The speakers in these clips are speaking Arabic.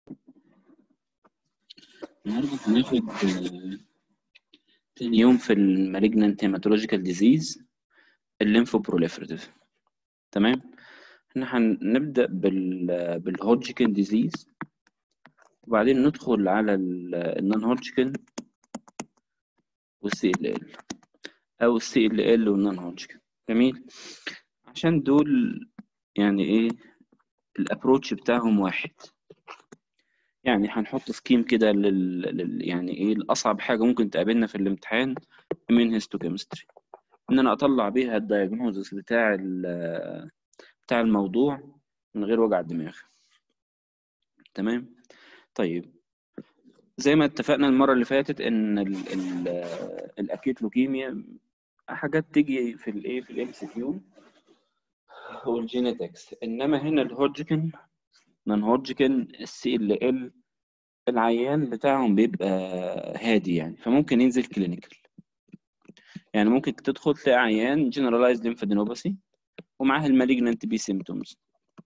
النهارده هناخد تاني يوم في المالجنانت هيماتولوجيكال ديزيز الليمفوبروليفريتيف. تمام. احنا هنبدأ بالهودجكن ديزيز، وبعدين ندخل على النون هودجكن والسي ال ال او السي ال ال والنون هودجكن. جميل، عشان دول يعني ايه الابروتش بتاعهم واحد. يعني هنحط سكيم كده يعني ايه الاصعب حاجه ممكن تقابلنا في الامتحان من هيستوكيمستري، ان انا اطلع بيها الدايجنوزس بتاع الموضوع من غير وجع دماغ. تمام. طيب، زي ما اتفقنا المره اللي فاتت ان الاكيوت لوكيميا حاجات تيجي في الايه في الام سي كيو والجينيتكس، انما هنا الهودجكن نون هودجكن السي ال ال العيان بتاعهم بيبقى هادي يعني، فممكن ينزل كلينيكال. يعني ممكن تدخل تلاقي عيان جنرالايزد ليمفادينوباثي ومعاها المالجنانت بي سيمتومز.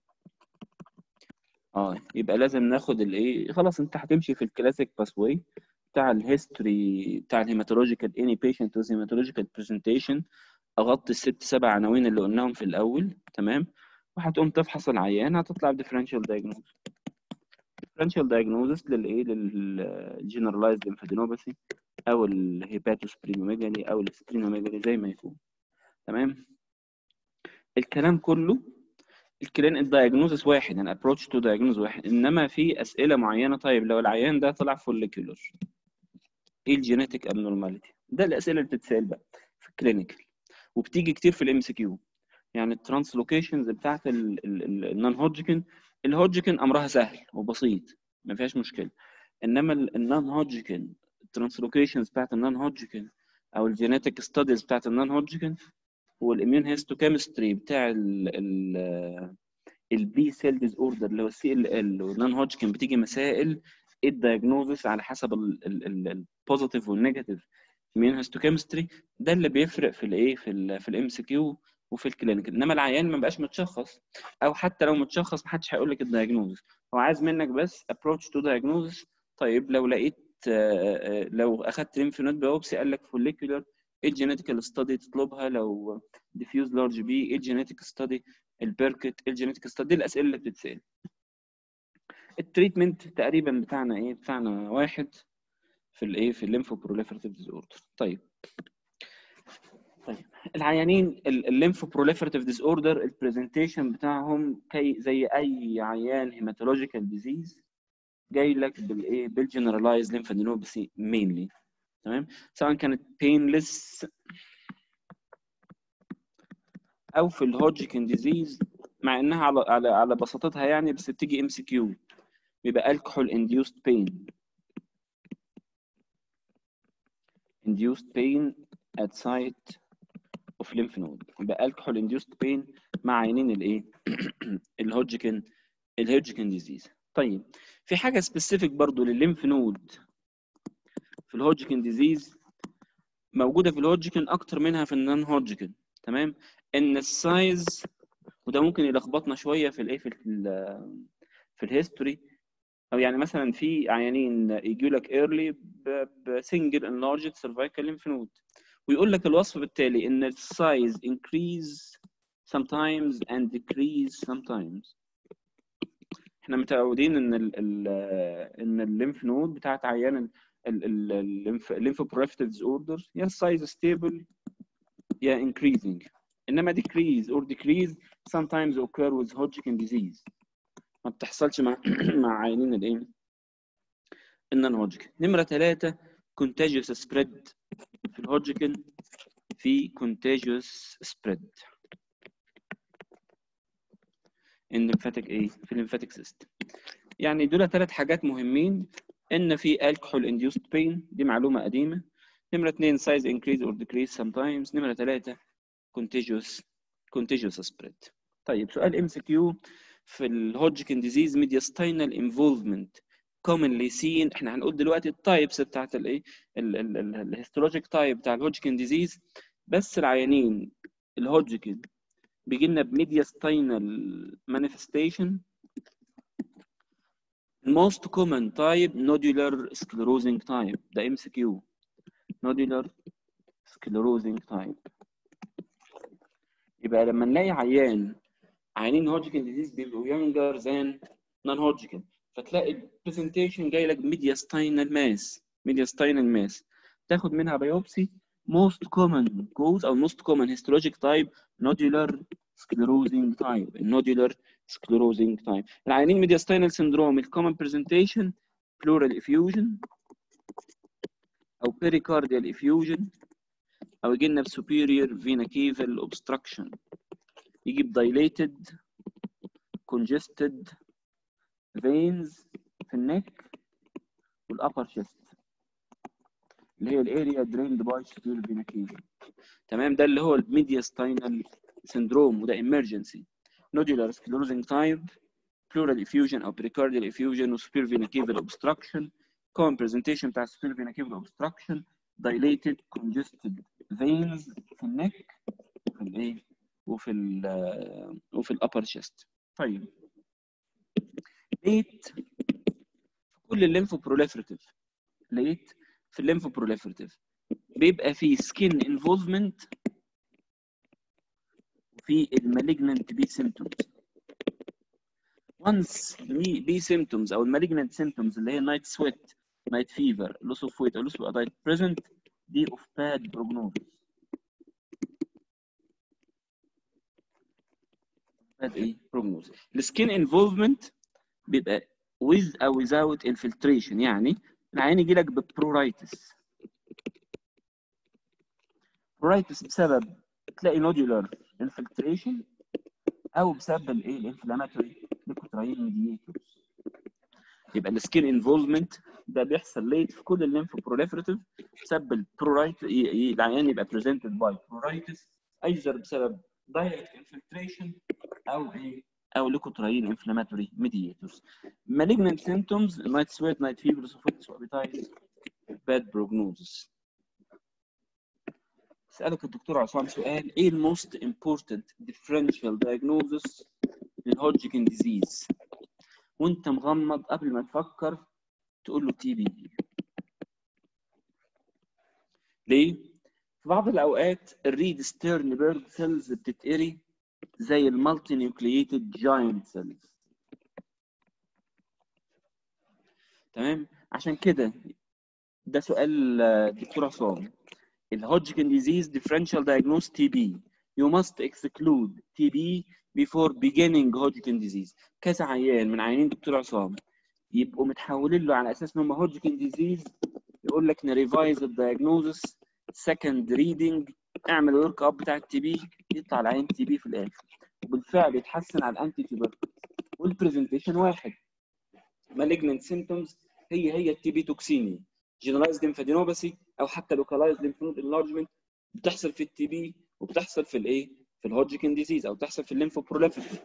يبقى لازم ناخد الايه، خلاص انت هتمشي في الكلاسيك باسواي بتاع الهيستوري بتاع الهيماتولوجيكال اني بيشنت وذ هيماتولوجيكال برزنتيشن، اغطي الست سبع عناوين اللي قلناهم في الاول. تمام. وهتقوم تفحص العيان، هتطلع بديفرنشال دايجنوز. ديفرنشال دايجنوزس للايه للجنرالايزد ليمفادينوباثي او الهيباتوسبرينوميجالي او السبرينوميجالي زي ما يكون. تمام. الكلام كله الدايجنوزس واحد، يعني ابروتش تو دايجنوز واحد، انما في اسئله معينه. طيب لو العيان ده طلع فوليكولر، ايه الجينيتك ابنورماليتي؟ ده الاسئله اللي بتتسال بقى في الكلينيكال، وبتيجي كتير في الام سي كيو. يعني الترانسلوكيشنز بتاعت النون هودجكن، الهودجكن امرها سهل وبسيط ما فيهاش مشكله، انما النون هودجكن الترانسلوكيشنز بتاعت النون هودجكن او الجينيتك ستاديز بتاعت النون هودجكن والاميون هيستوكيمستري بتاع البي سيل ديز اوردر اللي هو السي ال ال والنون هودجكن، بتيجي مسائل الدايجنوزس على حسب البوزيتيف والنيجاتيف اميون هيستوكيمستري. ده اللي بيفرق في الايه في الام سي كيو وفي الكلينيكال. انما العيان ما بقاش متشخص، او حتى لو متشخص ما حدش هيقول لك الدايجنوزس، هو عايز منك بس ابروتش تو دايجنوزس. طيب لو لقيت لو اخدت ليمف نود بايوبسي قال لك فوليكولر، ايه الجينيتيكال ستادي تطلبها؟ لو ديفيوز لارج بي، ايه الجينيتيك ستادي؟ البيركت، الجينيتيك ستادي. دي الاسئله اللي بتتسال. التريتمنت تقريبا بتاعنا ايه؟ بتاعنا واحد في الايه في الليمفوبروليفراتيف ديز اوردر. طيب العيانين الليمفوبروليفراتيف ديز اوردر البرزنتيشن بتاعهم زي اي عيان هيماتولوجيكال ديزيز جاي لك بالايه بالجنرالايز ليمفادينوباثي مينلي. تمام. سواء كانت بينلس او في الهودجكن ديزيز، مع انها على بساطتها يعني، بس بتيجي ام سي كيو، بيبقى الكحول induced pain at site of lymph node. يبقى الكحول induced pain مع عينين الايه الهودجكن ديزيز. طيب في حاجه سبيسيفيك برضو للليمف نود في الهودجكن ديزيز، موجوده في الهودجكن اكتر منها في النون هودجكن. تمام. ان السايز، وده ممكن يلخبطنا شويه في الايه في الهيستوري، او يعني مثلا في عيانين يجوا لك ايرلي بسنجل انلارجد سيرفايكال ليمف نود، ويقول لك الوصف بالتالي ان السايز increase sometimes and decrease sometimes. احنا متعودين ان ان الليمف نود بتاعت عيان الليمفوبروليفراتيف ديز اوردر يا السايز ستيبل يا increasing، انما decrease or decrease sometimes occur with Hodgkin disease، ما بتحصلش مع عيانين الايه النون هودجكن. نمره 3 contagious spread في الهودجكن، في contagious spread الليمفاتيك ايه في الليمفاتيك سيستم. يعني دول 3 حاجات مهمين، ان في الكحول induced pain، دي معلومه قديمه. نمره 2 size increase or decrease sometimes. نمره 3 contagious spread. طيب سؤال ام سي كيو في الهودجكن ديزيز mediastinal involvement commonly seen. احنا هنقول دلوقتي التايبس بتاعت الايه الهيستولوجيك تايب بتاع الهودجكن ديزيز، بس العيانين الهودجكن بيجي لنا بميدياستاينال مانيفستيشن most common type nodular sclerosing type. ده MCQ. nodular sclerosing type. يبقى لما نلاقي عيانين هودجكن ديزيز بيبقوا younger than non Hodgkin، فتلاقي البرزنتيشن جاي لك mediastinal mass تاخد منها بايوبسي. most common cause او most common histologic type nodular sclerosing type. النودولار sclerosing type. العيانين mediastinal syndrome الcommon presentation pleural effusion او pericardial effusion او يجي لنا superior vena caval obstruction، يجي dilated congested veins في النك والupper chest اللي هي الاريا drained by superior vena cava. تمام، ده اللي هو الميدياستاينال syndrome وده emergency. nodular sclerosing type pleural effusion او pericardial effusion و superior vena cava obstruction. common presentation بتاع superior vena cava obstruction dilated congested veins في النك وفي الايه وفي الupper chest. طيب لقيت كل الليمفوبروليفريتيف، لقيت في الليمفوبروليفريتيف بيبقى فيه سكين انفولفمنت وفي المالجننت بي سيمتومز. وانس بي سيمتومز او المالجننت سيمتومز اللي هي نايت سويت نايت فيفر لوس اوف ويت او لوس اوف ابيتايت بريزنت، دي اوف باد بروجنوزس. باد ايه بروجنوزس. السكين انفولفمنت بيبقى with او without infiltration، يعني العين يجي لك ببرورايتس. برايتس بسبب تلاقي نودولار انفلتريشن او بسبب الايه الانفلاماتوري ليكوتراين ميدياتورز. يبقى السكين انفولفمنت ده بيحصل ليت في كل الليمفوبروليفريتيف بسبب البرورايت، العيان يبقى بريزنتد باي برورايتس ايذر بسبب دايركت انفلتريشن او ايه او ليكوتراين انفلاماتوري ميدياتورز. malignant symptoms night sweat night fever loss of weight appetite bad prognosis. سألك الدكتور عصام سؤال، ايه الموست امبورتنت ديفرنشال دايجنوزس للهودجكن ديزيز؟ وانت مغمض قبل ما تفكر تقول له تي بي. ليه؟ في بعض الاوقات الريد ستيرنبرج سيلز بتتقري زي المالتي نيوكلييتد جاينت سيلز. تمام؟ عشان كده ده سؤال دكتور عصام. الهودجكن ديزيز differential diagnosis TB. You must exclude TB before beginning Hodgkin disease. كذا عيان من عيانين دكتور عصام يبقوا متحولين له على اساس ان هم هودجكن ديزيز، يقول لك نريفايز الدايجنوزس سكند ريدنج اعمل الورك اب بتاع التي بي، يطلع العين تي بي في الاخر، وبالفعل يتحسن على الانتي تيوبركل والبرزنتيشن واحد. malignant symptoms هي التي بي توكسيميا، generalized lymphadenopathy او حتى localized lymph node enlargement بتحصل في التي بي وبتحصل في الايه في الهودجكن ديزيز او بتحصل في الليمفوبروليفريتيف.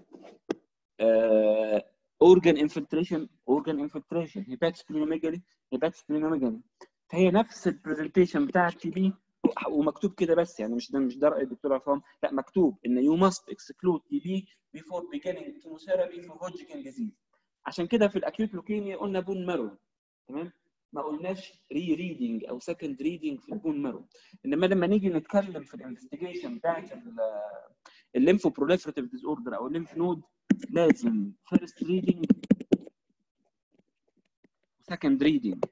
organ infiltration hepatosplenomegaly. فهي نفس البرزنتيشن بتاع التي بي ومكتوب كده بس، يعني مش ده راي الدكتور عصام، لا مكتوب ان you must exclude TB before beginning chemotherapy for Hodgkin disease. عشان كده في الاكيوت لوكيميا قلنا بون مارو، تمام، ما قلناش ري ريدنج او سكند ريدنج في البون مارو. انما لما نيجي نتكلم في الانفستيجيشن بتاعت الليمفوبروليفريتيف ديز اوردر او الليمف نود لازم فيرست ريدنج وسكند ريدنج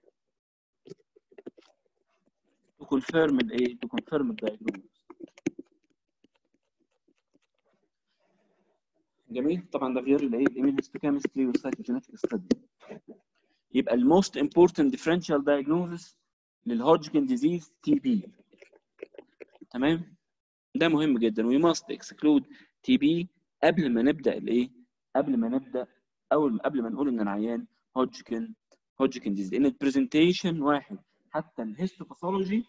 to confirm الايه to confirm الدايجنوز. جميل. طبعا ده غير الايه الاميونوهيستوكيمستري والسايتوجينيتك ستادي. يبقى الموست امبورتنت ديفرنشال دايجنوزس للهودجكن ديزيز تي بي. تمام، ده مهم جدا. وي ماست اكسكلود تي بي قبل ما نبدا الايه قبل ما نقول ان العيان هودجكن ديزيز، لان البرزنتيشن واحد. حتى الهيستوباثولوجي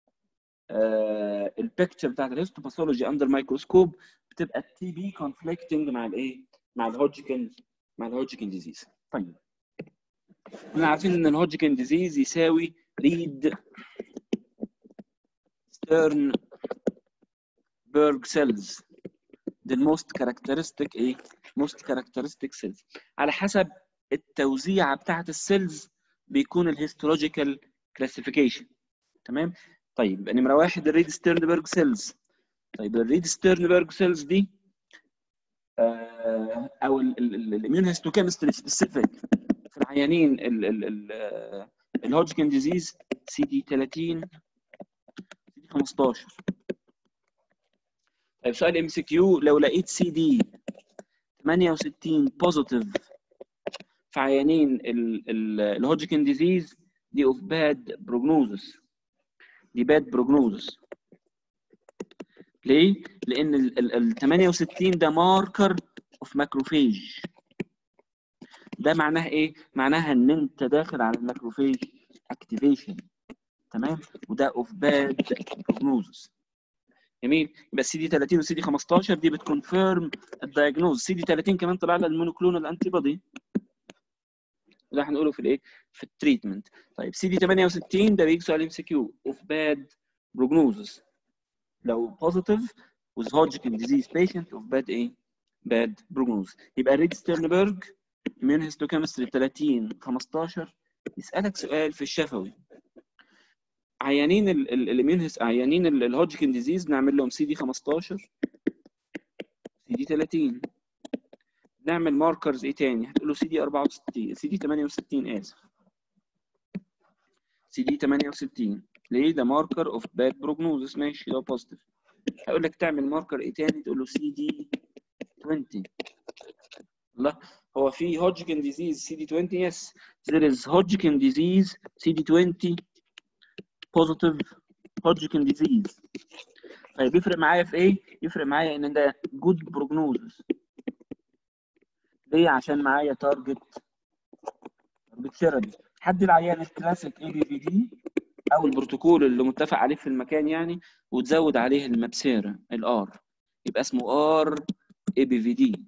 البيكتشر بتاعت الهيستوباثولوجي اندر مايكروسكوب بتبقى التي بي كونفليكتنج مع الايه مع الهودجكن ديزيز. طيب احنا عارفين ان الهودجكن ديزيز يساوي ريد ستيرن بيرج سيلز. دي الموست كاركترستيك موست كاركترستيك سيلز على حسب التوزيعه بتاعت السيلز بيكون الهيستولوجيكال كلاسيفيكيشن. تمام. طيب نمره واحد الريد ستيرنبرج سيلز. طيب الريد ستيرنبرج سيلز دي او الاميون هيستوكيمستري سبيسيفيك في العيانين الهوجكن ديزيز سي دي 30 سي دي 15. طيب سؤال ام سي كيو، لو لقيت سي دي 68 بوزيتيف في عيانين الهوجكن ديزيز دي اوف باد بروجنوزس، دي باد بروجنوزس. ليه؟ لان ال 68 ده ماركر اوف ماكروفيج. ده معناه ايه؟ معناها ان انت داخل على الماكروفيج اكتيفيشن. تمام؟ وده اوف باد بروجنوزس. جميل. يبقى السي دي 30 والسي دي 15 دي بتكونفيرم الدايجنوز. سي دي 30 كمان طلع لها المونوكلونال انتي بودي، ده هنقوله في الايه؟ في التريتمنت. طيب سي دي 68 ده بيجي سؤال ام سي كيو اوف باد بروجنوزس. لو بوزيتيف with Hodgkin disease patient of bad ايه؟ bad prognosis. يبقى ريد ستيرنبرج immune histochemistry 30 15 يسألك سؤال في الشفوي. عيانين عيانين الهوجكن ديزيز نعمل لهم سي دي 15 سي دي 30. نعمل ماركرز ايه تاني؟ هتقول له سي دي 64 سي دي 68 اسف سي دي 68. ليه؟ ده ماركر اوف باد بروجنوزس. ماشي لو بوزيتيف. هقول لك تعمل ماركر ايه تاني؟ تقول له سي دي 20. لا هو في هوجكن ديزيز سي دي 20 يس there is هوجكن ديزيز سي دي 20 positive هوجكن ديزيز. طيب يفرق معايا في ايه؟ يفرق معايا ان ده جود بروجنوزس. ليه؟ عشان معايا تارجت ثيرابي. حد العيان الكلاسيك اي بي في دي او البروتوكول اللي متفق عليه في المكان يعني، وتزود عليه المابسيرا الار، يبقى اسمه ار اي بي في دي.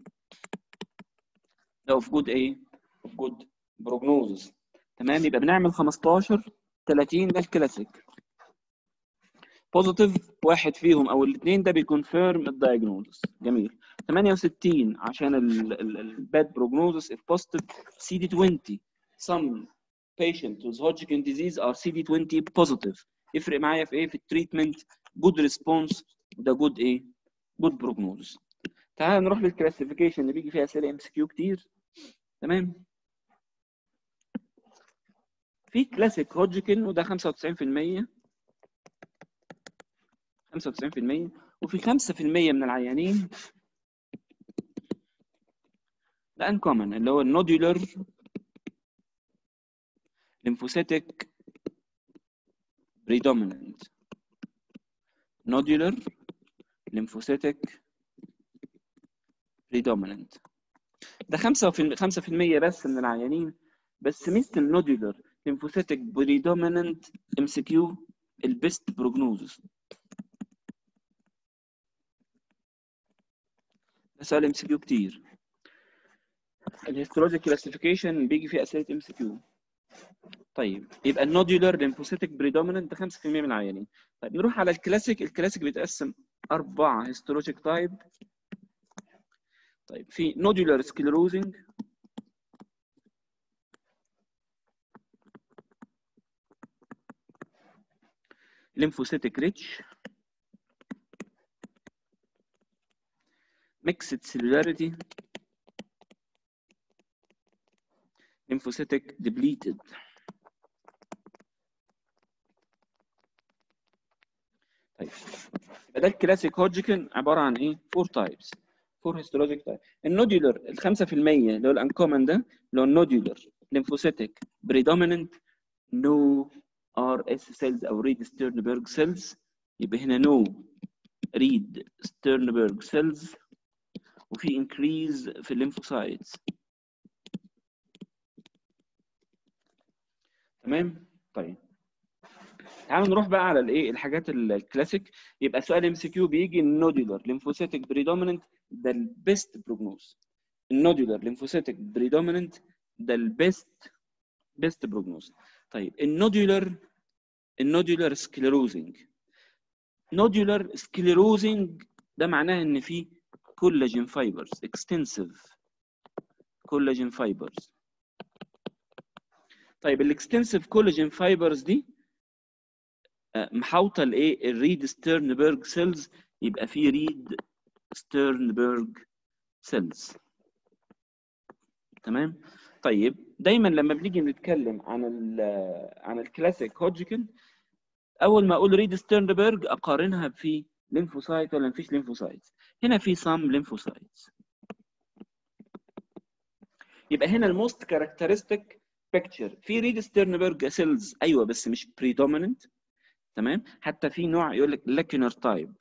ده في جود ايه؟ في جود بروجنوزس. تمام. يبقى بنعمل 15 30 ده الكلاسيك. بوزيتيف واحد فيهم او الاثنين ده بيكونفيرم الدايجنوزس. جميل. 68 عشان الباد بروجنوزس if positive. سي دي 20 some patient with Hodgkin disease are CD20 positive. يفرق معايا في ايه؟ في التريتمنت جود ريسبونس ده جود ايه؟ جود بروجنوزس. تعال نروح للكلاسيفيكيشن اللي بيجي فيها اسئله ام اس كيو كتير. تمام. في كلاسيك هوجكن وده 95% 95%، وفي 5% من العيانين ده انكومن اللي هو النودولر lymphocytic predominant. nodular lymphocytic predominant ده 5% بس من العيانين. بس ميزه النودولر lymphocytic predominant ام سي كيو البيست بروجنوزس. ده سؤال ام سي كيو كتير. الهيستولوجيك كلاسيفيكيشن بيجي فيه اسئله ام سي كيو. طيب يبقى النودولر lymphocytic predominant ده 5% من العيانين. طيب نروح على الكلاسيك. الكلاسيك بيتقسم 4 هيستولوجيك تايب. طيب في نودولر سكليروزنج، lymphocytic rich، mixed cellularity، lymphocytic depleted. طيب ده الكلاسيك هوجكن عباره عن ايه؟ 4 تايبس 4 هيستولوجيك تايب. النودولر ال 5% اللي هو الانكومن ده اللي هو النودولر lymphocytic predominant no RS cells او ريد ستيرنبرج سيلز. يبقى هنا no ريد ستيرنبرج سيلز، وفي انكريز في الليمفوسايتس. تمام. طيب تعالوا نروح بقى على الايه الحاجات الكلاسيك. يبقى سؤال ام سي كيو بيجي النودولر lymphocytic predominant ده البيست بروجنوز. النودولر lymphocytic predominant ده بيست بروجنوز. طيب النودولر سكليروزنج. نودولر سكليروزنج ده معناه ان في كولاجين فايبرز اكستنسيف كولاجين فايبرز. طيب الاكستنسيف كولاجين فايبرز دي محاوطه الايه؟ الريد ستيرنبرج سيلز، يبقى في ريد ستيرنبرج سيلز. تمام. طيب دايما لما بنيجي نتكلم عن الكلاسيك هودجكن، اول ما اقول ريد ستيرنبرج اقارنها في ليمفوسايت ولا مفيش ليمفوسايت. هنا في سام ليمفوسايتس، يبقى هنا الموست كاركترستيك بيكتشر في ريد ستيرنبرج سيلز، ايوه بس مش بريدوميننت. تمام. حتى في نوع يقول لك لاكينر تايب،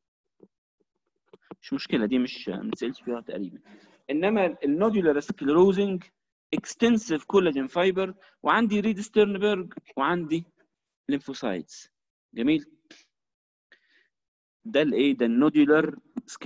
مش مشكله دي، مش ما نسالش فيها تقريبا. انما النودولار سكليروزنج اكستنسيف كولاجين فايبر، وعندي ريد ستيرنبرج وعندي ليمفوسايتس. جميل. ده الايه؟ ده النودولار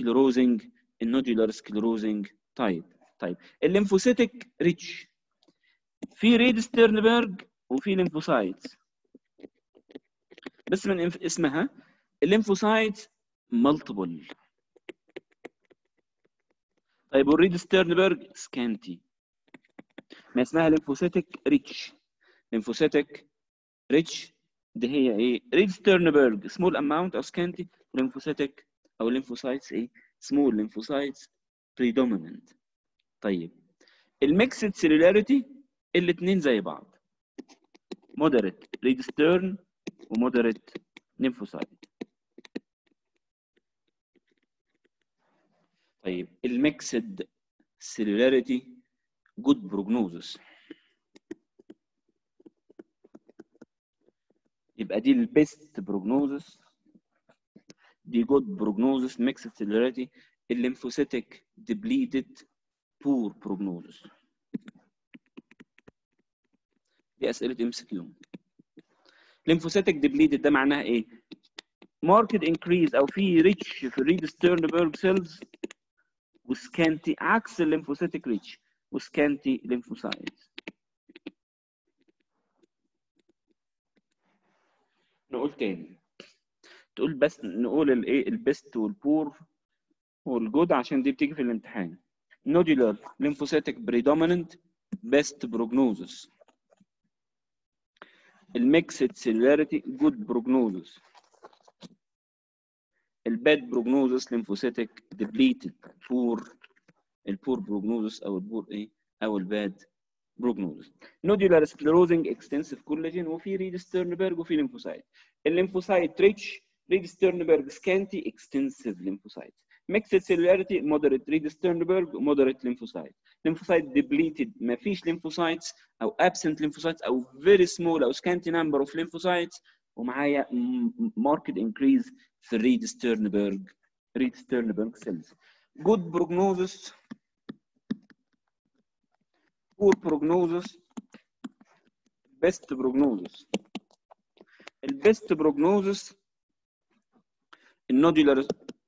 سكليروزنج تايب. طيب الليمفوسيتك ريتش، في ريد ستيرنبرج وفي ليمفوسايتس، بس من اسمها الليمفوسايتس مالتيبل. طيب والريد ستيرنبرج سكانتي، ما اسمها ليمفوسيتك ريتش. ليمفوسيتك ريتش دي هي ايه؟ ريد ستيرنبرج سمول اماونت او سكانتي، ليمفوسيتك او ليمفوسايتس ايه؟ سمول ليمفوسايتس بريدوميننت. طيب الميكسد سيلولاريتي الاثنين زي بعض، مودريت ريد ستيرن ومودريت ليمفوسايت. طيب الميكسد سيلولاريتي جود بروجنوزس، يبقى دي البيست بروجنوزس، دي جود بروجنوزس ميكسد سيلولاريتي. الليمفوسيتك ديبليتد بور بروجنوزس. دي اسئله ام سي كيو. ليمفوسيتك ديبليتد ده معناها ايه؟ ماركت انكريز او في ريتش في الريد ستيرنبرج سيلز وسكانتي، عكس الليمفوسيتك ريتش وسكانتي ليمفوسايتس. نقول تاني، تقول بس نقول الايه؟ البيست والبور والجود، عشان دي بتيجي في الامتحان. نودولار ليمفوسيتك بريدوميننت بيست بروجنوزس. الميكسد سيلولاريتي جود بروجنوزس. الباد بروجنوزس ليمفوسيتك ديبليتد بور، البور بروجنوزس او البور ايه؟ او الباد بروجنوزس. نودولار سكليروزنج اكستنسيف كولاجين، وفي ريد ستيرنبرج وفي ليمفوسايت. الليمفوسايت ريتش، ريد ستيرنبرج سكانتي، اكستنسيف ليمفوسايت. ميكسد سيلولاريتي مودريت ريد ستيرنبرج مودريت ليمفوسايت. ليمفوسايت ديبليتد ما فيش ليمفوسايتس او ابسنت ليمفوسايتس او فيري سمول او سكانتي نمبر اوف ليمفوسايتس، ومعايا ماركت انكريز في الريد ستيرنبرج سيلز. جود بروجنوزس، poor prognosis، best prognosis. البيست بروجنوزس النودولار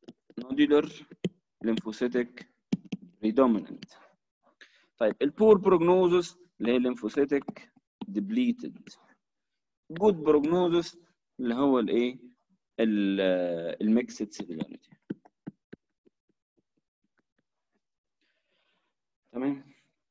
lymphocytic predominant. طيب البور بروجنوزس اللي هي lymphocytic depleted. جود بروجنوزس اللي هو الايه؟ الميكسد سيلولاريتي. تمام.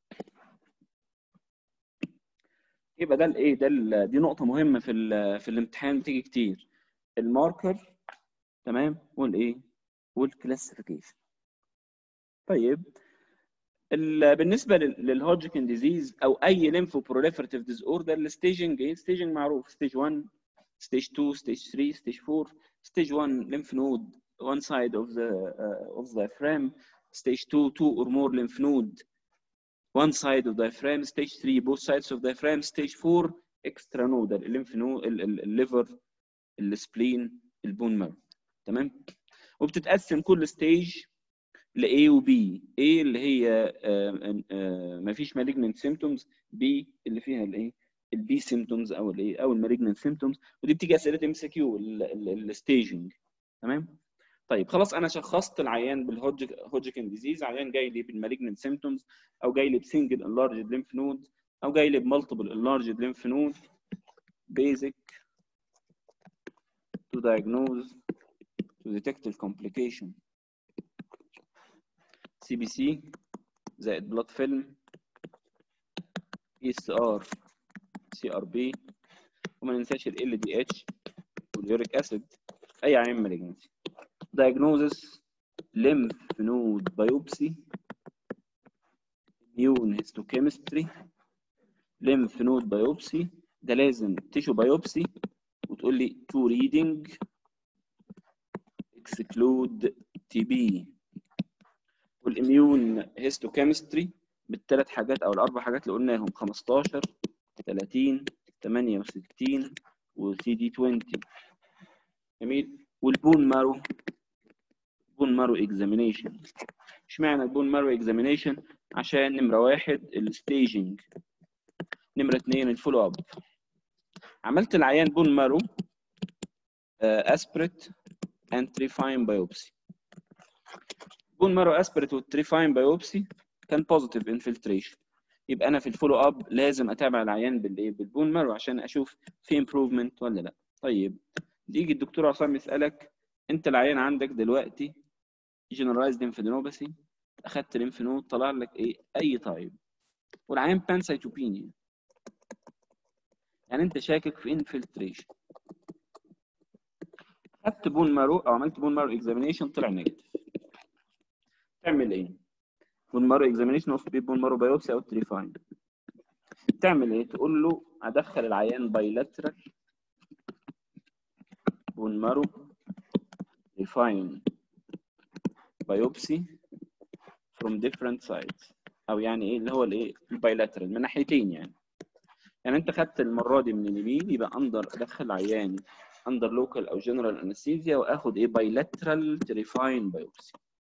يبقى ده الايه؟ دي نقطه مهمه في الامتحان بتيجي كتير، الماركر. تمام. والايه؟ والكلاسيفيكيشن. طيب بالنسبه للهودجكن ديزيز او اي ليمفو بروليفراتيف ديز اوردر، الستيجنج ايه؟ ستيجنج معروف، ستيج 1 ستيج 2 ستيج 3 ستيج 4. ستيج 1 lymph node one side of the diaphragm. Stage 2 two or more lymph node one side of diaphragm. Stage 3 both sides of diaphragm. Stage 4 extranodal الليمف نود، الليفر، السبلين، البون مارو. تمام. وبتتقسم كل ستيج ل A و B. A اللي هي ما فيش malignant symptoms، B اللي فيها الايه؟ البي symptoms او الايه؟ او المalignant symptoms. ودي بتيجي اسئله ام سي كيو الستيجنج. تمام. طيب خلاص انا شخصت العيان بالهودجكن ديزيز، عيان جاي لي بالمالجنت سيمبتومز، او جاي لي بسنجل انلارجد ليمف نود، او جاي لي بمالتيبل انلارجد ليمف نود. بيزك to diagnose to detect the complication CBC زائد بلاد فيلم، ESR سي ار بي، وما ننساش ال دي اتش واليوريك اسيد، اي عين مالجنسي. diagnosis lymph node biopsy، immune histochemistry. lymph node biopsy ده لازم tissue biopsy وتقول لي to reading exclude TB. والاميون هيستوكيمستري بالثلاث حاجات او الاربع حاجات اللي قلناهم 15 30 68 وسي دي 20. جميل. والبون مارو، بون مارو اكزامينيشن. اشمعنى البون مارو اكزامينيشن؟ عشان نمره واحد الستيجنج، نمره اثنين الفولو اب. عملت العيان بون مارو اسبريت اند تريفاين بايوبسي. بون مارو اسبريت والتريفاين بايوبسي كان بوزيتيف انفلتريشن، يبقى انا في الفولو اب لازم اتابع العيان بالايه؟ بالبون مارو عشان اشوف في امبروفمنت ولا لا. طيب يجي الدكتور عصام يسالك انت العيان عندك دلوقتي جنرالايزد ليمفادينوباثي، اخدت ليمف نود طلع لك ايه؟ اي تايب، والعيان بانسايتوبينيا، يعني انت شاكك في انفلتريشن. خدت بون مارو او عملت بون مارو اكزامينيشن طلع نيجاتيف، تعمل ايه؟ بون مارو اكزامينيشن اوف بون مارو بايوبسي او تريفاين. تعمل ايه؟ تقول له ادخل العيان بايلاترال بون مارو تريفاين بايوبسي from different sides، او يعني ايه اللي هو الايه؟ البايلاترال من ناحيتين يعني. يعني انت خدت المره دي من اليمين يبقى ادخل عيان اندر لوكال او جنرال انستيزيا واخد ايه؟ بايلاترال تريفاين بايوبسي.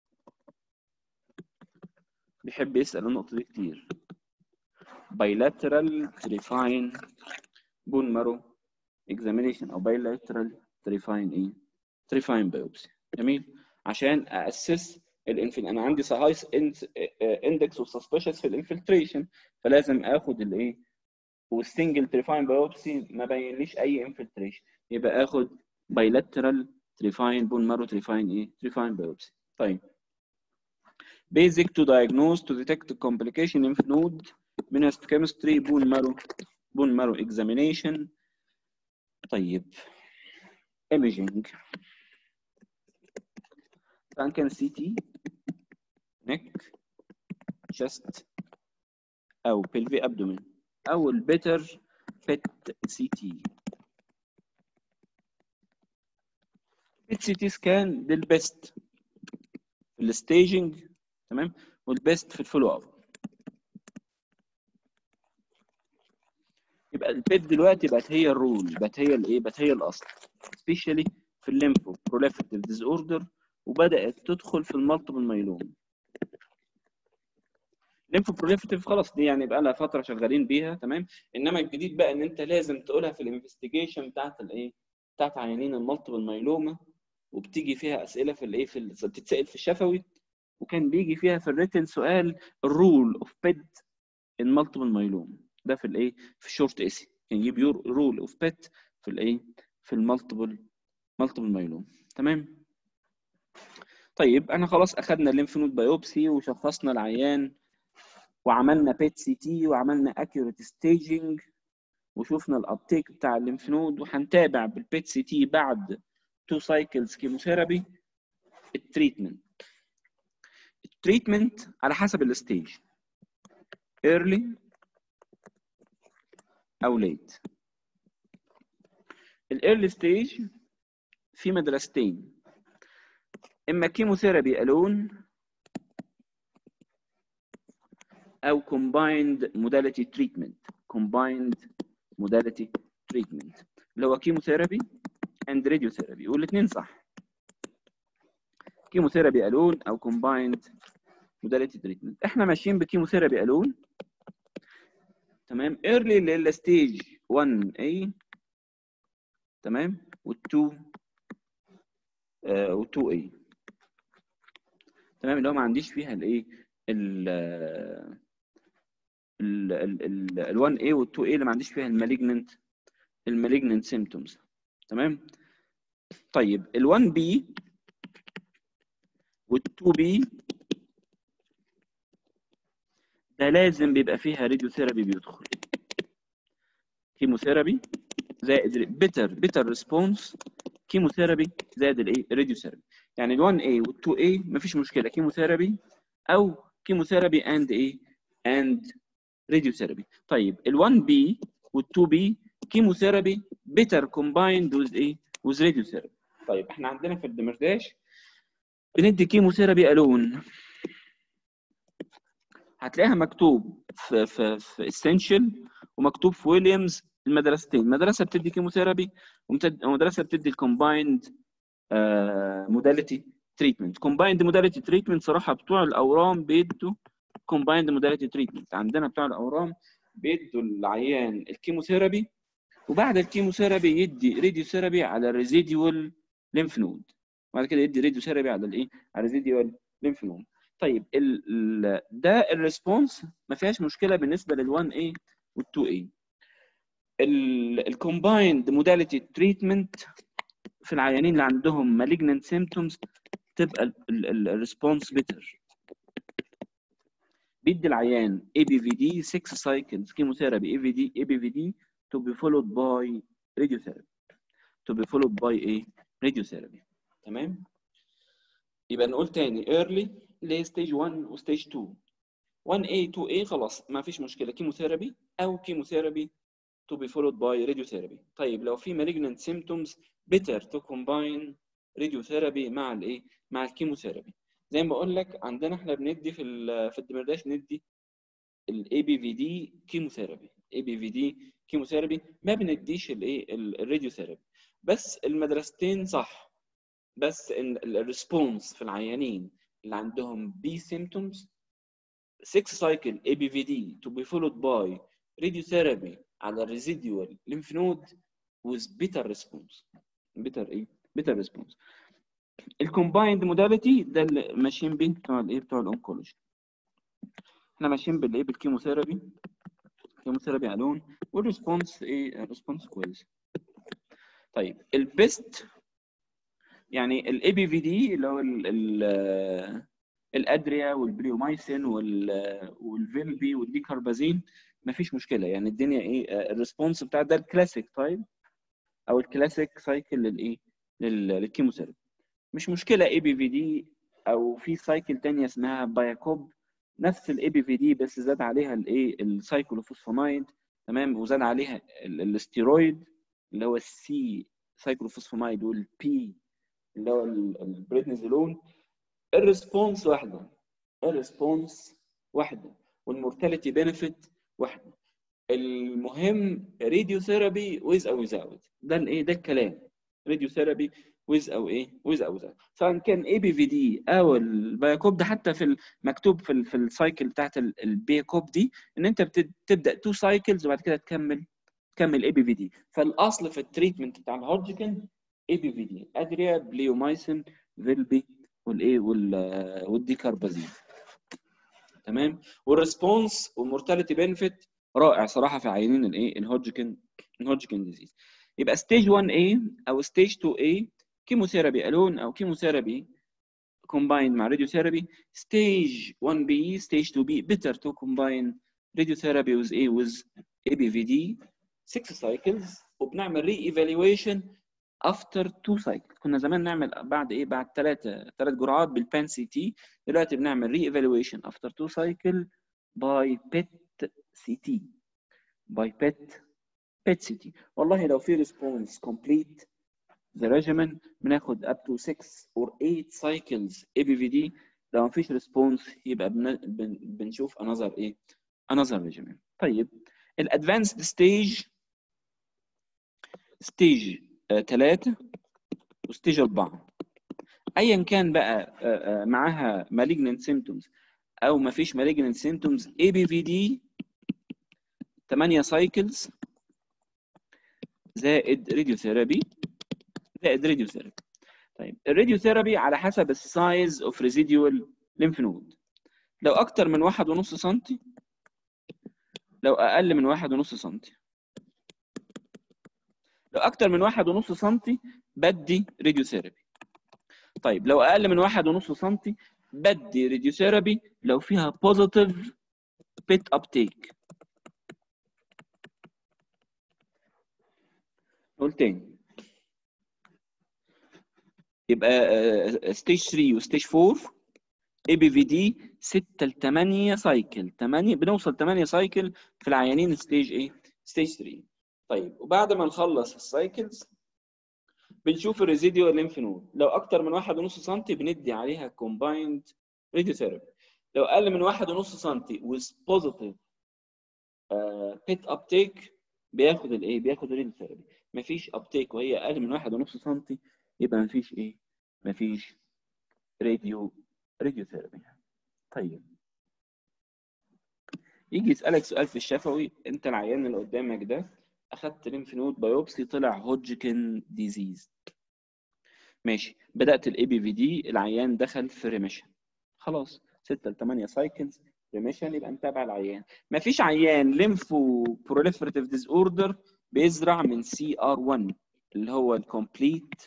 بيحب يسال النقطه دي كتير. بايلاترال تريفاين بون مارو اكزامينيشن او بايلاترال تريفاين ايه؟ تريفاين بايوبسي. جميل. عشان اسس انا عندي هايس اندكس اوف سسبشس في الانفلتريشن، فلازم اخد الايه؟ والسنجل تريفاين بايوبسي ما بينليش اي انفلتريشن، يبقى اخد بايلاترال تريفاين بون مارو تريفاين ايه؟ تريفاين بايوبسي. طيب basic to diagnose to detect complication lymph node immunohistochemistry bone marrow examination. طيب imaging كان سي تي نيك chest او pelvic abdomen او البيتر بيت سي تي. بيت سي تي سكان دي البيست في الستيجنج، تمام، والبيست في الفولو اب. يبقى البيت دلوقتي بقت هي الرول، بقت هي الايه؟ بقت هي الاصل، سبيشالي في الليمفو بروليفريتيف ديز اوردر، وبدات تدخل في المالتيبل مايلوم. الليمفو بروليفريتيف خلاص دي يعني بقى لها فتره شغالين بيها، تمام. انما الجديد بقى ان انت لازم تقولها في الانفستيجيشن بتاعت الايه؟ بتاعت عيانين المالتيبل مايلوما، وبتيجي فيها اسئله في الايه؟ بتتسال في الشفوي، وكان بيجي فيها في الريتن سؤال الرول اوف بيت ان مالتيبل مايلوما، ده في الايه؟ في الشورت اسي كان يجيب رول اوف بيت في الايه؟ في المالتيبل مايلوما، تمام. طيب احنا خلاص اخذنا الليمف نود بايوبسي وشخصنا العيان وعملنا بيت سي تي وعملنا اكيوريت ستيجنج وشفنا الابتيك بتاع الليمف نود، وهنتابع بالبيت سي تي بعد 2 سايكلز كيموثيرابي. التريتمنت على حسب الستيج، early او late. الايرلي ستيج في مدرستين، اما كيموثيرابي الون او combined modality treatment اللي هو كيموثيرابي اند راديوثيرابي، والاثنين صح. كيموثيرابي الون او combined modality treatment. احنا ماشيين بكيموثيرابي الون، تمام. early للستيج 1A، تمام، وال2 و2A، تمام، اللي هو ما عنديش فيها الايه؟ ال 1A وال 2A اللي ما عنديش فيها المالجننت سيمبتومز، تمام. طيب ال 1B وال 2B ده لازم بيبقى فيها راديوثيرابي بيدخل. كيموثيرابي زائد بيتر ريسبونس كيموثيرابي زائد الايه راديوثيرابي. يعني ال1A وال2A مفيش مشكله كيموثيرابي او كيموثيرابي اند ايه اند راديوثيرابي. طيب ال1B وال2B كيموثيرابي بيتر كومبايند ويز ايه ويز راديوثيرابي. طيب احنا عندنا في الدمرداش بندي كيموثيرابي الون، هتلاقيها مكتوب في اسينشال ومكتوب في ويليامز المدرستين، مدرسه بتدي كيموثيرابي ومدرسه بتدي الكومبايند موداليتي تريتمنت. كومبايند موداليتي تريتمنت صراحه بتوع الاورام بيدوا كومبايند موداليتي تريتمنت. عندنا بتوع الاورام بيدوا العيان الكيموثيرابي وبعد الكيموثيرابي يدي راديوثيرابي على الريزيديوال ليمف نود، وبعد كده يدي راديوثيرابي على الايه على الريزيديوال ليمف نود. طيب ده الريسبونس ما فيهاش مشكله بالنسبه لل1A وال2A. الكومبايند موداليتي تريتمنت في العيانين اللي عندهم مالجننت سيمبتومز تبقى الريسبونس بيتر. بيدي العيان ABVD 6 سايكلز كيموثيرابي ABVD to be followed by radiotherapy ايه radiotherapy. تمام. يبقى نقول تاني early اللي هي stage 1 و stage 2 1A 2A خلاص ما فيش مشكله كيموثيرابي او كيموثيرابي to be followed by radiotherapy. طيب لو في malignant symptoms better to combine radiotherapy مع الايه مع الكيموثيرابي. زي ما بقول لك عندنا احنا بندي في الدمرداش ندي الاي بي في دي كيموثيرابي كيموثيرابي ما بنديش الايه الراديوثيرابي. بس المدرستين صح، بس الريسبونس في العيانين اللي عندهم بي سيمبتومز 6 سايكل اي بي في دي to be followed by radiotherapy على residual lymph node with better response. better response. الكومبايند موداليتي ده اللي ماشيين بيه بتوع الانكولوجي. احنا ماشيين بالايه بالكيموثيرابي الون والريسبونس ايه الريسبونس كويس. طيب البيست يعني الاي بي في دي اللي هو الادريا والبريومايسين والفيلبي والديكاربازين مفيش مشكله، يعني الدنيا ايه الريسبونس بتاع ده الكلاسيك تايب او الكلاسيك سايكل للايه للكيموثيرابي. مش مشكله اي بي في دي او في سايكل ثانيه اسمها باياكوب نفس الاي بي في دي بس زاد عليها الايه السايكلوفوسفامايد. تمام. وزاد عليها الاستيرويد اللي هو السي سايكلوفوسفامايد والبي اللي هو البريدنيزولون. الريسبونس واحده والمورتاليتي بينفيت واحده. المهم راديوثيرابي ويز او ويزاوت ده الايه ده الكلام. راديوثيرابي ويز او ايه ويز او ويزاوت سواء كان اي بي في دي او البايكوب ده. حتى في مكتوب في السايكل بتاعت البيكوب دي ان انت بتبدا 2 سايكلز وبعد كده تكمل اي بي في دي. فالاصل في التريتمنت بتاع الهودجكن اي بي في دي ادريا بليومايسين فيلبي والايه والديكاربازين. تمام. والريسبونس والمورتاليتي بينفيت رائع صراحه في عيانين الايه الهودجكن ديزيز. يبقى ستيج 1A او ستيج 2A كيموثيرابي الون او كيموثيرابي combined مع radiotherapy. ستيج 1B ستيج 2B better to combine radiotherapy with with ABVD 6 cycles وبنعمل re-evaluation after 2 cycles. كنا زمان نعمل بعد 3 جرعات بالبان سي تي، دلوقتي بنعمل re-evaluation after 2 cycles by PET CT PET CT. والله لو في response complete the regimen بناخد up to 6 or 8 cycles ABVD. لو مفيش response يبقى بنشوف another regimen. طيب الادفانسد ستيج 3 وستيج 4 ايا كان بقى معاها malignant symptoms او ما فيش malignant symptoms ABVD 8 cycles زائد راديوثيرابي. طيب الراديوثيرابي على حسب السايز اوف ريزيديوال ليمف نود. لو اكتر من 1.5 سم، لو اقل من 1.5 سم. لو اكتر من 1.5 سم بدي راديوثيرابي. طيب لو اقل من 1.5 سم بدي راديوثيرابي لو فيها بوزيتيف بيت ابتيك. قول تاني. يبقى ستيج 3 وستيج 4 اي بي في دي 6 ل 8 سايكل، 8 بنوصل 8 سايكل في العيانين ستيج ايه؟ ستيج 3. طيب وبعد ما نخلص السايكلز بنشوف الريزيديوال ليمف نود، لو اكتر من 1.5 سم بندي عليها كومبايند راديو ثيرابي، لو اقل من 1.5 سم with positive بيت ابتيك بياخد الايه؟ بياخد الراديو ثيرابي. مفيش ابتيك وهي اقل من 1.5 سم يبقى مفيش ايه؟ مفيش راديو ثيرابي. طيب يجي يسألك سؤال في الشفوي، انت العيان اللي قدامك ده اخدت ليمف نود بايوبسي طلع هوجكن ديزيز. ماشي، بدأت الاي بي في دي، العيان دخل في ريميشن، خلاص 6 ل 8 سايكلز ريميشن، يبقى متابع العيان. مفيش عيان ليمفو بروليفريتيف ديز اوردر بيزرع من سي ار 1 اللي هو الكومبليت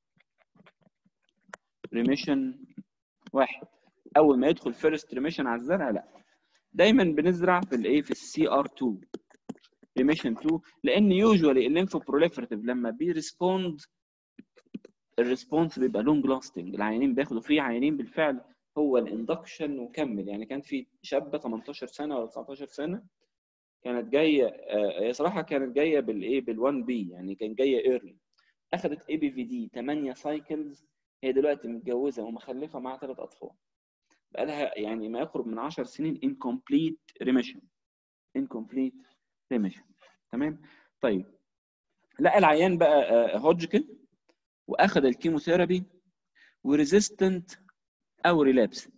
ريميشن واحد، اول ما يدخل فيرست ريميشن على الزرع لا، دايما بنزرع في الايه؟ في السي ار 2 ريميشن 2، لان يوجوالي الليمفو بروليفريتيف لما بيرسبوند الريسبونس بيبقى لونج لاستنج، العيانين بياخدوا فيه، عيانين بالفعل هو الاندكشن وكمل. يعني كان في شابه 18 سنه ولا 19 سنه كانت جايه، هي صراحه كانت جايه بالايه؟ بال1 بي، يعني كان جايه ايرلي، اخذت اي بي في دي 8 سايكلز، هي دلوقتي متجوزه ومخلفه معاها 3 اطفال، بقى لها يعني ما يقرب من 10 سنين انكمبليت ريميشن، انكمبليت ريميشن. تمام. طيب لا العيان بقى هوجكن واخذ الكيموثيرابي وريزيستنت او ريلابسد،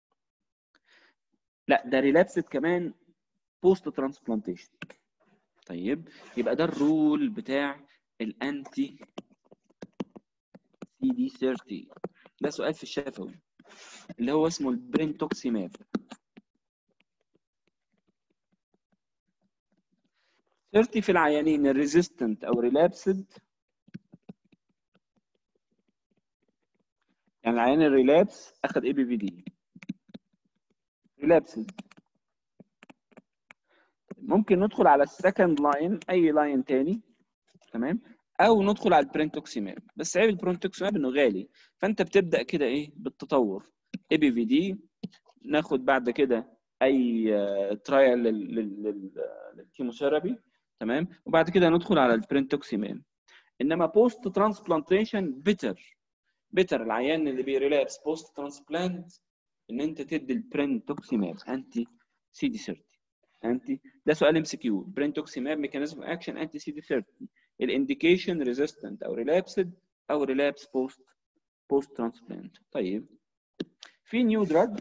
لا ده ريلابسد كمان بوست ترانسبلانتيشن. طيب يبقى ده الرول بتاع الانتي سي دي 30، ده سؤال في الشفوي اللي هو اسمه البرينتوكسيماب. 30 في العيانين الريزيستنت او ريلابسد، يعني العيان الريلابس اخذ اي بي في دي ريلابسد، ممكن ندخل على السكند لاين اي لاين تاني، تمام، او ندخل على البرينتوكسيماب، بس عيب البرينتوكسيماب انه غالي، فانت بتبدا كده ايه؟ بالتطور، اي بي في دي، ناخد بعد كده اي ترايل للكيموثيرابي، تمام، وبعد كده ندخل على البرينتوكسيماب. انما بوست ترانسبلانتيشن بيتر العيان اللي بيريلابس بوست ترانسبلانت ان انت تدي البرينتوكسيماب انتي سي دي 30. انتي ده سؤال ام سي كيو، برينتوكسيماب ميكانيزم اكشن انتي سي دي 30، الانديكيشن ريزيستنت او ريلابسد او ريلابس بوست ترانسبلانت. طيب في نيو دراج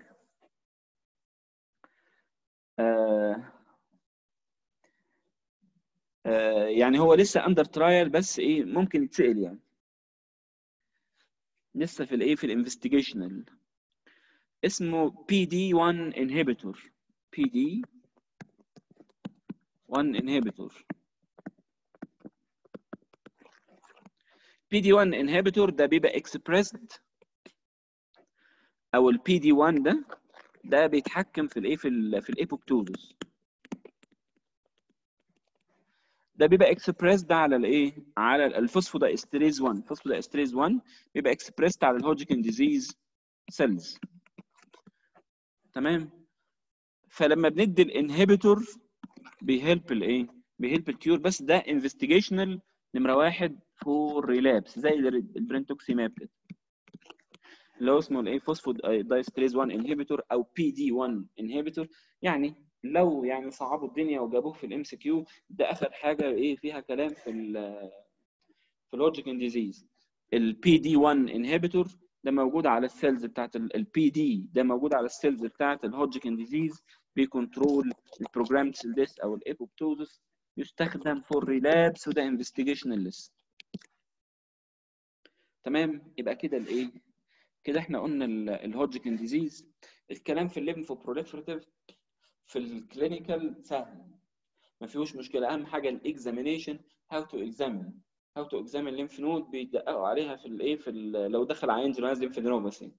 يعني هو لسه اندر ترايل، بس ايه ممكن يتسال يعني، لسه في الايه؟ في الانفستيجيشنال، اسمه بي دي 1 انهبيتور، بي دي 1 انهبيتور. بي دي 1 انهبيتور ده بيبقى اكسبريسد، او البي دي 1 ده بيتحكم في الايه؟ في الابوبتوزس، ده بيبقى اكسبريسد على الايه؟ على الفوسفودايستريز 1، الفوسفودايستريز 1 بيبقى اكسبريسد على الهوجكن ديزيز سيلز، تمام. فلما بندي الانهبيتور بيهلب الايه؟ بيهلب الكيور، بس ده انفستيجيشنال نمره 1 فور ريلابس، زي البرينتوكسيماب كده اللي هو اسمه الايه؟ فوسفودايستريز 1 انهبيتور او بي دي 1 انهبيتور. يعني لو يعني صعبوا الدنيا وجابوه في الام سي كيو، ده اخر حاجه ايه فيها كلام في الهوجكن ديزيز. البي دي 1 انهبيتور ده موجود على السيلز بتاعت البي دي، ده موجود على السيلز بتاعت الهوجكن ديزيز، بيكنترول البروجرام سيل ديث او الابوبتوزس، يستخدم فور ريلابس، وده انفستيجيشنال ليست. تمام. يبقى كده الايه؟ كده احنا قلنا الهوجكن ديزيز. الكلام في الليمفو بروليفريتيف في الكلينيكال سهل، ما فيهوش مشكله، اهم حاجه الاكزامينيشن، هاو تو اكزامين الليمف نود، بيدققوا عليها في الايه؟ لو دخل عيان جينوز ليمفادينوباثي،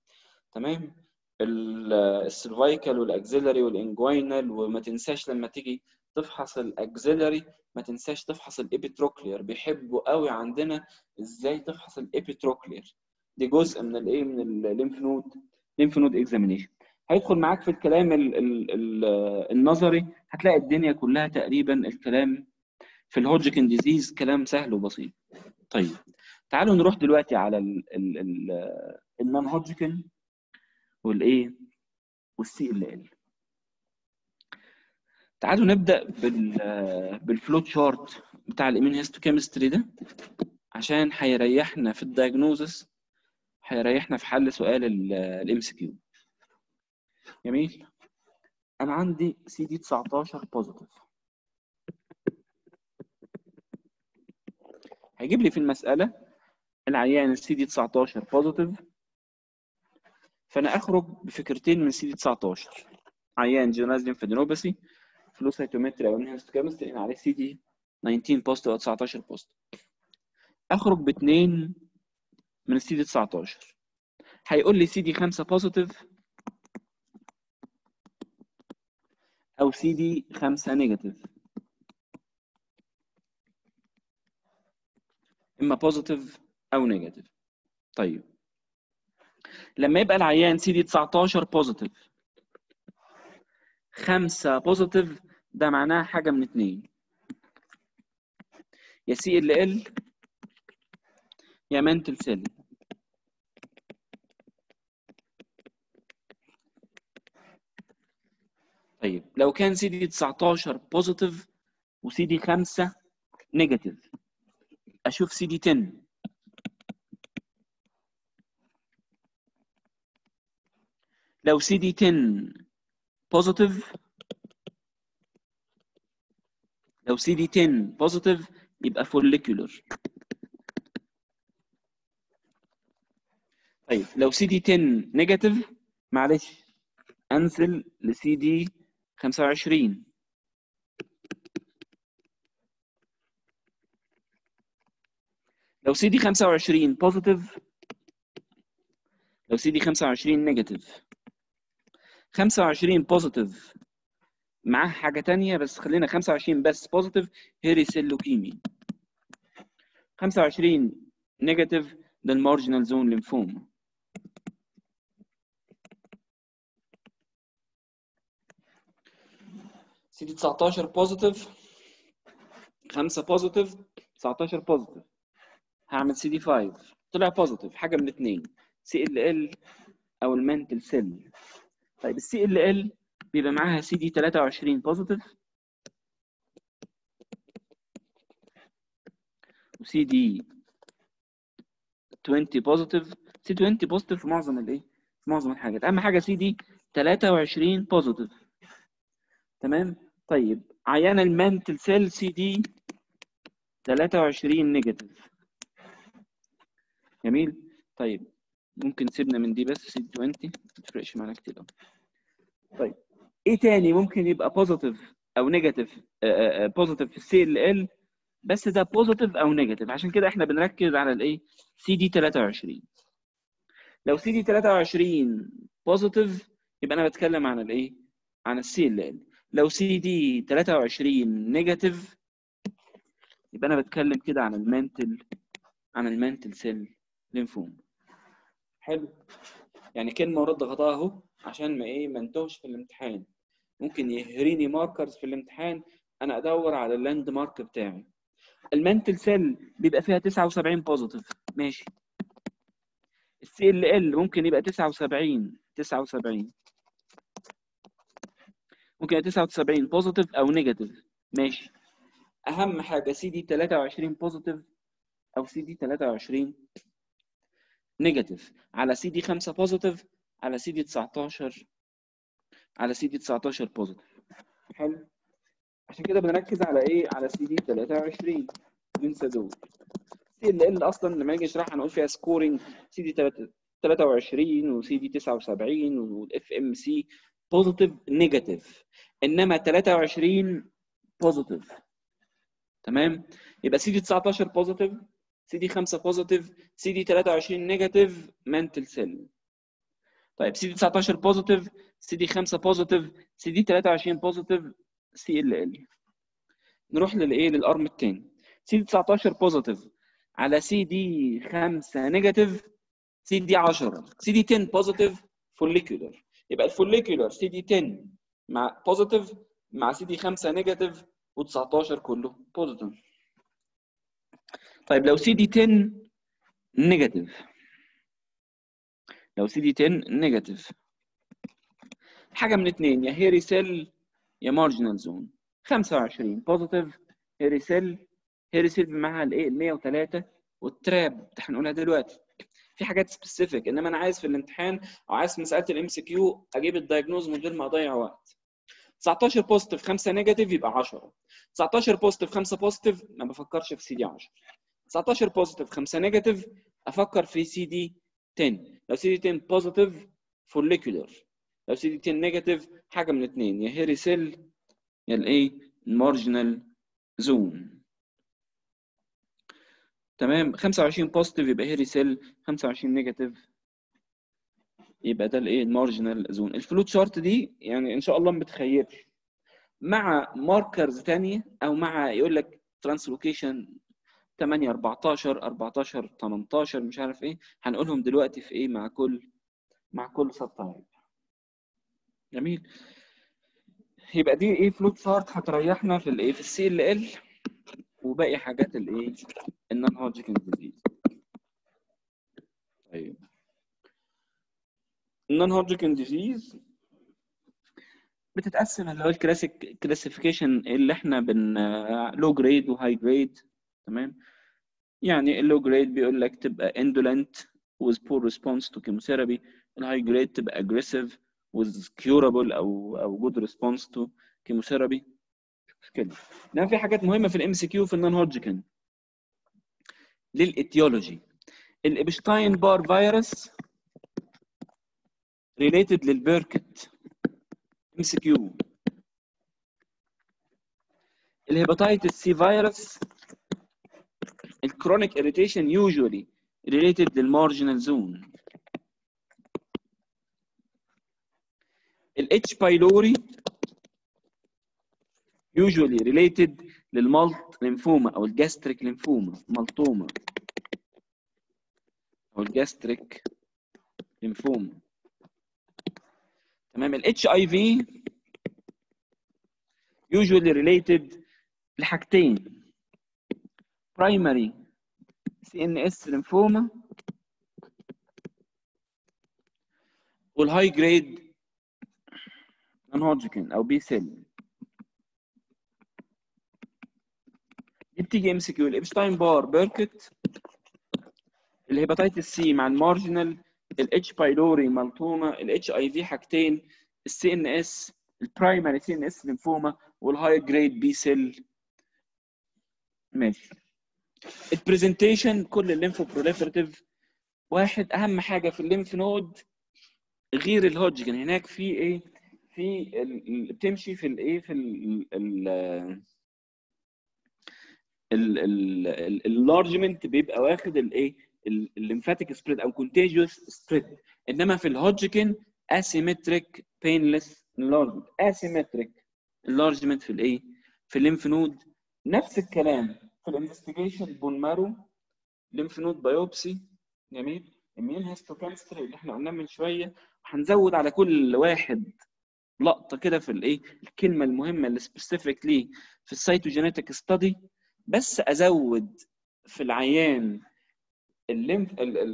تمام. السيرفايكال والاكزيلري والانجوينال، وما تنساش لما تيجي تفحص الاكزيلري، ما تنساش تفحص الابيتروكلير. بيحبوا قوي عندنا ازاي تفحص الابيتروكلير، دي جزء من الايه، من الليمف نود اكزامينيشن. هيدخل معاك في الكلام النظري، هتلاقي الدنيا كلها تقريبا الكلام في الهودجكن ديزيز كلام سهل وبسيط. طيب تعالوا نروح دلوقتي على النون هودجكن والايه والسي ال ال. تعالوا نبدا بالفلو تشارت بتاع الامين هيستوكيمستري ده، عشان هيريحنا في الدايجنوزس، هيريحنا في حل سؤال الام سي كيو. جميل. انا عندي سي دي 19 بوزيتيف، هيجيب لي في المساله العيان السي دي 19 بوزيتيف، فانا اخرج بفكرتين من سي دي 19. عيان جيناز ليمفادينوباثي، فلو سايتومتري او هيستوكيمستري عليه سي دي 19 بوزيتيف او 19 بوزيتيف. اخرج باثنين من السي دي 19، هيقول لي سي دي 5 بوزيتيف او سي دي 5 نيجاتيف، اما بوزيتيف او نيجاتيف. طيب لما يبقى العيان سي دي 19 بوزيتيف 5 بوزيتيف، ده معناه حاجه من اتنين، يا سي ال ال يا منتل سيل. طيب لو كان سي دي 19 بوزيتيف وسي دي 5 نيجاتيف، اشوف سي دي 10. لو سي دي 10 بوزيتيف، لو سي دي 10 بوزيتيف يبقى فوليكولر. طيب لو سي دي 10 نيجاتيف، معلش انزل لسي دي 25. لو سي دي 25 بوزيتيف، لو سي دي 25 نيجاتيف، 25 بوزيتيف معاه حاجه ثانيه، بس خلينا 25 بس بوزيتيف، هيري سيل لوكيمي. 25 نيجاتيف ده المارجنال زون ليمفوما. سي دي 19 بوزيتيف، 5 بوزيتيف، 19 بوزيتيف، هعمل سي دي 5 طلع بوزيتيف، حاجه من اثنين، سي ال ال او المانتل سيل. طيب السي ال ال بيبقى معاها سي دي 23 بوزيتيف وسي دي 20 بوزيتيف. سي 20 بوزيتيف في معظم الايه، في معظم الحاجات، اهم حاجه سي دي 23 بوزيتيف. تمام. طيب عيان المانتل سيل سي دي 23 نيجاتيف. جميل. طيب ممكن سيبنا من دي بس، سي دي 20 ما تفرقش معانا كتير قوي. طيب ايه تاني ممكن يبقى بوزيتيف او نيجاتيف؟ بوزيتيف في السي ال ال، بس ده بوزيتيف او نيجاتيف، عشان كده احنا بنركز على الايه، سي دي 23. لو سي دي 23 بوزيتيف يبقى انا بتكلم عن الايه، عن السي ال ال. لو سي دي 23 نيجاتيف يبقى انا بتكلم كده عن المانتل سيل لينفوما. حلو. يعني كلمه ورد غطاها اهو عشان ما انتهش في الامتحان. ممكن يهريني ماركرز في الامتحان، انا ادور على اللاند مارك بتاعي. المانتل سيل بيبقى فيها 79 بوزيتيف، ماشي. السي ال ال ممكن يبقى 79 ممكن يبقى 79 بوزيتيف او نيجاتيف، ماشي. اهم حاجه سي دي 23 بوزيتيف او سي دي 23 نيجاتيف على سي دي 5 بوزيتيف على سي دي 19 بوزيتيف. حلو. عشان كده بنركز على ايه، على سي دي 23. ننسى دول. سي ال ال اصلا لما نيجي نشرحها هنقول فيها سكورنج سي دي 23 وسي دي 79 والاف ام سي بوزيتيف نيجاتيف، انما 23 بوزيتيف. تمام. يبقى سي دي 19 بوزيتيف، سي دي 5 بوزيتيف، سي دي 23 نيجاتيف مانتل سيل. طيب سي دي 19 بوزيتيف، سي دي 5 بوزيتيف، سي دي 23 بوزيتيف، سي ال ال. نروح للايه للارم الثاني. سي دي 19 بوزيتيف على سي دي 5 نيجاتيف، سي دي 10، سي دي 10 بوزيتيف فوليكولر. يبقى الفوليكولر سي دي 10 مع بوزيتيف مع سي دي 5 نيجاتيف و19 كله بوزيتيف. طيب لو سي دي 10 نيجاتيف، لو سي دي 10 نيجاتيف حاجه من اثنين، يا هيري سيل يا مارجنال زون. 25 بوزيتيف هيري سيل، هيري سيل معاها الايه ال 103 والتراب هنقولها دلوقتي. في حاجات سبيسيفيك، انما انا عايز في الامتحان او عايز في مساله الام سي كيو اجيب الدايجنوز من غير ما اضيع وقت. 19 بوزيتيف 5 نيجاتيف يبقى 10. 19 بوزيتيف 5 بوزيتيف ما بفكرش في سي دي 10. 19 بوزيتيف 5 نيجاتيف افكر في سي دي 10. لو سي دي 10 بوزيتيف فوليكولر، لو سي دي 10 نيجاتيف حاجه من الاثنين، يا هيري سيل يا الايه المارجنال زون. تمام. 25 بوزيتيف يبقى هيري سيل، 25 نيجاتيف يبقى ده الايه المارجنال زون. الفلوت شارت دي يعني ان شاء الله ما بتخيبش، مع ماركرز ثانيه او مع يقول لك ترانسلوكيشن 8 14 14 18 مش عارف ايه، هنقولهم دلوقتي في ايه مع كل سب تايب. جميل. يبقى دي ايه فلوت شارت هتريحنا في الايه في السي ال ال وباقي حاجات الايه النون هودجكن ديزيز. طيب النون هودجكن ديزيز بتتقسم اللي هو الكلاسيك كلاسيفيكيشن اللي احنا لو جريد وهاي جريد. تمام. يعني اللو جريد بيقول لك تبقى indolent with poor response to chemotherapy، الهاي جريد تبقى aggressive with curable او good response to chemotherapy كده. انما في حاجات مهمه في الام سي كيو في النون هودجكن للاتيولوجي. الابشتاين بار فيروس related للبيركت ام سي كيو. الهيباتيتس سي فيروس الكرونيك irritation usually related للمارجنال زون. الاتش بايلوري usually related للمالت ليمفوما او الجاستريك ليمفوما مالتوما او الجاستريك ليمفوما. تمام. الاتش اي في usually related لحاجتين، primary CNS ليمفوما والهاي جريد نون هودجكن او بي سيل. دي بتيجي ام سي كيو. الابشتاين بار بيركت، الهيباتيتس سي مع المارجنال، الاتش بايلوري مالتوما، الاتش اي في حاجتين، السي ان اس البرايمري سي ان اس ليمفوما والهاي جريد بي سيل. ماشي. البرزنتيشن كل الليمفو بروليفراتيف. واحد اهم حاجه في الليمف نود غير الهودجكن هناك في ايه في بتمشي في الايه في اللارجمنت بيبقى واخد الايه الليمفاتيك سبريد او كونتيجيوس سبريد، انما في الهودجكن اسيمتريك بينلس انلارجمنت. اسيمتريك انلارجمنت في الايه في الليمف نود. نفس الكلام في الانفستيجيشن بون مارو ليمف نود بايوبسي. جميل. اميون هيستوكيمستري اللي احنا قلناه من شويه. هنزود على كل واحد لقطه كده في الايه الكلمه المهمه اللي سبيسيفيك ليه في السيتوجينيتك ستادي، بس ازود في العيان الليمف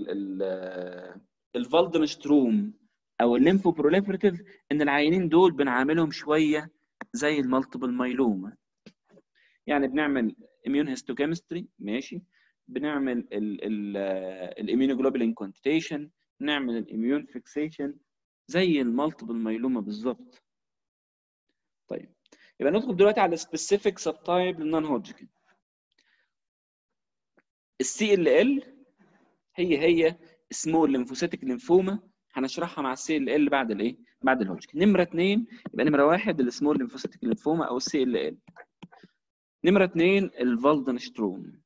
الفالدنشتروم او الليمفو بروليفراتيف، ان العيانين دول بنعاملهم شويه زي المالتيبل مايلوما. يعني بنعمل اميون هيستوكيمستري ماشي، بنعمل الاميونوجلوبولين كوانتيتيشن، نعمل الاميون فيكسيشن زي المالتيبل مايلوما بالظبط. طيب يبقى ندخل دلوقتي على سبيسيفيك سب تايب للنون هودجكن. السي ال ال هي سمول ليمفوسيتك ليمفوما، هنشرحها مع السي ال ال بعد الايه بعد الهودجكن. نمره 2 يبقى نمره 1 السمول ليمفوسيتك ليمفوما او السي ال ال. نمره 2 الفالدنشتروم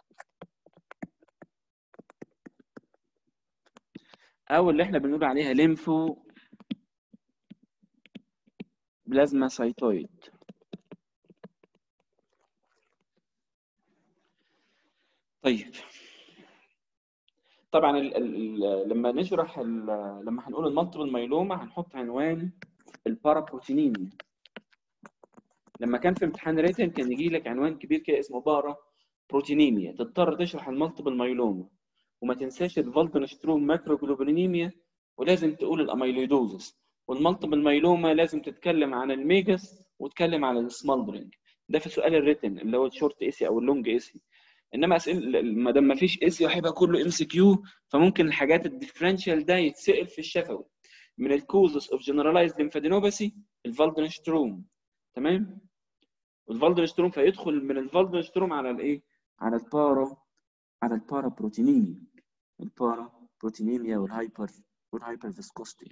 او اللي احنا بنقول عليها ليمفو بلازما سايتويد. طيب طبعا لما نشرح لما هنقول المالتيبل مايلوما هنحط عنوان البارابروتينيميا. لما كان في امتحان ريتن كان يجي لك عنوان كبير كده اسمه بارا بروتينيميا، تضطر تشرح المالتيبل مايلوما وما تنساش الفالدنشتروم ماكروجلوبينيميا، ولازم تقول الاميلويدوزس. والمالتيبل مايلوما لازم تتكلم عن الميجاس وتتكلم عن السمالدرنج. ده في سؤال الريتن اللي هو الشورت ايسي او اللونج ايسي. انما اسئله ما دام ما فيش ايسي وهيبقى كله ام سي كيو، فممكن الحاجات الديفرنشال ده يتسال في الشفوي. من الكوزس اوف جنرالايزد ليمفادينوباثي الفالدنشتروم، تمام؟ والفالدنشتروم فيدخل من الفالدنشتروم على الايه؟ على البارا بروتينيميا، البارا بروتينيميا والهايبر فيسكوستي.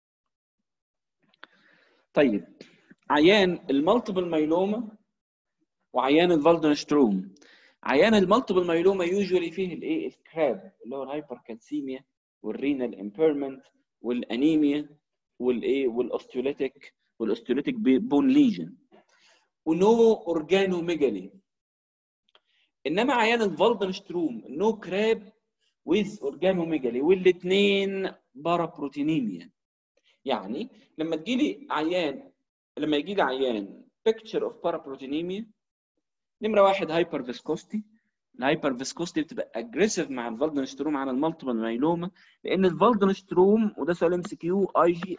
طيب عيان المالتيبل مايلوما وعيان الفالدنشتروم. عيان المالتيبل مايلوما يوجوالي فيه الايه؟ الكراب اللي هو الهايبر كالسيميا والرينال امبيرمنت والانيميا والايه؟ والاوستيوليتيك بون ليجن ونو اورجانوميجالي. انما عيان الفالدنشتروم نو كراب ويز اورجانوميجالي، والاثنين بارابروتينيميا. يعني لما يجي لي عيان بيكتشر اوف بارابروتينيميا، نمره واحد هايبر فيسكوستي. الهايبر فيسكوستي بتبقى اجريسيف مع الفالدنشتروم على المالتيبل مايلوما، لان الفالدنشتروم وده سؤال ام سي كيو اي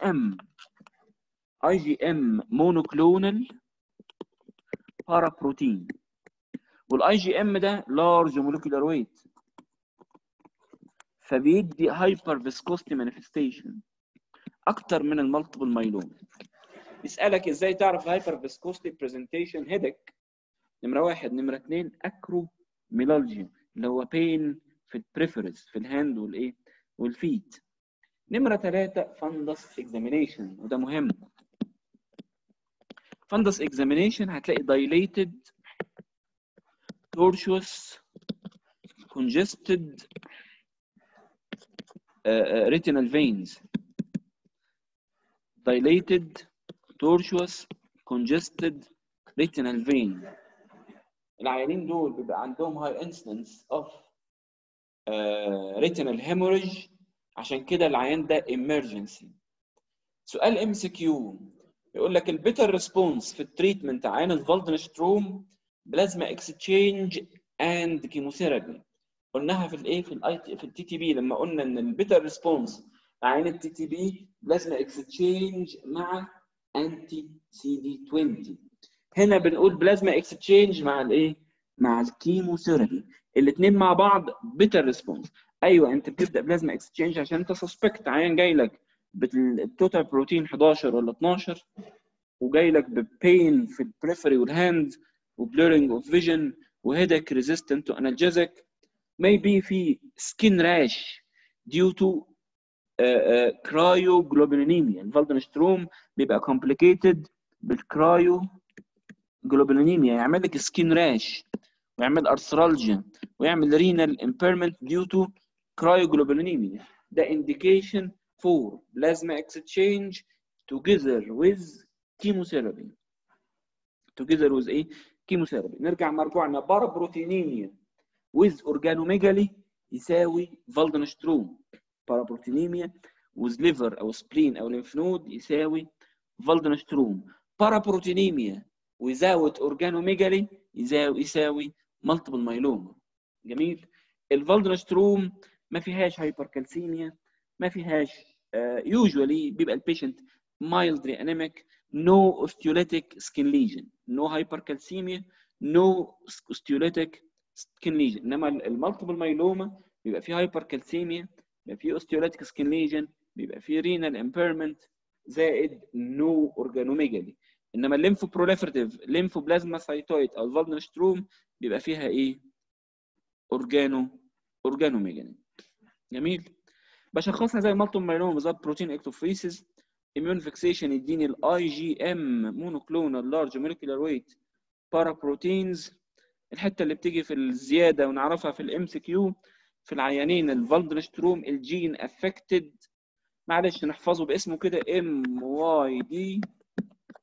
جي ام مونوكلونال بارابروتين، والاي جي ام ده لارج مولكيولار ويت، فبيدي هايبر فيسكوستي مانيفستيشن اكتر من المالتيبل مايلوما. يسالك ازاي تعرف الهايبر فيسكوستي برزنتيشن؟ هيدك نمره واحد. نمره اثنين اكرو ميلالجيا اللي هو بين في البريفرز في الهاند والايه؟ والفيت. نمره ثلاثه فندس اكزامينيشن، وده مهم. فندس اكزامينيشن هتلاقي dilated tortuous congested retinal veins. dilated tortuous congested retinal vein. العيانين دول بيبقى عندهم high incidence of retinal hemorrhage، عشان كده العيان ده emergency. سؤال ام سي كيو يقول لك البيتر ريسبونس في التريتمنت عيان الفالدنشتروم بلازما اكسشينج اند كيموثيرابي. قلناها في الايه؟ في التي تي بي، لما قلنا ان البيتر ريسبونس عيان التي تي بي بلازما اكسشينج مع انتي سي دي 20. هنا بنقول بلازما اكسشينج مع الايه؟ مع الكيموثيرابي. الاثنين مع بعض بيتر ريسبونس. ايوه انت بتبدا بلازما اكسشينج عشان انت سسبكت عيان جاي لك بالتوتال بروتين 11 ولا 12 وجاي لك ببين في البريفري والهاند وبلورنج اوف فيجن وهيدك ريزيستنت تو انالجيزك. maybe في سكين راش due to كرايوجلوبينيميا. الفالدنشتروم بيبقى complicated بالكرايوجلوبينيميا، يعمل لك سكين راش ويعمل ارثرالجيا ويعمل رينال امبيرمنت due to كرايوجلوبينيميا. ده indication for plasma exchange together with chemotherapy. together with ايه؟ chemotherapy. نرجع مرجوعنا بارابروتينيميا with organomegaly يساوي فالدنشتروم. بارابروتينيميا with liver او spleen او lymph node يساوي فالدنشتروم. بارابروتينيميا without organomegaly يساوي multiple myeloma. جميل. الفالدنشتروم ما فيهاش هايبركالسيميا، ما فيهاش usually بيبقى البيشنت mildly anemic, no osteolytic skin lesion, no hypercalcemia, no osteolytic skin lesion. انما المالتيبل مايلوما بيبقى فيه هايبركالسيميا، بيبقى فيه osteolytic skin lesion، بيبقى فيه renal impairment زائد no organomegaly. انما الليمفوبروليفراتيف ليمفوبلازما سايتويد او الفالدنشتروم بيبقى فيها ايه؟ اورجانوميجالي. جميل. بشخصها زي المالتيبل مايلوما بالظبط، بروتين اكتوفريسيس، immune fixation يديني الاي جي ام مونوكلونال لارج مولكيولار ويت بارابروتينز. الحته اللي بتيجي في الزياده ونعرفها في الام سي كيو في العيانين الفالدنشتروم الجين افكتد، معلش نحفظه باسمه كده ام واي دي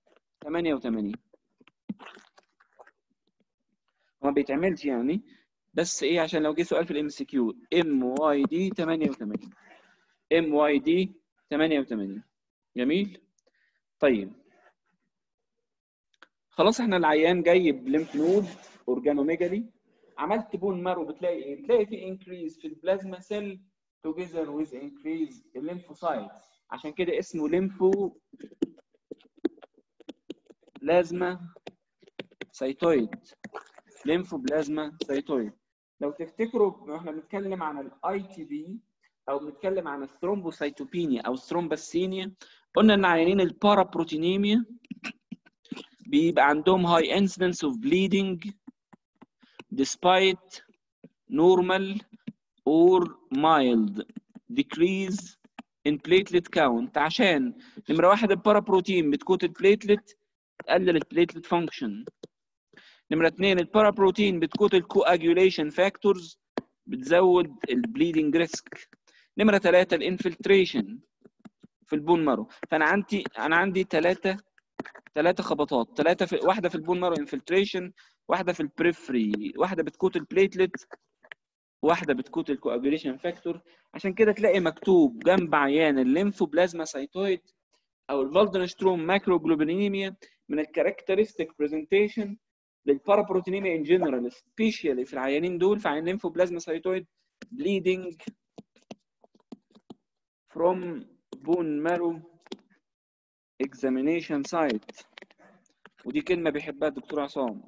88. ما بيتعملش يعني بس ايه عشان لو جه سؤال في الام سي كيو ام واي دي 88 ام واي دي 88. جميل. طيب خلاص احنا العيان جاي بليمف نود اورجانوميجالي، عملت بون مارو بتلاقي ايه؟ بتلاقي في انكريز في البلازما سيل توجذر ويز انكريز الليمفوسايت، عشان كده اسمه ليمفو بلازما سايتويد. ليمفو بلازما سايتويد. لو تفتكروا احنا بنتكلم عن الاي تي بي او بنتكلم عن الثرومبوسايتوبينيا او الثرومباسينيا، قلنا ان عيانين البارابروتينيميا بيبقى عندهم high incidence of bleeding despite normal or mild decrease in platelet count، عشان نمرة واحد البارابروتين بتكوت البليتلت تقلل البليتلت فانكشن. نمرة اثنين البارابروتين بتكوت الكواجوليشن فاكتورز بتزود البليدنج ريسك. نمرة ثلاثة الانفلتريشن في البون مارو. فأنا عندي ثلاثة خبطات، واحدة في البون مارو انفلتريشن، واحدة في البريفري، واحدة بتكوت البليتلت، واحدة بتكوت الكواجوليشن فاكتور. عشان كده تلاقي مكتوب جنب عيان الليمفوبلازما سايتويد او الفالدنشتروم ماكروجلوبينيميا من الكاركترستيك برزنتيشن للبارابروتينيميا ان جنرال، سبيشالي في العيانين دول في عيان الليمفوبلازما سايتويد bleeding from bone marrow examination site. ودي كلمة بيحبها الدكتور عصام.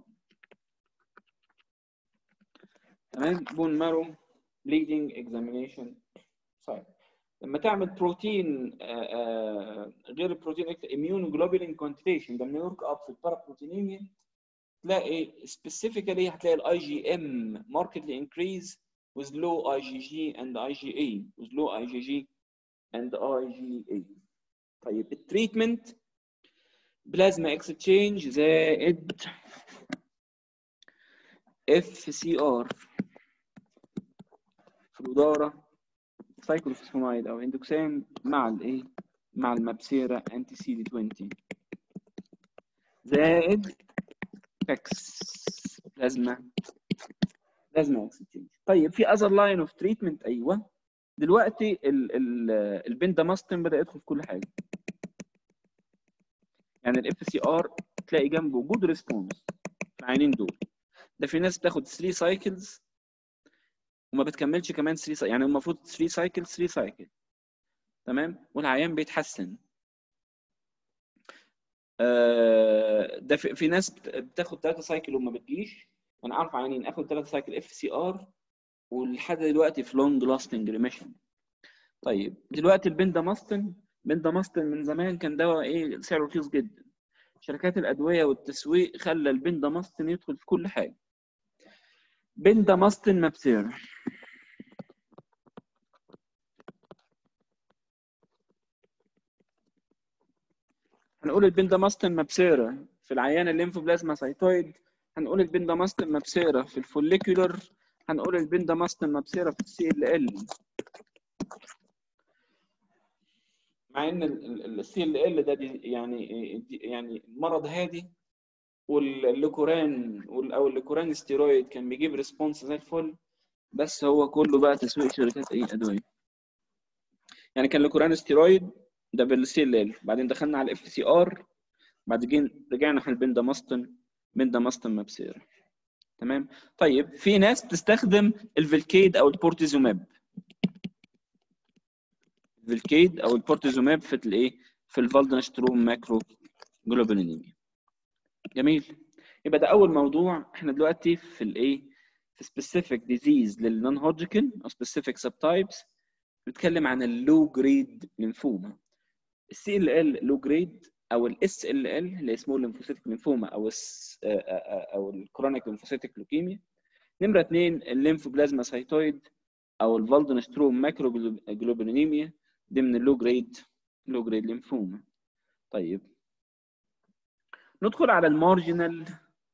تمام. bone marrow bleeding examination site. لما تعمل بروتين غير البروتين immunoglobulin quantitation ده من ورك اب في البارابروتينيميا، تلاقي specifically هتلاقي الاي جي ام markedly increase with low IgG and IgA with low IgG and IgA. طيب التريتمنت بلازما اكستشينج زائد FCR فلودارا سايكلوفوسفامايد او اندوكسان مع الايه؟ مع المابسيرا انتي سي دي 20 زائد فاكس بلازما اكستشينج. طيب في اذر لاين اوف تريتمنت. ايوه دلوقتي البنداماستين بدا يدخل في كل حاجه. يعني الاف سي ار تلاقي جنبه جود ريسبونس في العينين دول. ده في ناس بتاخد 3 سايكلز وما بتكملش كمان 3 سايكل، يعني المفروض 3 سايكل تمام والعيان بيتحسن. ده في ناس بتاخد 3 سايكل وما بتجيش. انا عارف عيانين اخد 3 سايكل اف سي ار ولحد دلوقتي في لونج لاستنج ريميشن. طيب دلوقتي البنداماستين من زمان كان دواء ايه سعره رخيص جدا. شركات الادويه والتسويق خلى البنداماستين يدخل في كل حاجه. بنداماستين مابسيرا. هنقول البنداماستين مابسيرا في العيان الليمفوبلازما سايتويد، هنقول البنداماستين مابسيرا في الفوليكولر، هنقول البنداماستين مابسيرا في السي ال ال. مع ان السي ال ال ده يعني مرض هادي، والليكوران او الليكوران ستيرويد كان بيجيب ريسبونس زي الفل، بس هو كله بقى تسويق شركات ايه ادويه. يعني كان الليكوران ستيرويد ده بالسي ال ال، بعدين دخلنا على الاف سي ار، بعدين رجعنا على البنداماستين مابسيرا. تمام. طيب في ناس بتستخدم الفيلكيد او البورتيزوماب. الفيلكيد او البورتيزوماب في الايه؟ في الفالدنشتروم ماكرو جلوبينيميا. جميل. يبقى ده اول موضوع. احنا دلوقتي في الايه؟ في سبيسيفيك ديزيز للنون هودجكن او سبيسيفيك سب تايبس. بنتكلم عن اللو جريد ليمفوما. السي ال ال لو جريد او الاس ال ال اللي اسمه الليمفوسيتك ليمفوما او الكرونيك ليمفوسيتك لوكيميا. نمره 2 الليمفوبلازما سايتويد او الفالدنشتروم ماكرو جلوبينيميا، دي من اللو جريد ليمفوما. طيب ندخل على المارجنال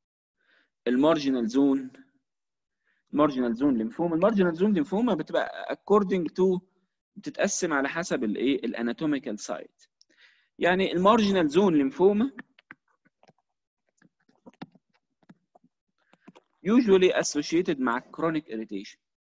زون. المارجنال زون ليمفوما. المارجنال زون ليمفوما بتبقى according to بتتقسم على حسب الايه؟ الاناتوميكال سايت. يعني المارجنال زون ليمفوما usually associated مع chronic irritation.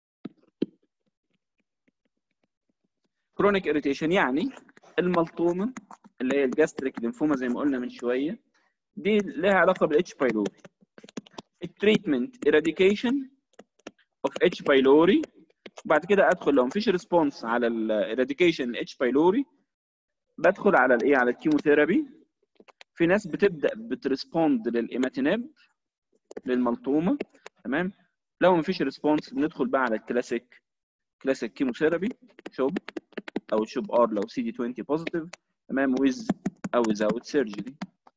chronic irritation يعني الملطومه اللي هي الجاستريك ليمفوما زي ما قلنا من شويه، دي لها علاقه بالاتش بايلوري. التريتمنت eradication of H بايلوري، وبعد كده ادخل لو مفيش ريسبونس على الاراديكيشن الاتش بايلوري بدخل على الايه، على الكيموثيرابي. في ناس بتبدا بتريسبوند للايماتيناب للملطومه، تمام. لو مفيش ريسبونس بندخل بقى على الكلاسيك كيموثيرابي شوب او شوب ار لو سي دي 20 بوزيتيف، تمام، ويز او without سيرجري.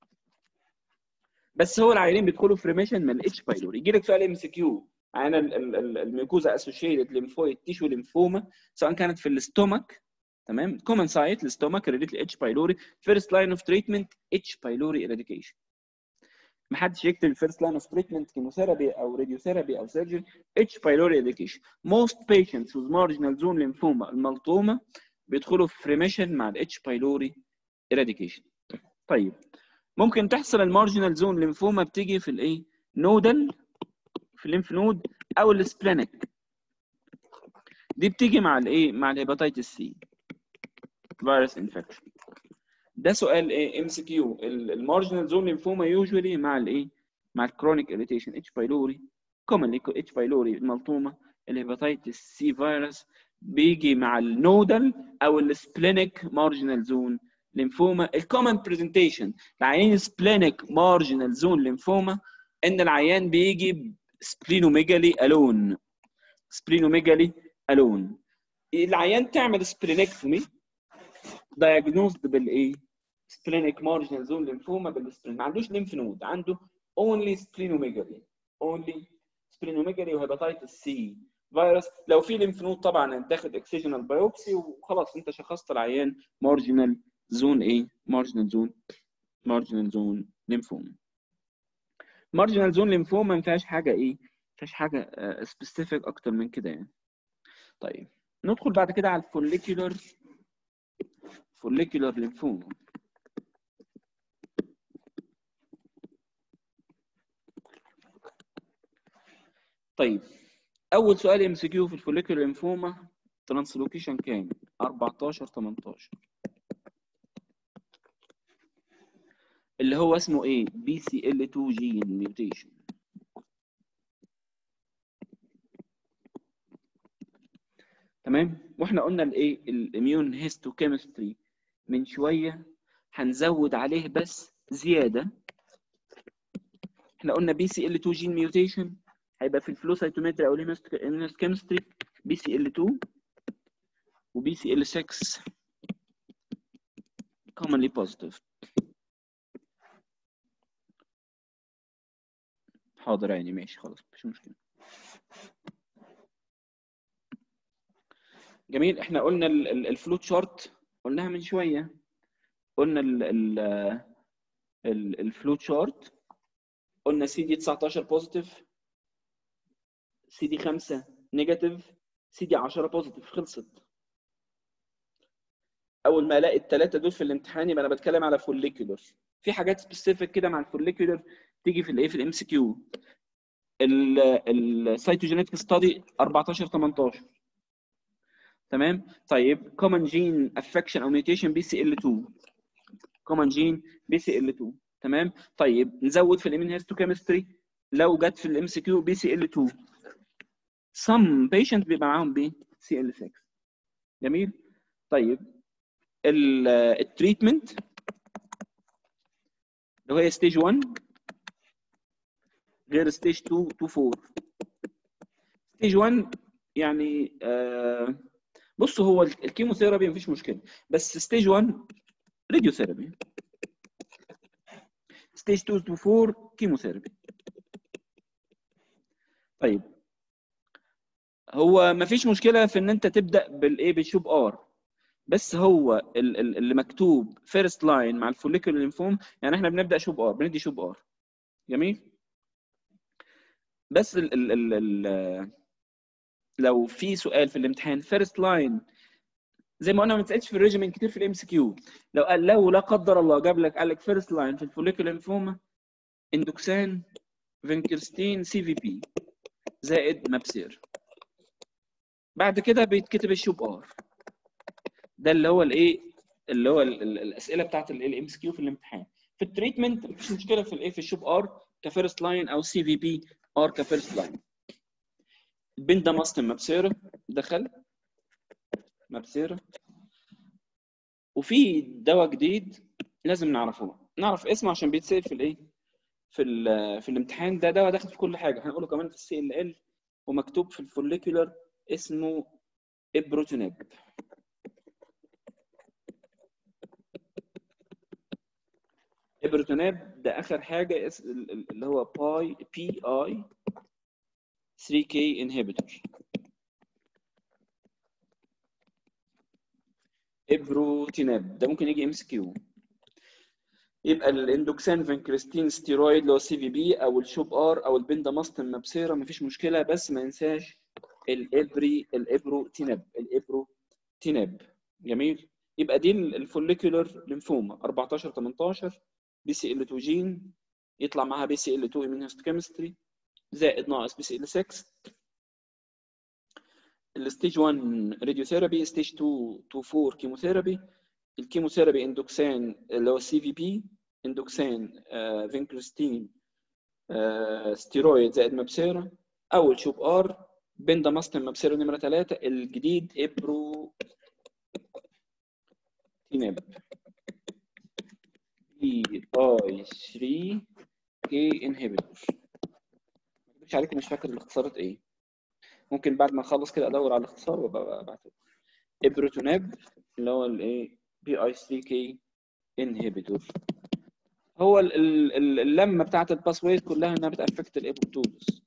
بس هو العيانين بيدخلوا في ريميشن من الاتش بايلوري. يجي لك سؤال ام سي كيو عن الميوكوزا اسوشيتد ليمفويد تيشو ليمفوما سواء كانت في الاستومك، تمام، كومن سايت الاستومك ريليت لاتش بايلوري، فيرست لاين اوف تريتمنت اتش بايلوري اراديكيشن. ما حدش يكتب الفيرست لاين اوف تريتمنت كيموثيرابي او راديوثيرابي او سيرجري، اتش بايلوري اراديكيشن. موست بيشنتس with marginal zone lymphoma الملطومه بيدخلوا في ريميشن مع الاتش بايلوري اراديكيشن. طيب ممكن تحصل المارجنال زون ليمفوما بتيجي في الايه؟ نودال في الليمف نود او السبلينيك، دي بتيجي مع الايه؟ مع الهيباتيتس سي فيروس انفكشن. ده سؤال ايه؟ ام سي كيو. المارجنال زون ليمفوما يوجوالي مع الايه؟ مع الكرونيك اريتيشن اتش بايلوري، كومنلي اتش بايلوري الملطومه، الهيباتيتس سي فيروس بيجي مع النودال او السبلينيك مارجنال زون ليمفوما. الكومن برزنتيشن العيان سبلينيك مارجنال زون ليمفوما ان العيان بيجي سبلينوميجالي الون، سبلينوميجالي الون. العيان تعمل سبلينكتومي دايجنوزد بالايه؟ سبلينيك مارجنال زون ليمفوما بالسبلين، ما عندوش ليمف نود، عنده اونلي سبلينوميجالي، اونلي سبلينوميجالي وهيباتيتس سي فيروس. لو في ليمف نود طبعا هتاخد اكسجنال بايوبسي وخلاص انت شخصت العيان مارجنال زون ايه؟ مارجنال زون ليمفوما. مارجنال زون ليمفوما ما فيهاش حاجه ايه؟ ما فيهاش حاجه سبيسيفيك اكتر من كده يعني. طيب ندخل بعد كده على الفوليكولر ليمفوما. طيب اول سؤال ام سي كيو في الفوليكولر ليمفوما ترانسلوكيشن كام؟ 14 18 اللي هو اسمه ايه؟ BCL2 جين ميوتيشن. تمام. واحنا قلنا الايه؟ الاميون هيستوكيمستري من شويه هنزود عليه بس زياده. احنا قلنا BCL2 جين ميوتيشن هيبقى في الفلو سايتومتري او الهيستوكيمستري BCL2 و BCL6 commonly positive. حاضر يعني ماشي خلاص مفيش مشكله. جميل. احنا قلنا الفلوت شارت قلناها من شويه، قلنا الفلوت شارت قلنا CD 19 بوزيتيف، CD 5 نيجاتيف، CD 10 بوزيتيف، خلصت. اول ما الاقي الثلاثه دول في الامتحان يبقى انا بتكلم على فوليكولر. في حاجات سبيسيفيك كده مع الفوليكولر تيجي في الايه؟ في الام سي كيو. السيتوجينيتك ستادي 14 18 تمام. طيب كومن جين افكشن او ميوتيشن BCL2، كومن جين BCL2 تمام. طيب نزود في الامين هيستوكيمستري لو جت في الام سي كيو BCL2. some patient بيبقى معاهم BCL6. جميل. طيب التريتمنت لو هي ستيج 1 غير ستيج 2 to 4. ستيج 1 يعني بص هو الكيموثيرابي مفيش مشكله، بس ستيج 1 راديوثيرابي، ستيج 2 to 4 كيموثيرابي. طيب هو مفيش مشكله في ان انت تبدا بالايه؟ بالشوب ار، بس هو اللي مكتوب فيرست لاين مع الفوليكولر ليمفوم يعني احنا بنبدا شوب ار، بندي شوب ار. جميل. بس لو في سؤال في الامتحان فيرست لاين زي ما قلنا ما بنسالش في الريجيمنت كتير في الام سي كيو، لو لا قدر الله جاب لك قال لك فيرست لاين في الفوليكولر ليمفوما اندوكسان فينكرستين سي في بي زائد مابسير. بعد كده بيتكتب الشوب ار. ده اللي هو الايه، اللي هو الاسئله بتاعت الام اس كيو في الامتحان. في التريتمنت مفيش مشكله في الايه، في الشوب ار كفيرست لاين او سي في بي ار كفيرست لاين. البنداماستين مابسيرا دخل مابسيرا. وفي دواء جديد لازم نعرف اسمه عشان بيتسال في الايه، في الامتحان. ده دواء داخل في كل حاجه، هنقوله كمان في السي ال ال ومكتوب في الفوليكولر، اسمه ابروتوناب. ابروتوناب ده اخر حاجه اللي هو بي اي 3K انهبيتور. ابروتيناب ده ممكن يجي ام اس كيو. يبقى الاندوكسان فينكريستين ستيرويد اللي هو سي في بي، او الشوب ار، او البنداماستين مابسيرا، مفيش مشكله، بس ما ينساش الابروتيناب. جميل. يبقى دي الفوليكولر ليمفوما 14 18 بي سي ال 2 جين، يطلع معاها بي سي ال 2 immunohistochemistry زائد ناقص بي سي ال 6. الستيج 1 راديوثيرابي، ستيج 2 to 4 كيموثيرابي. الكيموثيرابي اندوكسان اللي هو سي في بي، اندوكسان فينكرستين ستيرويد زائد مابسيرا، اول شوب ار بنداماستين مابسيرا نمره 3. الجديد ابروتيناب بي اي 3 كي انهبيتور. ما اكذبش عليكم مش فاكر الاختصارات ايه، ممكن بعد ما اخلص كده ادور على الاختصار وابقى ابعته. ابروتوناب اللي هو الايه بي اي 3 كي انهبيتور. هو اللمه بتاعت الباسويز كلها انها بتافكت الابوبتوزس.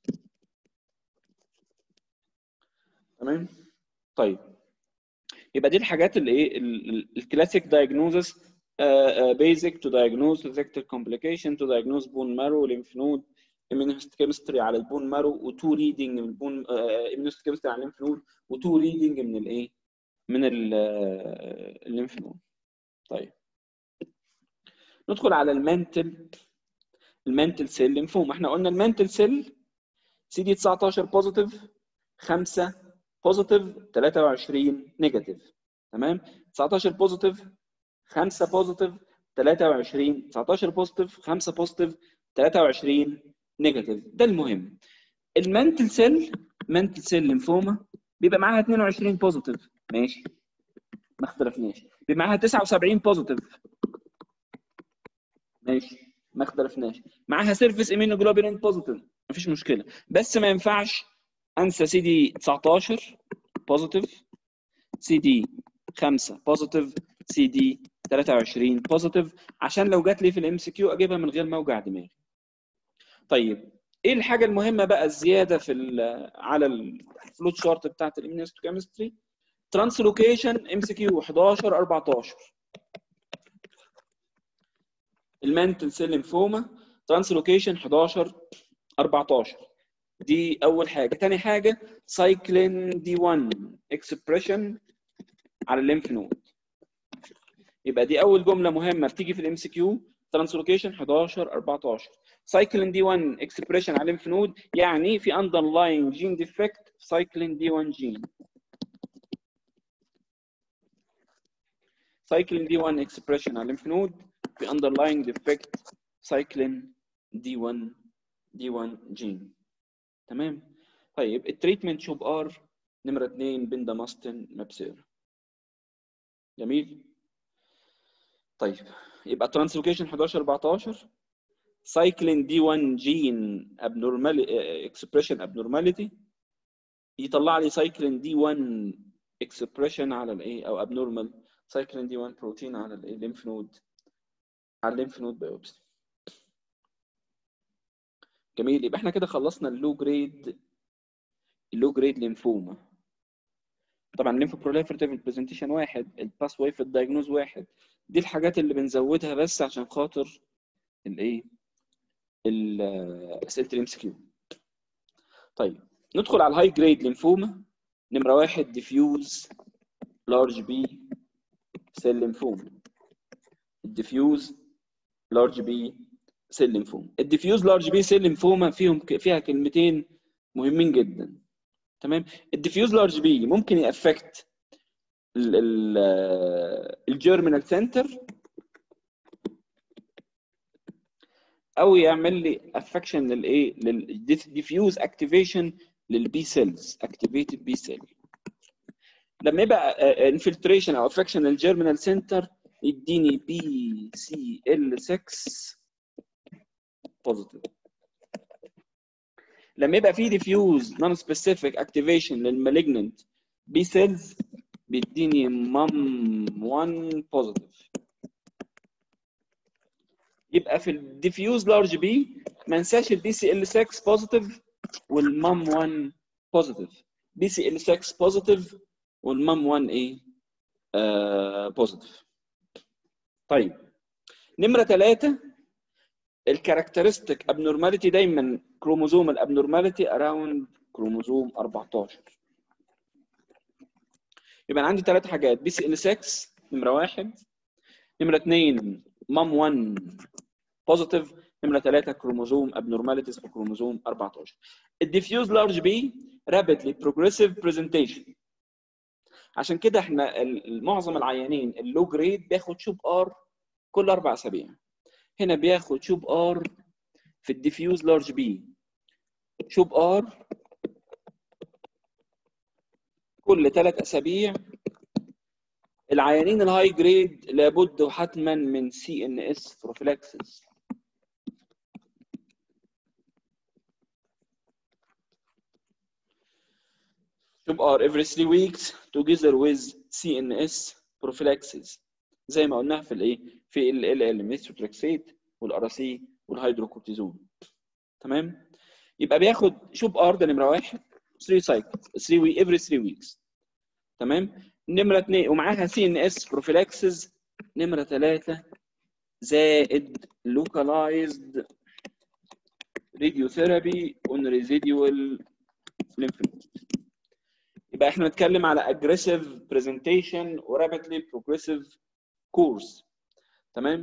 تمام. طيب يبقى دي الحاجات اللي ايه الكلاسيك دايجنوزس، بيزك تو دايجنوز ريكتال كومبليكيشن، تو دايجنوز بون مارو ليمف نود، immunohistochemistry على البون مارو، وتو ريدنج من البون immunohistochemistry على الليمف نود، وتو ريدنج من الايه، من الليمف نود. طيب ندخل على المانتل سيل ليمفوما. احنا قلنا المانتل سيل سي دي 19 بوزيتيف، 5 بوزيتيف، 23 نيجاتيف. تمام. 19 بوزيتيف، 5 بوزيتيف، 23، 19 بوزيتيف، 5 بوزيتيف، 23 نيجاتيف. ده المهم. المانتل سيل ليمفوما بيبقى معاها 22 بوزيتيف، ماشي ما اختلفناش. بيبقى معاها 79 بوزيتيف، ماشي ما اختلفناش. معاها سيرفيس ايمينوجلوبولين بوزيتيف، مفيش مشكله. بس ما ينفعش انسى سي دي 19 بوزيتيف، سي دي 5 بوزيتيف، سي دي 23 بوزيتيف، عشان لو جات لي في الام سي كيو اجيبها من غير ما اوجع دماغي. طيب ايه الحاجه المهمه بقى الزياده في على الفلوت شارت بتاعت الاميونوهيستوكيمستري؟ ترانسلوكيشن ام سي كيو 11 14. المانتل سيل ليمفوما ترانسلوكيشن 11 14. دي اول حاجه. ثاني حاجه سايكلين دي 1 اكسبريشن على الليمف نود. يبقى دي اول جمله مهمه بتيجي في الام سي كيو، ترانسلوكيشن 11 14. سايكلين دي 1 اكسبريشن على الليمف نود، يعني في اندرلاين جين ديفكت في سايكلين دي 1 جين. سايكلين دي 1 اكسبريشن على الليمف نود في اندرلاين ديفكت سايكلين دي 1 جين. تمام. طيب التريتمنت شوب ار نمره 2 بنداماستين مابسير. جميل. طيب يبقى ترانسلوكيشن 11 14، سايكلين دي 1 جين ابنورمالي اكسبريشن ابنورماليتي، يطلع لي سايكلين دي 1 اكسبريشن على الايه، او ابنورمال سايكلين دي 1 بروتين على الايه الليمف نود، على الليمف نود بايوبسي. جميل. يبقى احنا كده خلصنا اللو جريد ليمفوما. طبعا الليمف بروليفرتيف البرزنتيشن واحد، الباس واي في الدايجنوز واحد. دي الحاجات اللي بنزودها بس عشان خاطر الايه، اسئله الام سي كيو. طيب ندخل على الهاي جريد ليمفوما. نمره 1 ديفيوز لارج بي سيل ليمفوما. الديفيوز لارج بي سيل ليمفوما. الديفيوز لارج بي سيل ليمفوما فيها كلمتين مهمين جدا. تمام. الديفيوز لارج بي ممكن يأفكت الجيرمينال سنتر او يعمل لي افكشن للايه للديفيوز اكتيفيشن للبي سيلز، اكتيفيتد بي سيل. لما يبقى انفلتريشن او افكشن للجيرمينال سنتر يديني بي سي ال 6 بوزيتيف. لما يبقى في ديفيوز نون سبيسيفيك اكتيفيشن للمالجننت بي سيلز بيديني مام 1 بوزيتيف. يبقى في الديفيوز لارج بي ما انساش البي سي ال 6 بوزيتيف والمام 1 بوزيتيف. بي سي ال 6 بوزيتيف والمام 1 ايه؟ بوزيتيف. طيب نمره 3 الكاركترستيك ابنورماليتي دايما كروموزوم الابنورماليتي اراوند كروموزوم 14. يبقى عندي 3 حاجات: بي سي ال 6 نمره 1، نمره 2 مام 1 بوزيتيف، نمره 3 كروموزوم ابنورماليتيز في كروموزوم 14. الديفيوز لارج بي رابيدلي بروجريسيف برزنتيشن. عشان كده احنا معظم العيانين اللو جريد بياخد شوب ار كل 4 اسابيع. هنا بياخد شوب ار في الديفيوز لارج بي، شوب ار كل 3 اسابيع. العيانين الهاي جريد لابد وحتما من سي ان اس بروفيلاكسس. شوب ار every 3 weeks together with CNS prophylaxis زي ما قلنا في الايه في ال ميثوتريكسيت والاراسي والهيدروكورتيزون. تمام. يبقى بياخد شوب ار ده نمره 1 3 سايكلز 3 وي every 3 weeks. تمام. نمره 2 ومعاها CNS prophylaxis. نمره 3 زائد localized radiotherapy on residual lymph node. يبقى احنا بنتكلم على aggressive presentation و rapidly progressive course. تمام.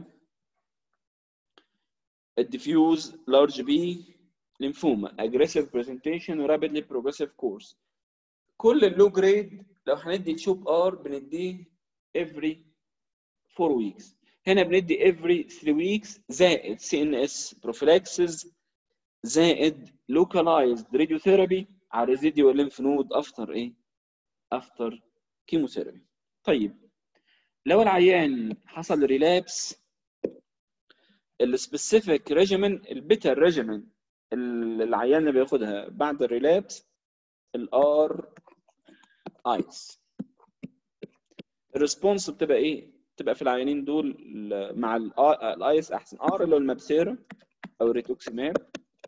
الديفيوز large B lymphoma aggressive presentation و rapidly progressive course. كل اللو جريد لو هندي تشوب ار بنديه every 4 weeks. هنا بندي every 3 weeks زائد CNS prophylaxis زائد localized radiotherapy على residual lymph node after ايه؟ after chemotherapy. طيب لو العيان حصل ريلابس السبيسيفيك ريجيمن البيتا ريجيمن العيان اللي بياخدها بعد الريلابس الار ايس. الريسبونس بتبقى ايه؟ بتبقى في العيانين دول مع الايس احسن. ار اللي هو المابسيرا او الريتوكسيماب،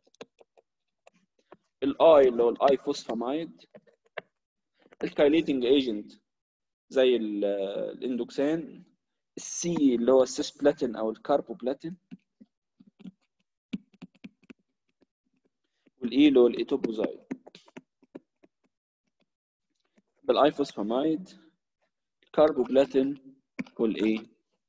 الاي اللي هو الاي فوسفامايد، الكايليتنج ايجنت زي الاندوكسان، السي اللي هو السيسبلاتين او الكاربوبلاتين، والاي اللي هو الايتوبوزايد. بالايفوسفامايد الكاربوبلاتين والايه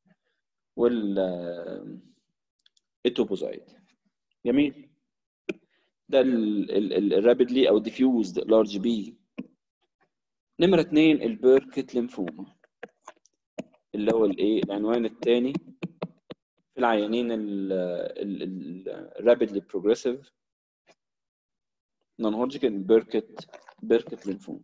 والايتوبوزايد. جميل. ده الرابيدلي او ديفيوزد لارج بي. نمره 2 البيركت ليمفوما اللي هو الايه العنوان الثاني في العيانين الرابيدلي بروجريسيف نون هودجكن بيركت ليمفوما.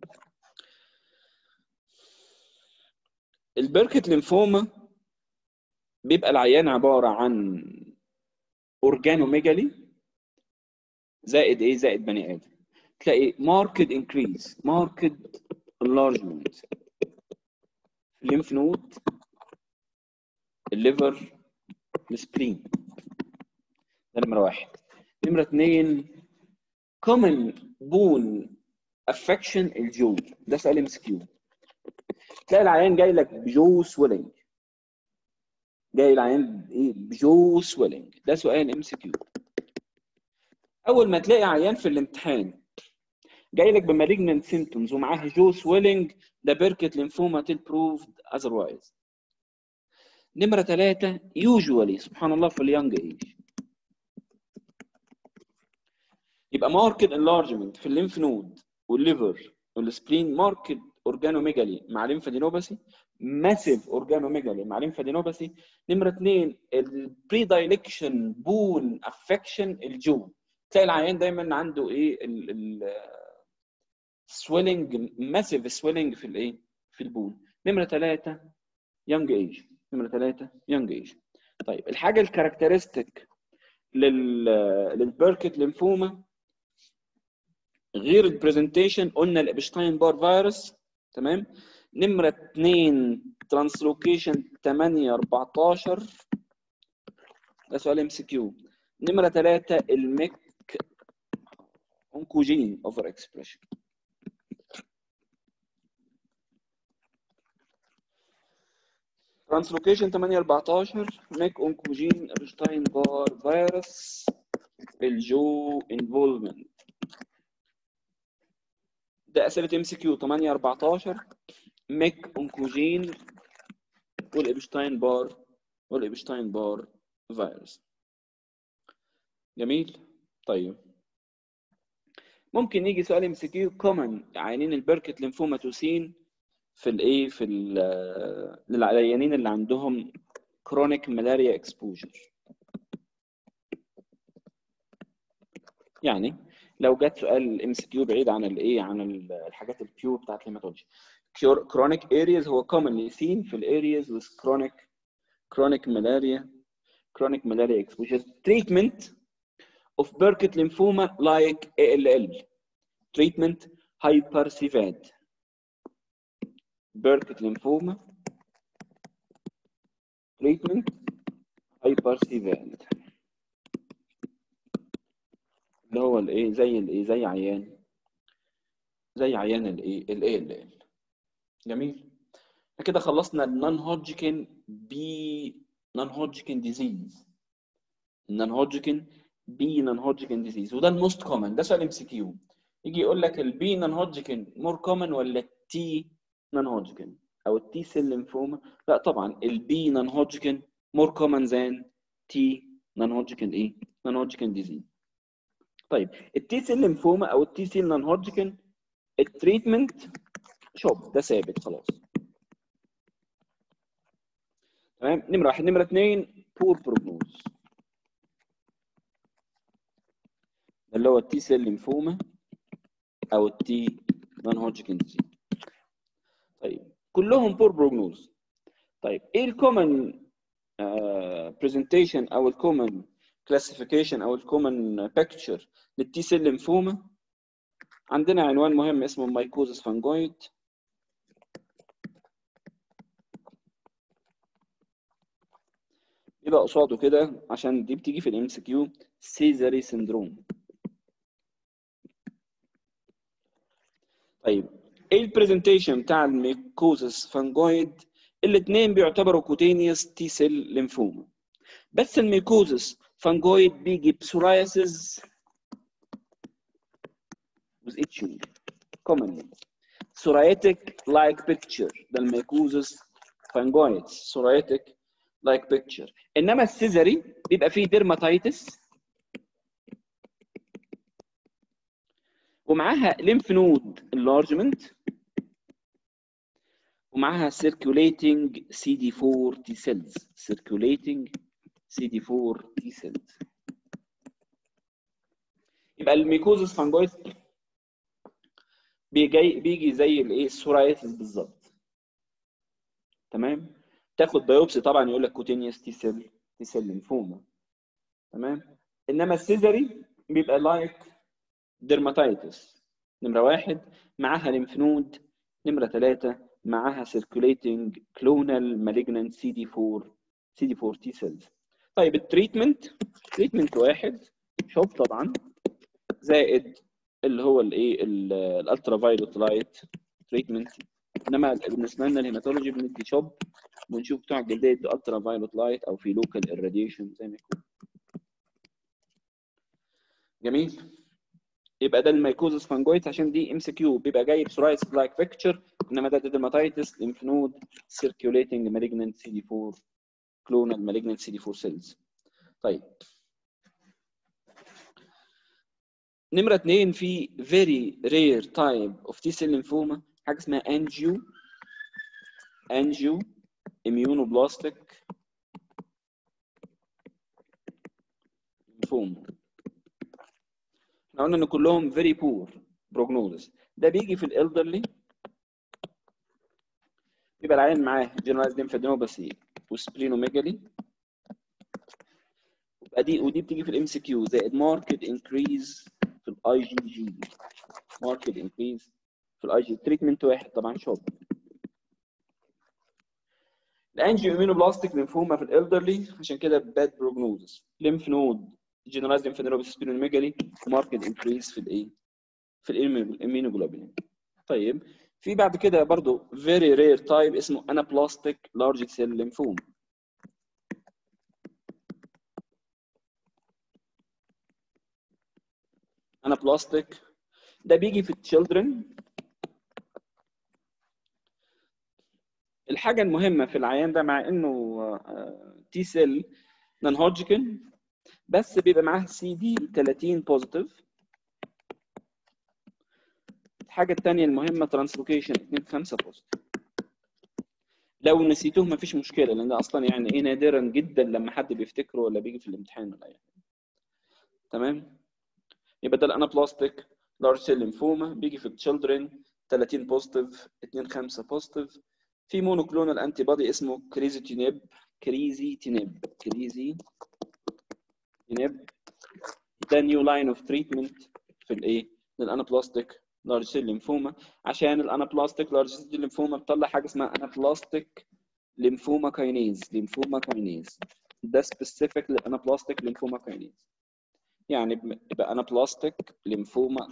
البيركت ليمفوما بيبقى العيان عباره عن اورجانوميجالي زائد ايه؟ زائد بني ادم. تلاقي ماركت انكريز ماركت انلارجمنت الليمف نود الليفر السبلين. ده نمره 1. نمره 2 common bone affection الجو. ده سؤال ام اس كيو. تلاقي العيان جاي لك بجو سويلنج. جاي العيان ايه؟ بجو سويلنج. ده سؤال ام اس كيو. اول ما تلاقي عيان في الامتحان جاي لك بمالجننت سيمبتومز ومعاه جو سويلنج ده بيركت ليمفوما تيل بروفد اذروايز. نمره 3 يوجوالي سبحان الله في اليونج ايج يبقى ماركت انلارجمنت في الليمف نود والليفر والسبلين، ماركت اورجانوميجالي مع ليمفادينوباثي، ماسيف اورجانوميجالي مع ليمفادينوباثي. نمره 2 البري دايلكشن بون افكشن الجو، تلاقي العيان دايما عنده ايه سويلنج، ماسيف سويلنج في الايه في البون. نمره 3 يونج ايج، نمره 3 يونج ايج. طيب الحاجه الكاركترستيك للبيركت ليمفوما غير البرزنتيشن، قلنا الابشتاين بار فيروس. تمام. نمره 2 ترانسلوكيشن 8 14، ده سؤال ام سي كيو. نمره 3 الميك اونكوجين اوفر اكسبريشن. ترانسلوكيشن 8 14 ميك اونكوجين ابشتاين بار فيروس الجو انفولفمنت. ده اسئله ام سي كيو 8 14 ميك اونكوجين والابشتاين بار فيروس. جميل. طيب ممكن يجي سؤال ام سي كيو كومن عيانين البركت ليمفوماتوسين في الايه في للعيانين اللي عندهم كرونيك ملاريا اكسبوجر. يعني لو جت سؤال ام سي كيو بعيد عن الايه عن الحاجات الكيو بتاعت الهيماتولوجي، chronic areas هو commonly seen في areas with chronic malaria exposure. Treatment of Burkitt lymphoma like ALL. Treatment hypercivad. Burkitt lymphoma treatment hypercivad اللي هو الايه زي عيان الايه ALL. جميل. كده خلصنا النون هودجكن ديزيز. نون هودجكن ديزيز وده الموست كومن. ده سؤال ام سي كيو، يجي يقول لك البي نون هودجكن مور كومن ولا التي نون هودجكن او التي سيل ليمفوما؟ لا طبعا البي نون هودجكن مور كومن ذان تي نون هودجكن ديزيز. طيب التي سيل ليمفوما او التي سيل نون هودجكن التريتمنت شوب ده ثابت خلاص. تمام. نمره 1. نمره 2 بور بروجنوز اللي هو التي سيل ليمفوما او التي نون هودجكن ديزيز. طيب كلهم بور بروجنوز. طيب ايه الكومن برزنتيشن او الكومن كلاسيفيكيشن او الكومن بيكتشر للتي سيل ليمفوما؟ عندنا عنوان مهم اسمه مايكوزس فانجويد. يبقى قصاده كده عشان دي بتيجي في الام سي كيو سيزاري سيندروم. طيب ايه البرزنتيشن بتاع الميكوزس فانجويد؟ الاثنين بيعتبروا كوتينيوس تي سيل ليمفوما، بس الميكوزس فانجويد بيجي بسورايسيس with itching commonly. psoriatic like picture ده الميكوزس فانجويد psoriatic like picture. انما السيزاري بيبقى فيه ديرماتايتس ومعاها lymph node enlargement ومعاها circulating CD4 T cells. يبقى الميكوزس فانجويد بيجي زي الايه السورايتس بالظبط. تمام. تاخد بايوبسي طبعا يقول لك كوتينيوس تي سيل ليمفوما. تمام. انما السيزاري بيبقى لايك ديرماتايتس. نمره 1 معاها ليمف نود. نمره 3 معاها circulating clonal malignant CD4 T cells. طيب التريتمنت 1 شوب طبعا زائد اللي هو الايه الالترا فايلوت لايت تريتمنت. انما بالنسبه لنا الهيماتولوجي بندي شوب ونشوف بتوع الجلديه يدوا الترا فايلوت لايت او في لوكال irradiation زي ما يكون. جميل. يبقى ده الميكوزس فانجويت عشان دي ام سي كيو بيبقى جاي بسورايتس لايك بيكتشر، انما ده ديرماتايتس ليمف نود سيركيوليتنج مالجننت سي دي 4 كلونال مالجننت سي دي 4 سيلز. طيب نمره 2 في very rare type of T cell lymphoma حاجه اسمها angio immunoblastic lymphoma. احنا قلنا ان كلهم very poor prognosis. ده بيجي في الالدرلي، يبقى العيان معاه generalized lymphadenopathy وسبلينوميجالي، ودي بتيجي في الام سي كيو زائد ماركت انكريز في الاي جي جي. ماركت انكريز في الاي جي. تريتمنت واحد طبعا شوب. الانجيو امينوبلاستيك ليمفوما في الالدرلي عشان كده باد بروجنوزس. ليمف نود جنرالايزد ليمفادينوباثي سبلينوميجالي ماركت انكريز في الايه؟ في الامينوجلوبولين. طيب في بعد كده برضو فيري رير تايب اسمه انابلاستيك لارج سيل ليمفوما. انابلاستيك ده بيجي في التشيلدرن. الحاجه المهمه في العيان ده مع انه تي سيل نون هودجكن بس بيبقى معاه سي دي 30 بوزيتيف. الحاجه الثانيه المهمه ترانسلوكيشن 2-5 بوزيتيف. لو نسيتوه مفيش مشكله لان ده اصلا يعني ايه نادرا جدا لما حد بيفتكره ولا بيجي في الامتحان ولا اي حاجه. تمام. يبقى ده الانابلاستيك لارج سيل ليمفوما بيجي في التشيلدرن 30 بوزيتيف 2-5 بوزيتيف. في مونوكلونال انتي بودي اسمه كريزيتينيب. ده نيو لاين اوف تريتمنت في الايه؟ للانابلاستيك لارج سيل ليمفوما. عشان الانابلاستيك لارج سيل ليمفوما بتطلع حاجه اسمها انابلاستيك ليمفوما كاينيز. ده سبيسيفيك للانابلاستيك ليمفوما كاينيز. يعني يبقى انابلاستيك ليمفوما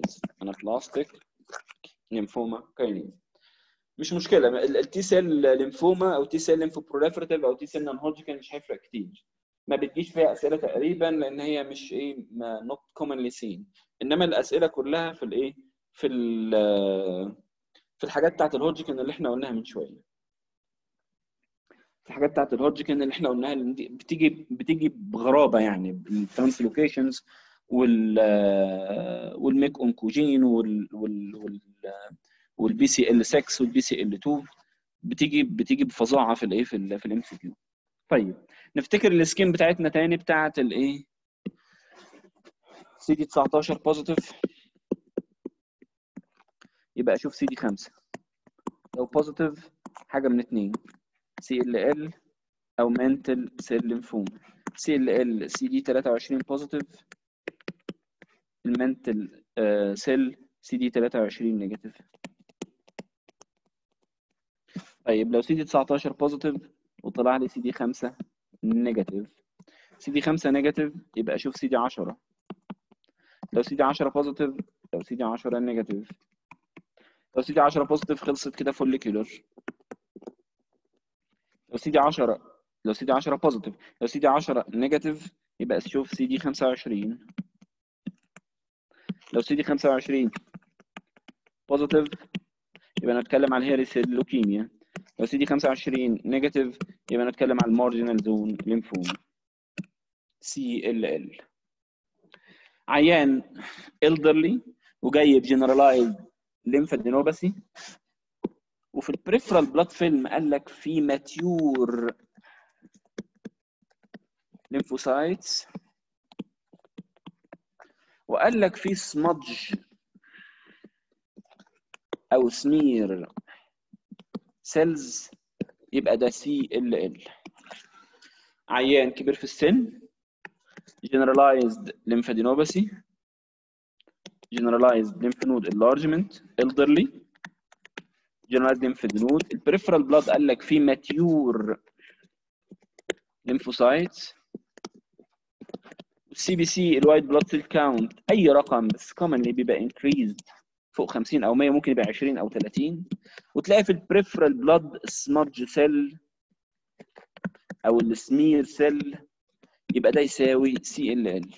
كاينيز. مش مشكله التي سيل ليمفوما او تي سيل ليمفو بروليفراتيف او تي سيل نون هودجكن مش هيفرق كتير. ما بتجيش فيها اسئله تقريبا لان هي مش ايه نوت كومنلي سين. انما الاسئله كلها في الايه؟ في في الحاجات بتاعت الهودجكن اللي احنا قلناها من شويه. الحاجات بتاعت الهودجكن اللي احنا قلناها اللي بتيجي بغرابه يعني الترانسلوكيشنز والميك اونكوجين والبي سي ال 6 والبي سي ال 2 بتيجي بفظاعه في الايه؟ في الام سي كيو. طيب نفتكر السكيم بتاعتنا تاني بتاعت الايه؟ سي دي 19 بوزيتيف. يبقى اشوف سي دي 5 لو بوزيتيف حاجه من اتنين سي ال ال او منتل سيل ليمفوما. سي ال ال سي دي 23 بوزيتيف. المنتل سيل سي دي 23 نيجاتيف. طيب لو سي دي 19 بوزيتيف وطلع لي سي دي 5 نيجاتيف. سي دي 5 نيجاتيف يبقى اشوف سي دي 10. لو سي دي 10 بوزيتيف، لو سي دي 10 نيجاتيف. لو سي دي 10 بوزيتيف خلصت كده فوليكولر. لو سي دي 10 بوزيتيف، لو سي دي 10 نيجاتيف يبقى اشوف سي دي 25. لو سي دي 25 بوزيتيف يبقى نتكلم عن هيري سيل لوكيميا. لو سي دي 25 نيجاتيف يبقى نتكلم عن المارجنال زون ليمفوما سي ال ال. عيان elderly وجاي بجنرالايز ليمفادينوباثي وفي البريفرال بلاد فيلم قال لك في ماتيور ليمفوسايتس وقال لك في سمادج او سمير سيلز يبقى ده سي ال ال. عيان كبير في السن generalized lymphadenopathy generalized lymph node enlargement elderly generalized lymph node. البريفرال بلاد قال لك في ماتيور lymphocytes. السي بي سي الوايت بلاد سيل كاونت اي رقم بس commonly بيبقى increased فوق 50 او 100 ممكن يبقى 20 او 30. وتلاقي في البريفرال بلاد سمادج سيل او السمير سيل يبقى ده يساوي سي ال ال.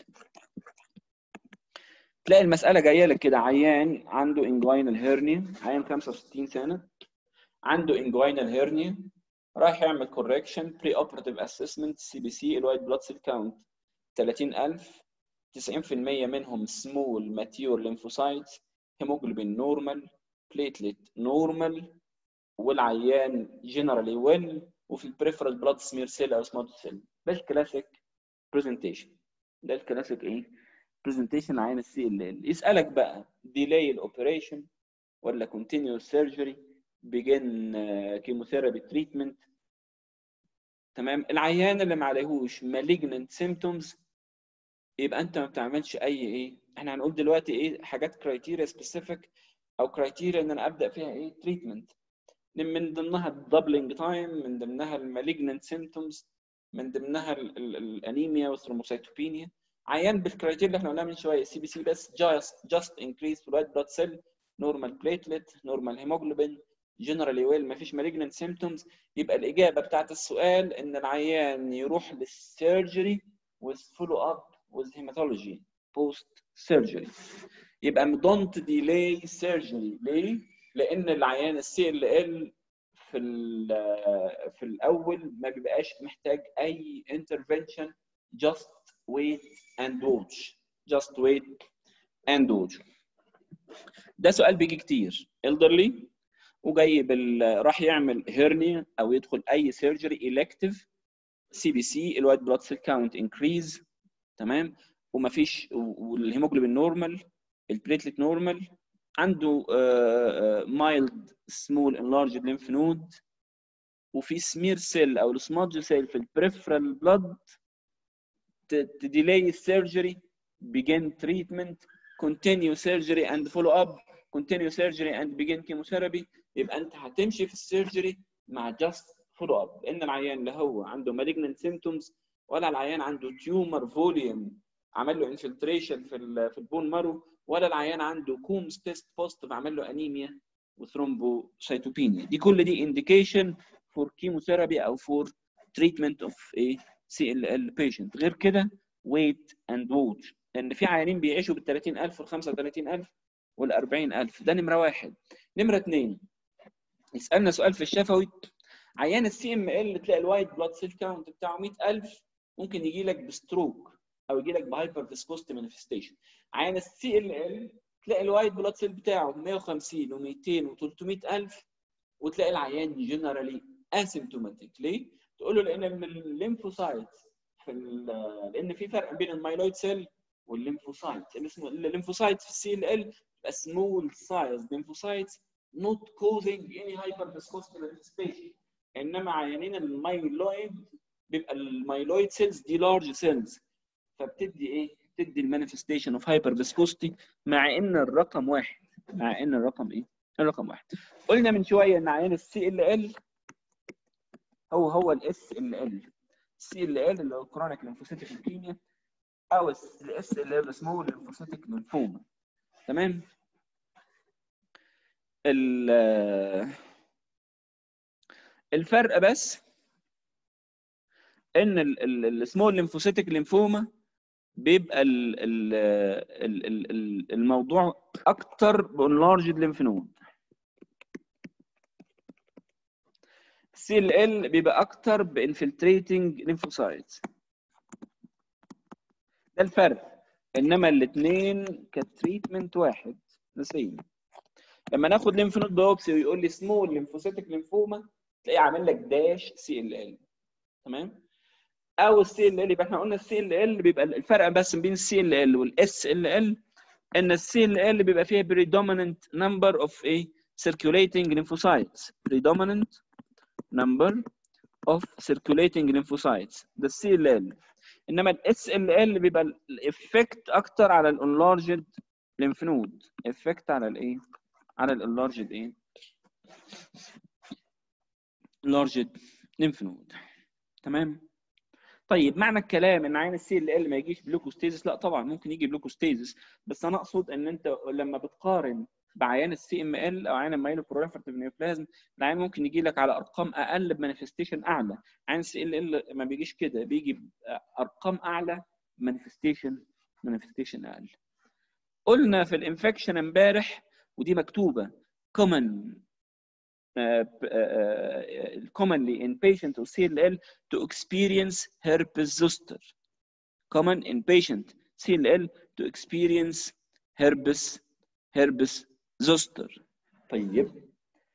تلاقي المساله جايه لك كده عيان عنده انجوينال هيرنيا. عيان 65 سنه عنده انجوينال هيرنيا رايح يعمل كوركشن بري اوبراتيف اسسمنت سي بي سي الوايت بلاد سيل كاونت 30000 90% منهم سمول ماتيور ليمفوسايتس، هيموجلوبين نورمال، بليتلت نورمال، والعيان جنرالي ويل، وفي البريفرال بلاد سمير سيل او سموت سيل. ده الكلاسيك برزنتيشن. ده الكلاسيك ايه؟ برزنتيشن عين السي ال ال. يسالك بقى ديلاي الاوبريشن ولا كونتينيوس سيرجري، بيجن كيموثيرابي تريتمنت. تمام. العيان اللي ما عليهوش مالجننت سيمبتومز يبقى انت ما بتعملش اي ايه. احنا هنقول دلوقتي ايه حاجات كرايتيريا سبيسيفيك او كرايتيريا ان انا ابدا فيها ايه تريتمنت. من ضمنها الدبلنج تايم، من ضمنها المالجننت سيمبتومز، من ضمنها الانيميا والثرومبوسايتوبينيا. عيان بالكرايتيريا اللي احنا قلناها من شويه سي بي سي بس جاست انكريس في الوايت بلاد سيل، نورمال بليتلت، نورمال هيموجلوبين، جنرالي ويل، ما فيش مالجننت سيمبتومز، يبقى الاجابه بتاعت السؤال ان العيان يروح للسيرجري with follow up with hematology post surgery. يبقى don't delay surgery. ليه؟ لان العيان السي ال ال في الاول ما بيبقاش محتاج اي intervention. just wait and watch. just wait and watch. ده سؤال بيجي كتير. elderly وجاي راح يعمل هيرنيا او يدخل اي سيرجري elective، سي بي سي، الوايت بلاد سيل كاونت انكريز، تمام، ومفيش، والهيموجلوبين نورمال، البليتلت نورمال، عنده مايلد سمول انلارجد ليمف نود، وفي سمير سيل او السمادج سيل في البريفرال بلاد. تديلي السيرجري، begin treatment، continue surgery and follow up، continue surgery and begin chemotherapy. يبقى انت هتمشي في السيرجري مع just follow up، لان العيان لا هو عنده malignant symptoms ولا العيان عنده tumor volume عمل له infiltration في البون مارو، ولا العيان عنده كومز تيست بوزيتيف عمل له انيميا وثرومبوسايتوبينيا. دي كل دي indication for chemotherapy او for treatment of a CLL patient. غير كده wait and watch، لان في عيانين بيعيشوا بال 30,000 وال 35,000 وال 40,000. ده نمره واحد. نمره اثنين، يسالنا سؤال في الشفوي، عيان السي ام ال تلاقي الوايت بلاد سيل كاونت بتاعه 100,000، ممكن يجي لك بستروك او يجي لك بهايبر فيسكوستي مانيفستيشن. عيان السي ال ال تلاقي الوايت بلاد سيل بتاعه 150 و200 و300,000، وتلاقي العيان جنرالي اسيمتوماتيك. ليه؟ تقول له لان الليمفوسايتس لان في فرق بين المايلويد سيل والليمفوسايتس. اللي اسمه الليمفوسايتس في السي ال ال سمول سايز ليمفوسايتس not causing any hyperviscosity manifestation. انما عيانين المايلويد بيبقى المايلويد سيلز دي لارج سيلز، فبتدي ايه؟ بتدي المانيفستيشن اوف هايبرفيسكوستي، مع ان الرقم واحد. مع ان الرقم ايه؟ الرقم واحد. قلنا من شويه ان عيان السي ال ال هو الاس ال ال. السي ال ال اللي هو كرونيك ليمفوسيتيك ليوكيميا، او الاس ال ال سمول ليمفوسيتيك ليمفوما. تمام. الفرق بس ان السمول ليمفوسيتيك ليمفوما بيبقى الموضوع اكتر بانلارجد ليمف نود. السي ال ال بيبقى اكتر بانفلتريتنج ليمفوسايتس. ده الفرق. انما الاثنين كتريتمنت واحد نسيم. لما ناخد ليمف نود بايوبسي ويقول لي سمول ليمفوسيتيك ليمفوما، تلاقيه عامل لك داش سي ال ال. تمام. او السي ال ال، يبقى احنا قلنا السي ال ال بيبقى الفرق بس بين السي ال ال والاس ال ال ان السي ال ال بيبقى فيها predominant number of a circulating lymphocytes. predominant number of circulating lymphocytes. ده السي ال ال. انما الاس ال ال بيبقى الافكت اكتر على الانلارجد ليمف نود. افكت على الايه؟ على الانلارجد ايه؟ لارجد ليمف نود. تمام. طيب معنى الكلام ان عين السي ال ال ما يجيش بلوكوستيزس؟ لا طبعا ممكن يجي بلوكوستيزس، بس انا اقصد ان انت لما بتقارن بعيان السي ام ال او عيان المايلو بروليفراتيف نيوبلازم، العيان ممكن يجي لك على ارقام اقل بمانيفستيشن اعلى. عيان السي ال ال ما بيجيش كده، بيجي ارقام اعلى مانيفستيشن اقل. قلنا في الانفكشن امبارح ودي مكتوبه common commonly in patient with CLL to experience herpes zoster. common in patient CLL to experience herpes zoster. طيب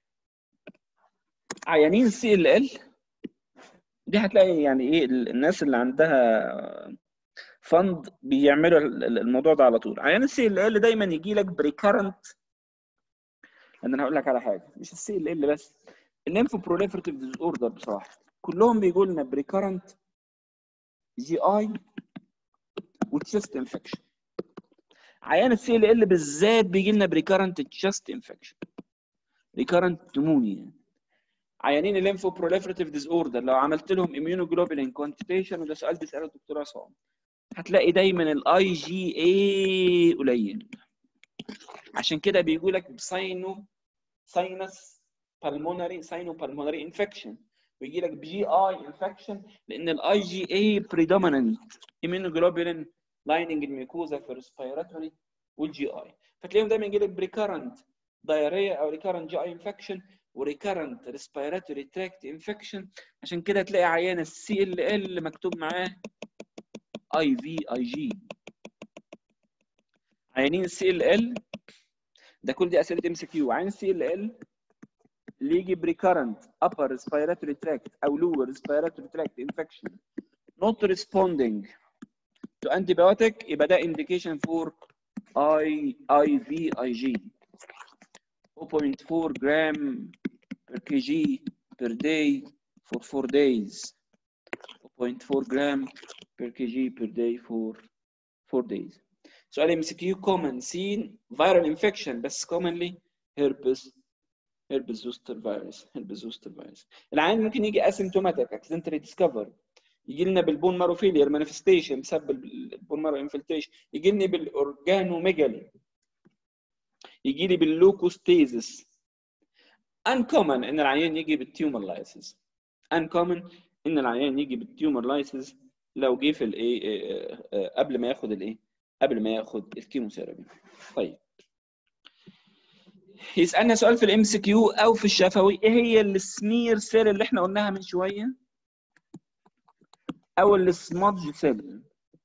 عيانين CLL دي هتلاقي يعني ايه الناس اللي عندها فند بيعملوا الموضوع ده على طول. عيان CLL دايما يجي لك بريكارنت، لان انا هقول لك على حاجه، مش CLL بس، الليمفو بروليفرتيف ديز اوردر بصراحه كلهم بيجوا لنا بريكارنت GI وتشست انفكشن. عيان CLL بالذات بيجي لنا بريكارنت تشست انفكشن، ريكارنت نمونيا. عيانين الليمفو بروليفرتيف ديز اوردر لو عملت لهم اميونوجلوبولين كوانتيتيشن، وده سؤال بيساله الدكتور عصام، هتلاقي دايما IgA قليل. عشان كده بيقول لك ساينس بالمونري انفكشن، ويجي لك GI انفكشن، لان IgA بريدوميننت اميونوجلوبولين لايننج الميكوزا في الريسبيراتوري والGI، فتلاقيهم دايما يجي لك بريكارنت دايريا او ريكارنت GI انفكشن وريكارنت ريسبيراتوري تراكت انفكشن. عشان كده تلاقي عيان CLL مكتوب معاه IVIG. عيانين CLL ده كل دي اسئله MCQ. عيان CLL اللي يجي بريكارنت upper respiratory tract او lower respiratory tract infection not responding to antibiotic، يبقى ده indication for IVIG 0.4 gram per kg per day for 4 days. 0.4 gram per kg per day for 4 days. سؤال MCQ common seen viral infection بس commonly herpes zoster virus. العيان ممكن يجي asymptomatic accidentally discovered، يجي لنا بالبون مارو فيلير مانيفستيشن بسبب البون مارو انفلتريشن، يجي لي بالاورجانوميجالي، يجي لي باللوكوستيزس. uncommon ان العيان يجي بالتيومر لايسيس. uncommon ان العيان يجي بالتيومر لايسيس لو جه في الايه قبل ما ياخد الكيموثيرابي. طيب يسالنا سؤال في الMCQ او في الشفوي، ايه هي السمير سيل اللي احنا قلناها من شويه او السمادج سيل؟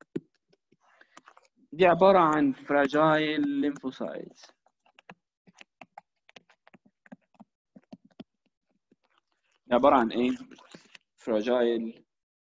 دي عباره عن فراجايل ليمفوسايتس. عباره عن ايه؟ فراجايل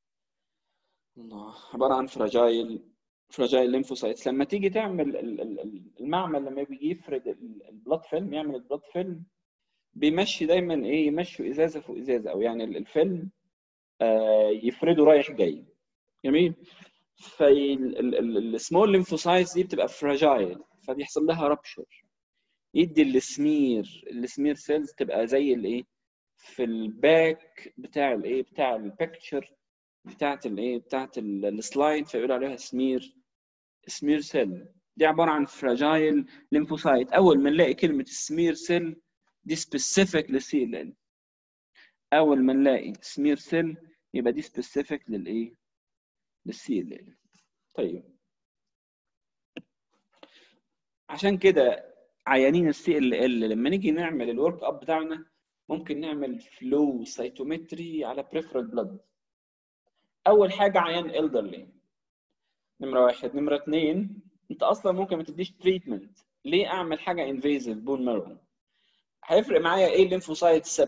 ليمفوسايتس. لما تيجي تعمل المعمل لما بيجي يفرد البلاد فيلم، يعمل البلاد فيلم، بيمشي دايما ايه، يمشوا ازازه فوق ازازه، او يعني الفيلم يفرده رايح جاي. جميل. فالسمول ليمفوسايتس دي بتبقى فراجايل، فبيحصل لها رابشر، يدي السمير سيلز تبقى زي الايه في الباك بتاع الايه بتاع البيكتشر بتاعت السلايد، فيقول عليها سمير سيل. دي عباره عن فراجايل ليمفوسايت. اول ما نلاقي كلمه سمير سيل دي سبيسيفيك للCLL، اول ما نلاقي سمير سيل يبقى دي سبيسيفيك للCLL. طيب عشان كده عيانين الCLL لما نيجي نعمل الورك اب بتاعنا ممكن نعمل فلو سايتومتري على بريفرال بلاد. اول حاجه عيان elderly، نمره 1. نمره 2 انت اصلا ممكن ما تديش تريتمنت، ليه اعمل حاجه انفيزيف بون مارو؟ هيفرق معايا ايه الليمفوسايت 70% 80% 60%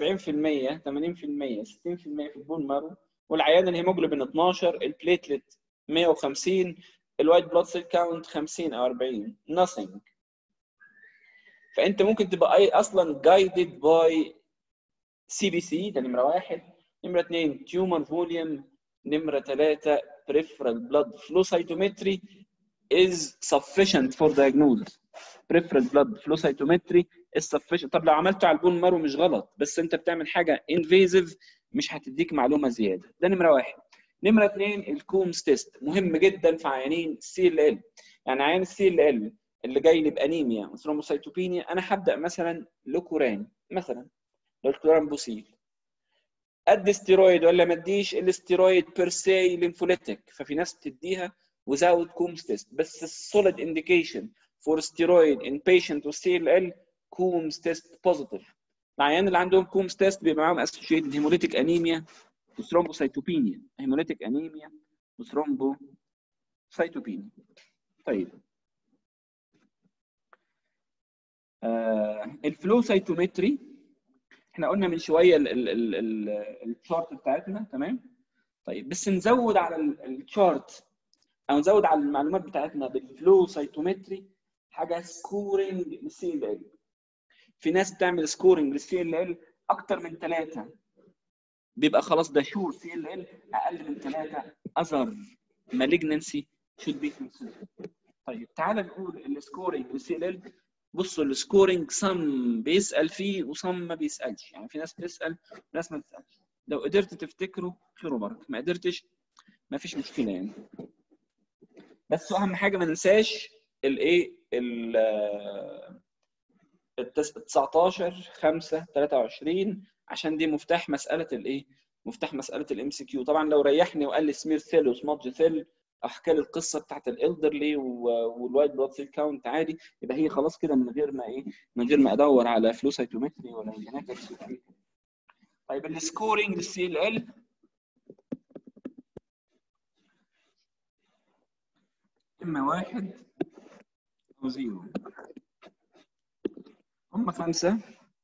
في البون مارو، والعيان الهيموجلوبين 12، البليتلت 150، الوايت بلاد سيل كاونت 50 او 40 nothing. فانت ممكن تبقى اي اصلا guided by CBC. ده نمره 1. نمره 2 تيومر فوليوم. نمره 3 peripheral blood flow cytometry is sufficient for diagnosis. peripheral blood flow cytometry is sufficient. طب لو عملته على البون مارو مش غلط، بس انت بتعمل حاجه invasive مش هتديك معلومه زياده. ده نمره 1. نمره 2 الكومز تيست مهم جدا في عيانين CLL. يعني عيان CLL اللي جاي لي بانيميا وثرومبوسايتوبينيا، انا هبدا مثلا لوكوران، مثلا لو الكلوران بوسيل، ادي ستيرويد ولا ما اديش؟ الاستيرويد بير سي ليمفوليتيك، ففي ناس بتديها without كومز تيست، بس السوليد انديكيشن فور ستيرويد ان بيشنت with CLL كومز تيست بوزيتيف. العيان اللي عندهم كومز تيست بيبقى معاهم اسوشيتد هيموليتيك انيميا وثرومبوسايتوبينيا، هيموليتيك انيميا وثرومبوسايتوبينيا. طيب الفلو سايتومتري احنا قلنا من شويه الشارت بتاعتنا، تمام. طيب بس نزود على الشارت او نزود على المعلومات بتاعتنا بالفلو سايتومتري حاجه سكورنج للسي ال ال. في ناس بتعمل سكورنج للسي ال ال اكتر من 3، بيبقى خلاص ده شور سي ال ال اقل من 3 اذر مالجنسي should be considered. طيب تعال نقول السكورنج للسي ال ال. بصوا السكورنج صم بيسال فيه وصم ما بيسالش، يعني في ناس بتسال وناس ما بتسالش. لو قدرت تفتكره خير وبركه، ما قدرتش ما فيش مشكله يعني. بس اهم حاجه ما ننساش الايه 19/5/23 عشان دي مفتاح مساله الايه، مفتاح مساله الام سي كيو. طبعا لو ريحني وقال لي سمير ثيل وسمادج ثيل احكي لي القصه بتاعت الالدرلي والوايت بلاد سيل كاونت عادي، يبقى هي خلاص كده من غير ما ايه، من غير ما ادور على فلو سايتومتري ولا هناك. طيب السكورنج للسي ال ال اما 1 او 0. هم 5.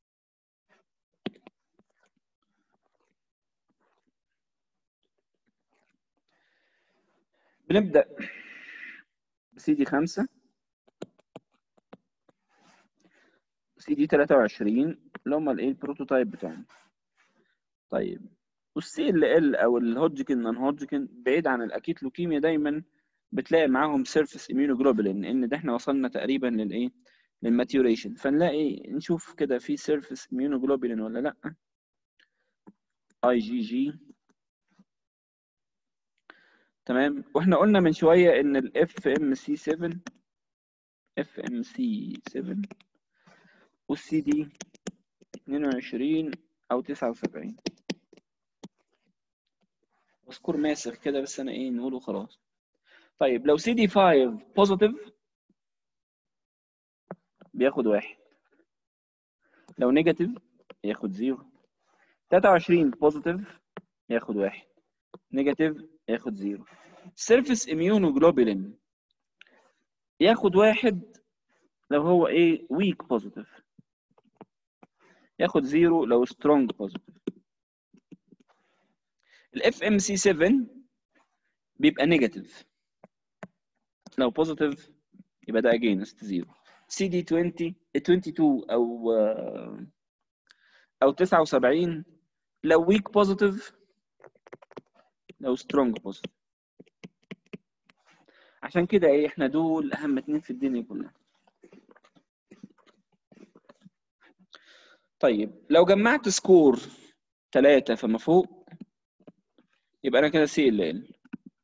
بنبدا بسي دي 5 سي دي 23 اللي هم الايه البروتوتايب بتاعنا. طيب والسي ال ال او الهودجكن نون هودجكن بعيد عن الاكيت لوكيميا دايما بتلاقي معاهم سيرفيس اميونوجلوبولين، لان ده احنا وصلنا تقريبا للايه للماتيوريشن، فنلاقي نشوف كده في سيرفيس اميونوجلوبولين ولا لا. اي جي جي تمام. واحنا قلنا من شويه ان الاف ام سي 7 اف ام سي 7 والسي دي 22 او 79 مذكور ماسخ كده، بس انا ايه نقوله خلاص. طيب لو سي دي 5 بوزيتيف بياخد 1، لو نيجاتيف ياخد 0. 23 بوزيتيف ياخد 1، نيجاتيف ياخد 0. سيرفيس اميونوجلوبولين ياخد 1 لو هو ايه ويك بوزيتيف، ياخد 0 لو سترونج بوزيتيف. الاف ام سي 7 بيبقى نيجاتيف، لو بوزيتيف يبقى ده اجينست 0. سي دي 22 او 79 لو ويك بوزيتيف، لو سترونج بوزيتيف. عشان كده ايه احنا دول اهم 2 في الدنيا كلها. طيب لو جمعت سكور 3 فما فوق يبقى انا كده سي ال ال.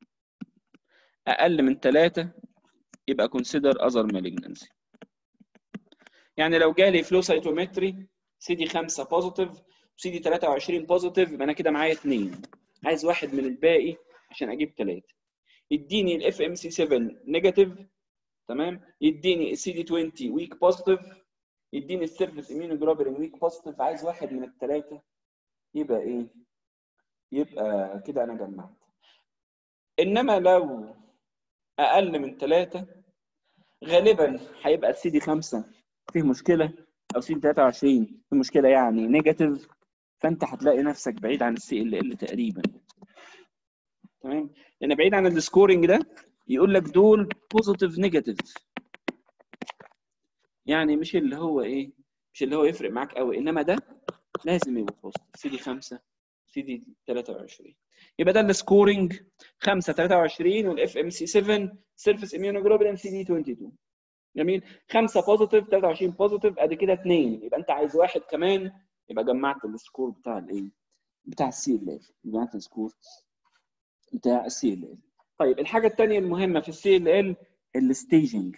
اقل من 3 يبقى كونسيدر اذر مالجنسي. يعني لو جالي فلو سايتومتري سي دي 5 بوزيتيف وسي دي 23 بوزيتيف يبقى انا كده معايا 2، عايز واحد من الباقي عشان اجيب 3. يديني الاف ام سي 7 نيجاتيف، تمام، يديني السي دي 20 ويك بوزيتيف، يديني السيرفيس اميونوجلوبولين ويك بوزيتيف. عايز واحد من الثلاثه يبقى ايه، يبقى كده انا جمعت. انما لو اقل من 3 غالبا هيبقى السي دي 5 فيه مشكله او سي دي 23 فيه مشكله يعني نيجاتيف، فانت هتلاقي نفسك بعيد عن السي ال ال تقريبا، تمام. لان بعيد عن السكورنج ده يقول لك دول بوزيتيف نيجاتيف، يعني مش اللي هو ايه، مش اللي هو يفرق معاك قوي، انما ده لازم يبقى بوزيتيف سي دي 5 سي دي 23. يبقى ده السكورنج 5 23 والاف ام سي 7 سيرفيس اميونوجلوبولين سي دي 22. جميل. 5 بوزيتيف 23 بوزيتيف ادي كده 2، يبقى انت عايز واحد كمان يبقى جمعت السكور بتاع الايه، بتاع السي ال ال، جمعت السكور بتاع السي ال ال. طيب الحاجه الثانيه المهمه في السي ال ال الستيجنج.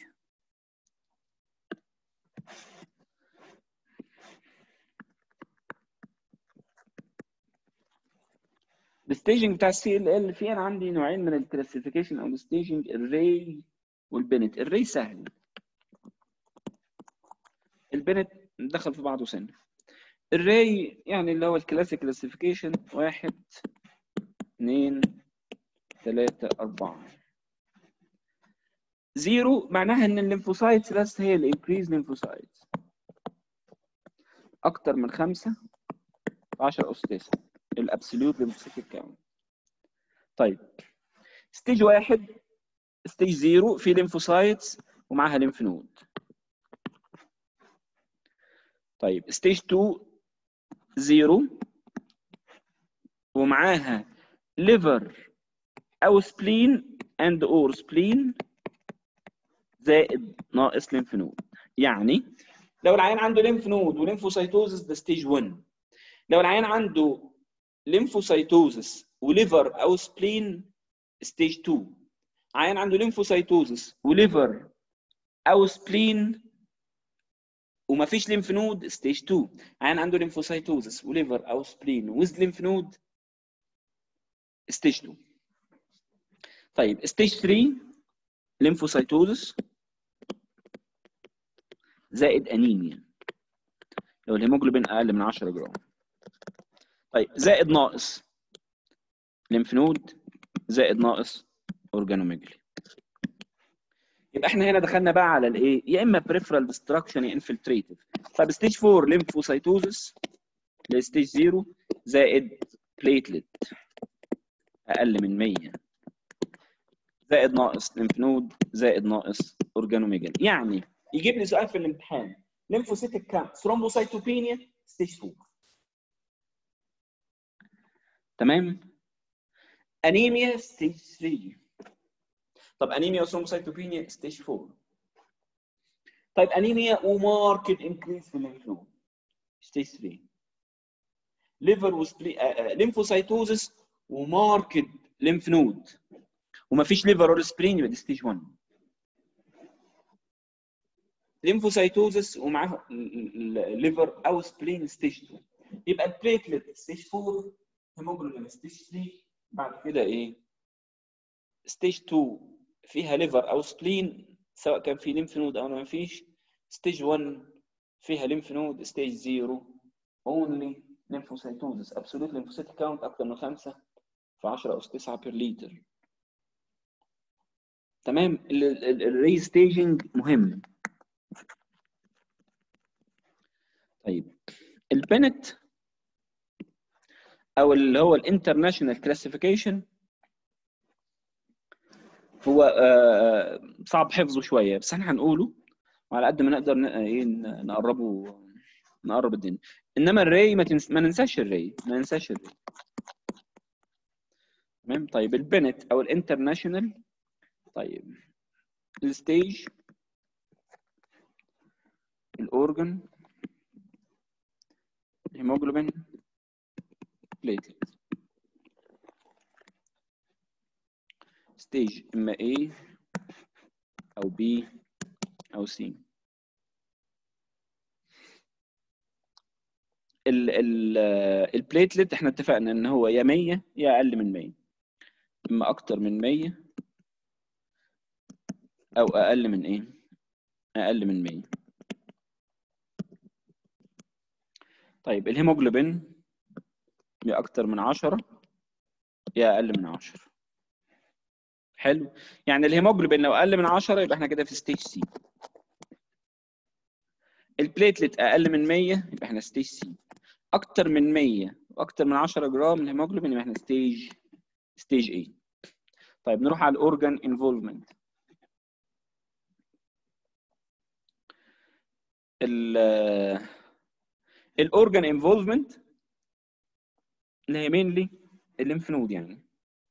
الستيجنج بتاع السي ال ال في انا عندي نوعين من الكلاسيفيكيشن او الستيجنج، الري والبنت. الري سهل، البنت دخل في بعضه سنه. الري يعني اللي هو الكلاسيك كلاسيفيكيشن 1 2 3 4. 0 معناها ان الليمفوسايتس بس هي الانكريز ليمفوسايتس اكتر من 5 10 اس 9 الابسوليوت ليمفوسيتيك كاونت. طيب ستيج 1 ستيج 0 في ليمفوسايتس ومعاها ليمف نود. طيب ستيج 2 0 ومعاها ليفر او سبلين اند اور سبلين زائد ناقص ليمف نود. يعني لو العيان عنده ليمف نود وليمفوسايتوزس ده ستيج 1. لو العيان عنده ليمفوسايتوزس وليفر او سبلين ستيج 2. عيان عنده ليمفوسايتوزس وليفر او سبلين وما فيش ليمف نود ستيج 2. عيان عنده ليمفوسايتوزس وليفر او سبلين ويز ليمف نود ستيج 2. طيب ستيج 3 ليمفوسايتوزس زائد انيميا لو الهيموجلوبين اقل من 10 جرام. طيب زائد ناقص ليمف نود زائد ناقص اورجانوميجلي. يبقى احنا هنا دخلنا بقى على الايه؟ يا اما بريفرال ديستراكشن يا انفلتريتيف. طيب ستيج 4 ليمفوسايتوزس لستيج 0 زائد بليتلت اقل من 100 زائد ناقص ليمف نود زائد ناقص اورجانوميجلي. يعني يجيب لي سؤال في الامتحان ليمفوسيتيك كام ثرومبوسايتوبينيا ستيج 4. تمام. انيميا ستيج 3. طب انيميا وثرومبوسايتوبينيا ستيج 4. طيب انيميا وماركت انكريز في الليمف نود ستيج 3. ليفر ليمفوسايتوزس وماركت ليمف نود وما فيش ليفر ولا سبرين يبقى ستيج 1. ليمفوسايتوزس ومعاه ليفر او سبلين ستيج 2. يبقى البليتلت ستيج 4 هيموجلوبين ستيج 3. بعد كده ايه؟ ستيج 2 فيها ليفر او سبلين سواء كان في ليمف نود او ما فيش. ستيج 1 فيها ليمف نود. ستيج 0 اونلي ليمفوسايتوزس ابسولوت ليمفوسيتيك كاونت اكتر من 5 في 10 اس 9 بير لتر. تمام. الري ستيجنج مهم. طيب البنت او اللي هو الانترناشونال كلاسيفيكيشن هو صعب حفظه شويه بس احنا هنقوله وعلى قد ما نقدر نقرب الدنيا. انما الري ما ننساش الري تمام. طيب البنت او الانترناشونال. طيب الستيج الاورجن الهيموجلوبين بليتلت ستيج اما A او B او C. البليتلت احنا اتفقنا ان هو يا 100 يا اقل من 100 اما اكتر من 100 او اقل من ايه؟ اقل من 100. طيب الهيموجلوبين يا اكتر من 10 يا اقل من 10. حلو. يعني الهيموجلوبين لو اقل من 10 يبقى احنا كده في ستيج سي. البليتلت اقل من 100 يبقى احنا ستيج سي. اكتر من 100 واكتر من 10 جرام الهيموجلوبين يبقى احنا ستيج اي. طيب نروح على الاورجان انفولفمنت. الاورجان انفولفمنت اللي هي مينلي الليمف نود. يعني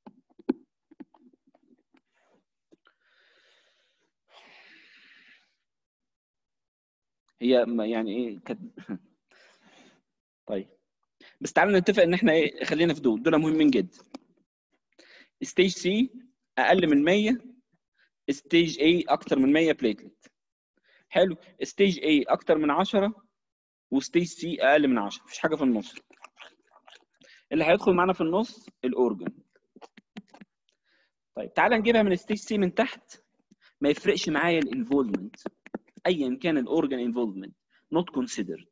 هي يعني ايه طيب بس تعالوا نتفق ان احنا ايه، خلينا في دول مهمين جدا. ستيج سي اقل من 100. ستيج اي اكتر من 100 بليتلت. حلو. ستيج اي اكتر من 10 وستيج سي اقل من 10. مفيش حاجه في النص. اللي هيدخل معانا في النص الاورجن. طيب تعالى نجيبها من ستيج سي من تحت. ما يفرقش معايا الانفولفمنت ايا كان الاورجن انفولفمنت. نوت كونسيدرد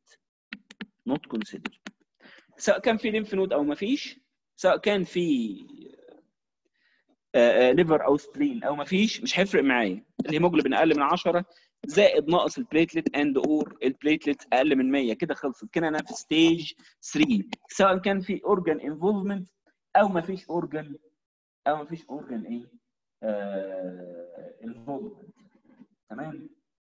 سواء كان في ليمف نود او ما فيش، سواء كان في ليفر او سبلين او ما فيش، مش هيفرق معايا. الهيموجلوبين اقل من 10 زائد ناقص البليتلت اند اور البليتلت اقل من 100، كده خلصت. كده انا في ستيج 3 سواء كان في اورجان انفولفمنت او ما فيش اورجان ايه انفولفمنت. تمام.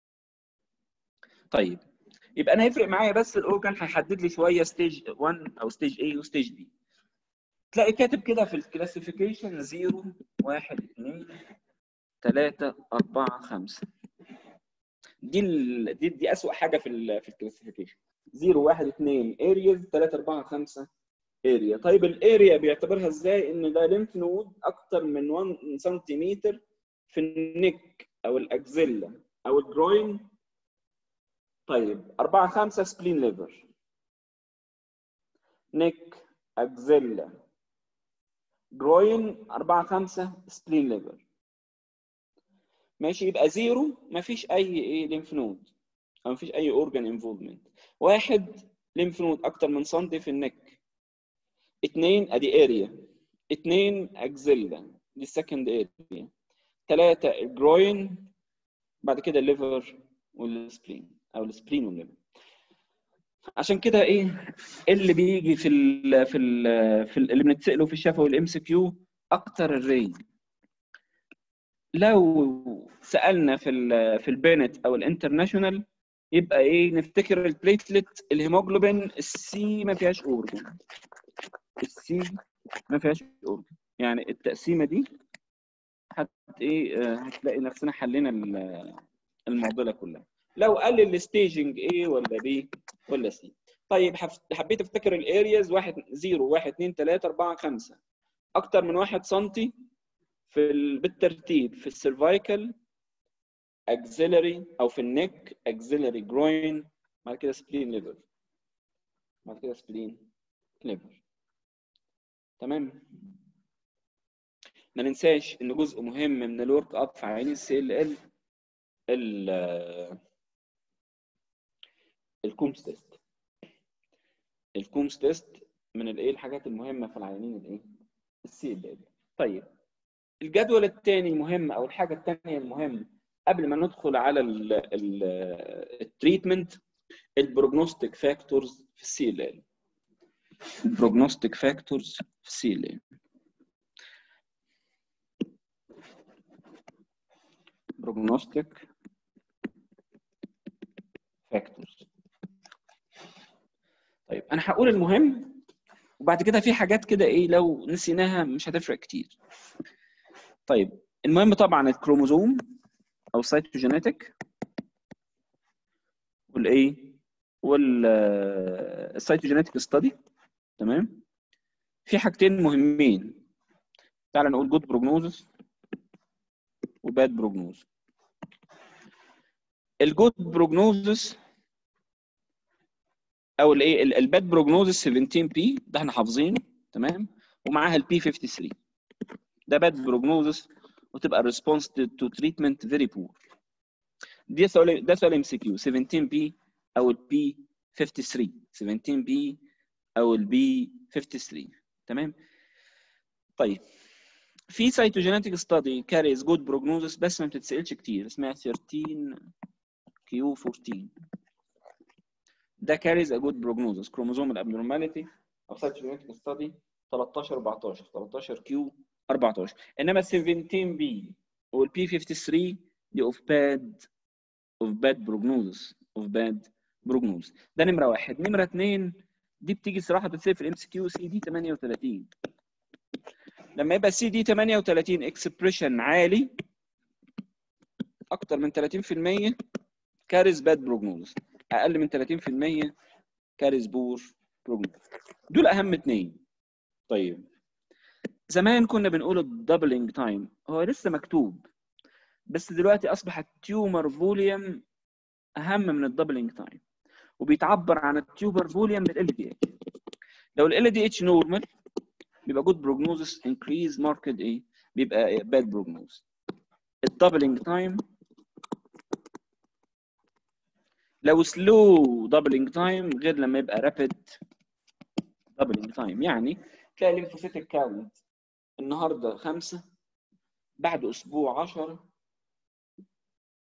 طيب يبقى انا هيفرق معايا بس الاورجان هيحدد لي شويه ستيج 1 او ستيج A وستيج B. تلاقي كاتب كده في الكلاسيفيكيشن 0 1 2 3 4 5. دي اسوأ حاجه في الكلاسيفيكيشن. 0 1 2 ارياز، 3 4 5 اريا. طيب الاريا بيعتبرها ازاي؟ ان ده ليمف نود اكتر من 1 سنتيمتر في النك او الاكزيلا او الجروين. طيب 4 5 سبلين ليفر، نك اكزيلا جروين 4 5 سبلين ليفر. ماشي، يبقى 0 مفيش اي ليمف نود او مفيش اي اورجان انفولفمنت. 1 ليمف نود اكتر من سنتي في النك. 2 ادي اريا. 2 اكزيلا دي السكند اريا. 3 الجروين، بعد كده الليفر والسبلين او السبلين والليفر. عشان كده اللي بيجي اللي بنتساله في الشفوي والام سي كيو اكتر الري. لو سالنا في البينت او الانترناشونال يبقى نفتكر البليتلت الهيموجلوبين السي ما فيهاش اورجن. السي ما فيهاش اورجن، يعني التقسيمه دي هتلاقي نفسنا حلينا المعضله كلها. لو قال الستيجنج A ولا B ولا C. طيب حبيت افتكر الارياز 1 0 1 2 3 4 5 اكتر من 1 سم بالترتيب في السيرفايكال اكسيلري او في النك اكسيلري جروين، بعد كده سبلين ليفر، بعد كده سبلين ليفر. تمام. ما ننساش ان جزء مهم من الورك اب في عينين السي ال الكومز تيست. الكومز تيست من الحاجات المهمه في العيانين السي ال. طيب الجدول الثاني مهم او الحاجه الثانيه المهمه قبل ما ندخل على التريتمنت، البروجنوستيك فاكتورز في السي ال. البروجنوستيك فاكتورز في السي ال. بروجنوستيك فاكتورز. طيب انا هقول المهم وبعد كده في حاجات كده لو نسيناها مش هتفرق كتير. طيب المهم طبعا الكروموزوم او السيتوجينيتك والسيتوجينيتك ستادي. تمام. في حاجتين مهمين، تعال نقول جود بروجنوزس وباد بروجنوز. الجود بروجنوزس او الباد بروجنوزس 17 بي ده احنا حافظينه. تمام. ومعاها البي 53 ده باد بروجنوزس وتبقى الريسبونس تو تريتمنت فيري بور. ده سؤال ام سي كيو 17 بي او البي 53. 17 بي او البي 53. تمام. طيب في سيتوجينيتك ستادي كاريز جود بروجنوزس بس ما بتتسالش كتير، اسمها 13 كيو 14. ده كاريز ا جود بروجنوزس كروموزوم الابنورماليتي او سيتوجينيتك ستادي 13 14 13 كيو 14. انما 17 بي والبي 53 دي اوف باد بروجنوزس. ده نمره واحد. نمره اثنين دي بتيجي صراحه بتصير في الام سي كيو سي دي 38. لما يبقى سي دي 38 اكسبريشن عالي اكتر من 30% كاريز باد بروجنوز، اقل من 30% كاريز بور بروجنوز. دول اهم اثنين. طيب زمان كنا بنقول الدبلنج تايم، هو لسه مكتوب بس دلوقتي اصبح التيومر فوليوم اهم من الدبلنج تايم، وبيتعبر عن التيومر فوليوم بالال دي اتش. لو ال دي اتش نورمال بيبقى جود بروجنوزس، انكريز ماركت بيبقى باد بروجنوز. الدبلنج تايم لو سلو دبلنج تايم غير لما يبقى رابيد دبلنج تايم. يعني تلاقي الليمفوسيتك كاونت النهارده 5 بعد اسبوع 10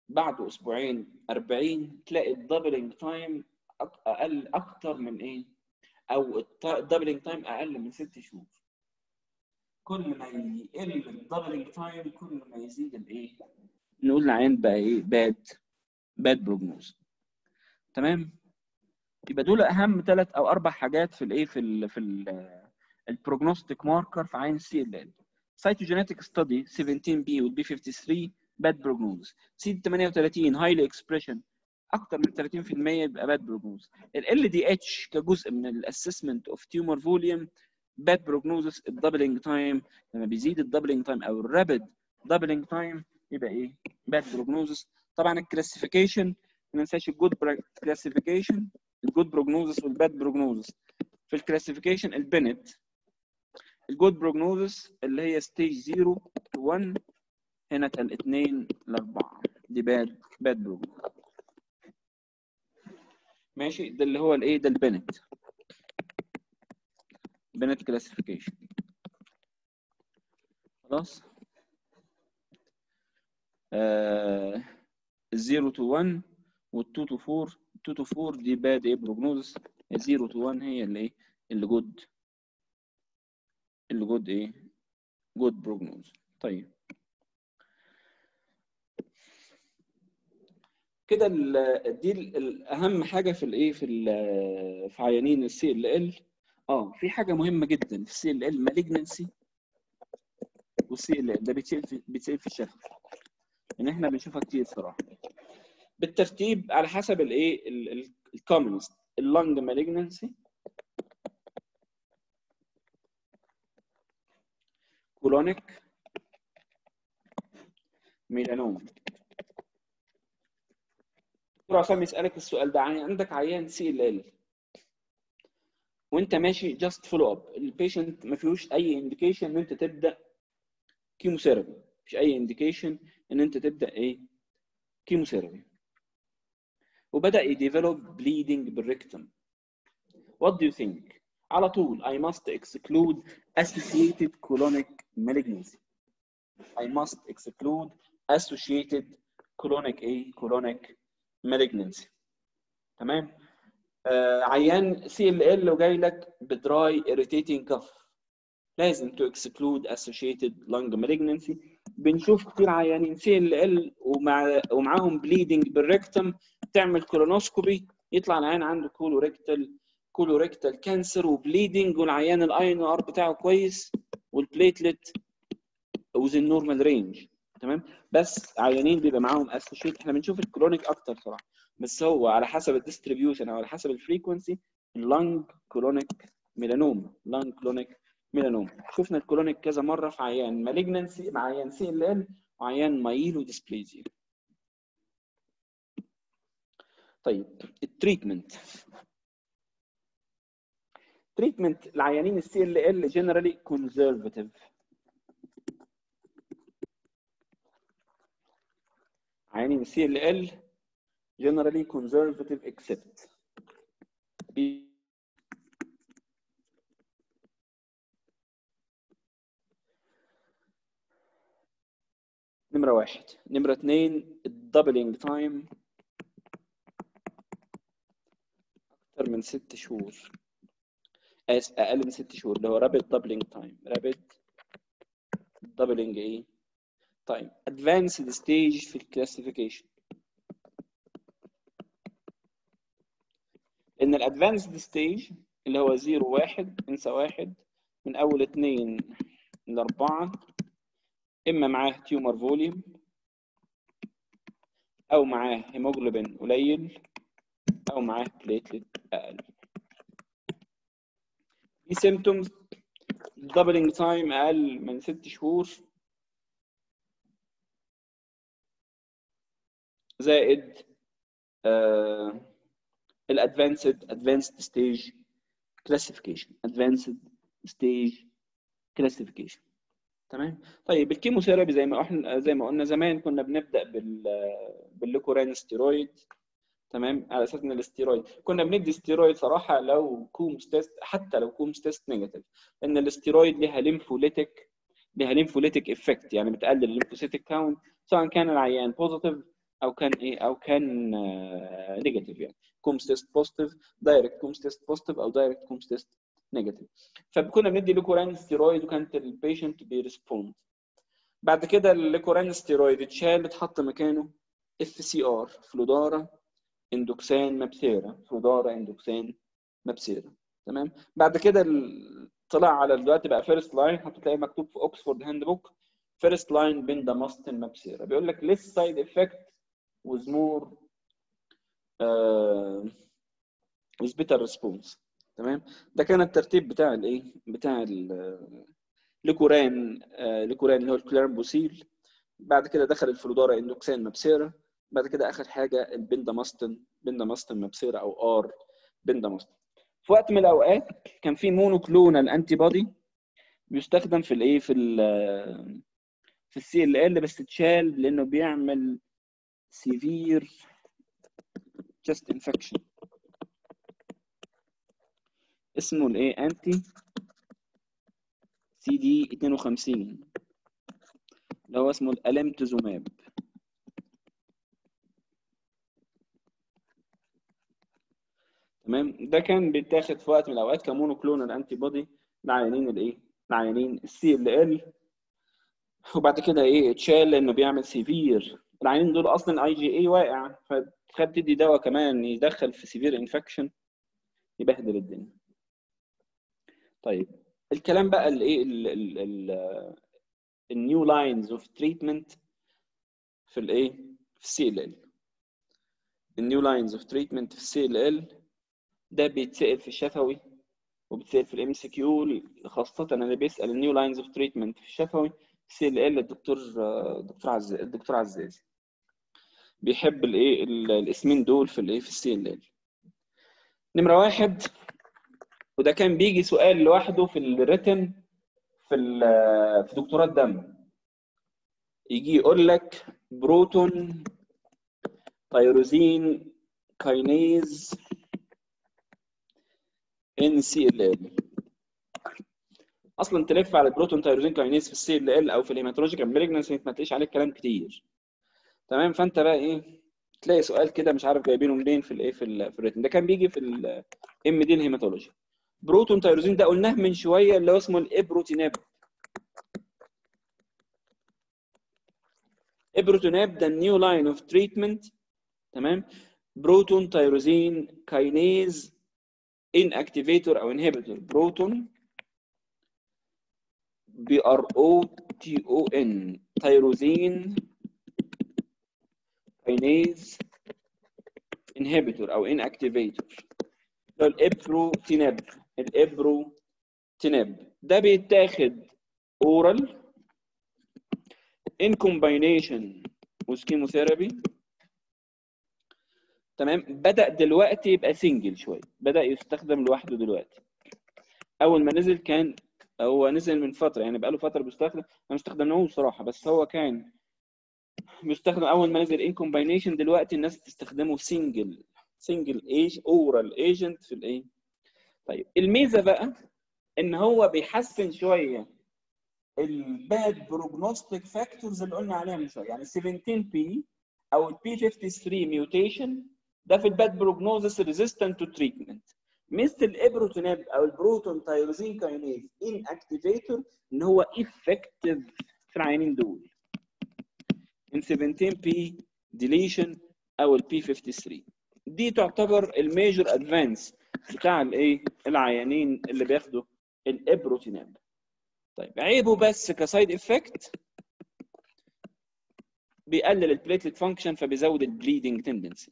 بعد اسبوعين 40 تلاقي الدبلنج تايم اقل اكتر من ايه، او الدبلنج تايم اقل من 6 شهور. كل ما يقل الدبلنج تايم كل ما يزيد الايه، نقول العين بقى ايه، باد بروجنوز. تمام. يبقى دول اهم 3 أو 4 حاجات في الايه، البروجنوستيك ماركر في عين السي ال ال. سايتوجينيتك ستادي 17 بي والبي 53 باد بروجنوز. سي 38 هايلي اكسبريشن اكتر من 30% يبقى باد بروجنوز. ال دي اتش كجزء من الاسسمنت اوف تيومر فوليوم باد بروجنوزس. الدبلنج تايم لما بيزيد الدبلنج تايم او الرابيد دبلنج تايم يبقى ايه، باد بروجنوزس. طبعا الكلاسيفيكيشن ما ننساش الجود كلاسيفيكيشن، الجود بروجنوزس والباد بروجنوزس. في الكلاسيفيكيشن البنت الجود بروجنوزس اللي هي ستيج 0 to 1 هنا كان 2 ل 4 دي باد بروجنوزس. ماشي، ده اللي هو الايه، ده البنت كلاسيفيكيشن. خلاص. 0 to 1 وال 2 to 4، 2 to 4 دي باد ايه بروجنوزس، 0 to 1 هي اللي ايه، اللي جود ايه، جود بروجنوز. طيب كده دي الاهم حاجه في الايه، في عيانين السي ال ال. في حاجه مهمه جدا في السي ال ال، مالجنسي. والسي ال ال ده بيتسال في الشفوي، ان احنا بنشوفها كتير صراحه. بالترتيب على حسب الايه، الكومنست. اللنج مالجنسي، كولونيك ميلانوم. دكتور عصام يسالك السؤال ده، عندك عيان سي ال ال وانت ماشي جاست فولو اب، البيشنت ما فيهوش اي انديكيشن ان انت تبدا كيموثيرابي، مفيش اي انديكيشن ان انت تبدا ايه، كيموثيرابي، وبدا يديفلوب بليدنج بالريكتم. What do you think؟ على طول I must exclude associated colonic malignancy. I must exclude associated colonic malignancy. تمام. عيان سي ال ال وجاي لك بدراي irritating cough، لازم to exclude associated lung malignancy. بنشوف كتير عيانين سي ال ال ومعاهم bleeding بالريكتم، تعمل كولونوسكوبي يطلع العيان عنده كولوريكتال كانسر وبليدنج، والعيان الاي ان ار بتاعه كويس والبليتلت وزن نورمال رينج. تمام. بس عيانين بيبقى معاهم اسوشيت، احنا بنشوف الكرونيك اكتر صراحه، بس هو على حسب الديستريبيوشن او على حسب الفريكونسي. اللنج كولونيك ميلانوم، لانج كولونيك ميلانوم. شفنا الكولونيك كذا مره في عيان مالجنسي، مع عيان سي ال ال وعيان مايلو ديسبليزيا. طيب التريتمنت العيانين السي ال ال جنرالي كونزرفاتيف. عيانين السي ال ال generally conservative except نمرة 1. نمرة 2 الدبلنج تايم أكثر من 6 شهور، أقل من 6 شهور، اللي هو rapid doubling time. rapid doubling إيه؟ time. advanced stage في الكلاسيفيكيشن. إن الادفانسد ستيج اللي هو 0 1 انسى 1 من أول 2 ل 4 إما معاه تيومر فوليوم أو معاه هيموجلوبين قليل أو معاه بليتلت أقل. في symptoms doubling time أقل من 6 شهور زائد الادفانسد ستيج كلاسيفيكيشن. تمام. طيب الكيموثيرابي زي ما قلنا زمان كنا بنبدا بالليكورين ستيرويد. تمام. على اساس ان الاستيرويد كنا بندي ستيرويد صراحه لو كومز تيست، حتى لو كومز تيست نيجاتيف، لان الاستيرويد ليها ليمفوليتيك افكت، يعني بتقلل الليمفوسيتيك كاونت سواء كان العيان بوزيتيف كان نيجاتيف، يعني كومز تيست بوزيتيف، دايركت كومز تيست بوزيتيف او دايركت كومز تيست نيجاتيف. فكنا بندي ليكوران ستيرويد وكانت البيشنت بيرسبوند. بعد كده الليكوران ستيرويد اتشال، اتحط مكانه FCR، فلودارا اندوكسان مابثيرا، فلودارا اندوكسان مابثيرا. تمام. بعد كده طلع على دلوقتي بقى فيرست لاين، هتلاقي مكتوب في اوكسفورد هاند بوك فيرست لاين بنداماستين مابثيرا. بيقول لك less side effect with more with better response. تمام. ده كان الترتيب بتاع الايه، بتاع ليكوران اللي هو الكلارمبوسيل. بعد كده دخل الفلودارا اندوكسان مابثيرا. بعد كده اخر حاجه البنداماستين مابثيرا او ار بنداماستين. في وقت من الاوقات كان في مونوكلونال انتي بودي بيستخدم في الايه، في CLL، بس اتشال لانه بيعمل سيفير chest infection. اسمه الايه، انتي CD52 اللي هو اسمه الالمتزوماب. تمام. ده كان بيتاخد في وقت من الاوقات كمونوكلونال انتي بودي لعيانين الايه، لعيانين CLL. وبعد كده ايه، اتشال لانه بيعمل سيفير. العيانين دول اصلا IgA واقع، فتخيل تدي دواء كمان يدخل في سيفير انفكشن، يبهدل الدنيا. طيب الكلام بقى الايه، النيو لاينز اوف تريتمنت في الايه، في CLL. النيو لاينز اوف تريتمنت في CLL ده بيتسال في الشفوي وبيتسال في الMCQ، خاصه اللي بيسال النيو لاينز اوف تريتمنت في الشفوي CLL الدكتور عزازي بيحب الايه، الاسمين دول في الايه، في CLL. نمره واحد، وده كان بيجي سؤال لوحده في الريتن في دكتوراه الدم، يجي يقول لك بروتون تيروزين كاينيز NCLL. اصلا تلف على البروتون تيروزين كاينيز في CLL او في الهيماتولوجيكال مالجنسي ما تلاقيش عليه كلام كتير. تمام. فانت بقى ايه، تلاقي سؤال كده مش عارف جايبينه منين في الايه، في الريتن. ده كان بيجي في MD الهيماتولوجي. بروتون تيروزين ده قلناه من شويه اللي هو اسمه الابروتيناب. ابروتيناب ده النيو لاين اوف تريتمنت. تمام. بروتون تيروزين كاينيز ان اكتيفيتور او انهبيتور. بروتون BROTON تيروزين كاينيز انهبيتور او ان اكتيفيتور. ده الابروتيناب. ده بيتاخد اورال in combination with chemotherapy. تمام. بدأ دلوقتي يبقى سنجل شويه، بدأ يستخدم لوحده دلوقتي. اول ما نزل كان، هو نزل من فتره يعني، بقاله فتره بيستخدم، انا ما استخدمناهوش صراحه، بس هو كان بيستخدم اول ما نزل ان كومباينيشن. دلوقتي الناس بتستخدمه سنجل اورال ايجنت في الايه. طيب الميزه بقى ان هو بيحسن شويه الباد بروجنوستيك فاكتورز اللي قلنا عليها من شويه، يعني 17P او P53 ميوتيشن ده في الباد بروجنوزس ريزيستنت تو تريتمنت. مثل الابروتيناب او البروتون تيروزين كاينيز ان اكتيفيتور ان هو افكتيف في العيانين دول in 17P ديليشن او ال P53. دي تعتبر الميجر ادفانس بتاع الايه، العيانين اللي بياخدوا الابروتيناب. طيب عيبه بس كسايد افكت بيقلل البليتلت فانكشن فبيزود البليدنج تندنسي.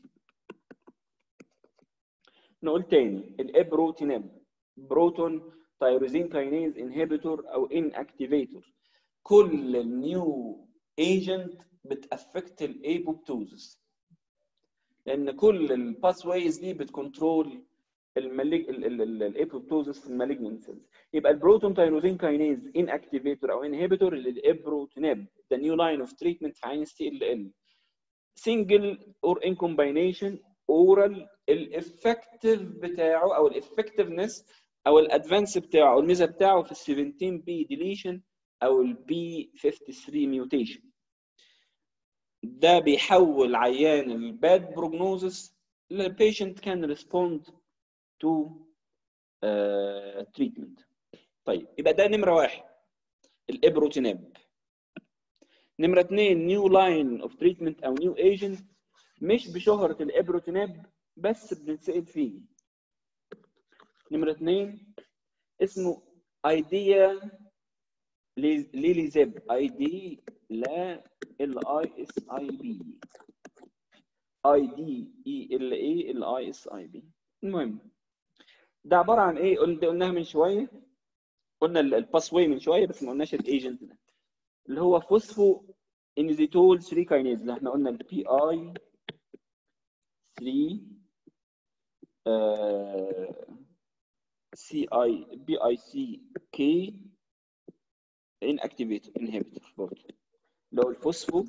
نقول تاني، الابروتيناب بروتون تيروزين كاينيز انهبيتور او ان اكتيفيتور. كل النيو ايجنت بتافكت الايبوبتوزس، لان كل الباس وايز دي بتكنترول الايبوبتوزس في المالجنسز. يبقى البروتون تيروزين كاينيز ان اكتيفيتور او انهبيتور للابروتيناب ده نيو لاين اوف تريتمنت في عين CLL. سنجل اور ان كومباينيشن اورال. الافكتيف بتاعه او الافكتيفنس او الادفانس بتاعه او الميزه بتاعه في ال 17P ديليشن او ال P53 ميوتيشن. ده بيحول عيان الباد بروجنوزس للبيشنت كان ريسبوند تو تريتمنت. طيب يبقى ده نمره واحد الابروتيناب. نمره اثنين نيو لاين اوف تريتمنت او نيو ايجنت مش بشهره الابروتيناب بس بنتسال فيه. نمره اثنين اسمه ايديا ليليزيب، اي دي لا ال اي اس اي بي، اي دي اي ال اي ال اي اس اي بي. المهم ده عباره عن ايه؟ قلناها من شويه، قلنا الباس واي من شويه بس ما قلناش الايجنت ده اللي هو فوسفو انزيتول 3 كاينيز اللي احنا قلنا البي اي 3 سي اي بي اي سي كي ان اكتيفيتور انهبيتور برضه اللي هو الفوسفو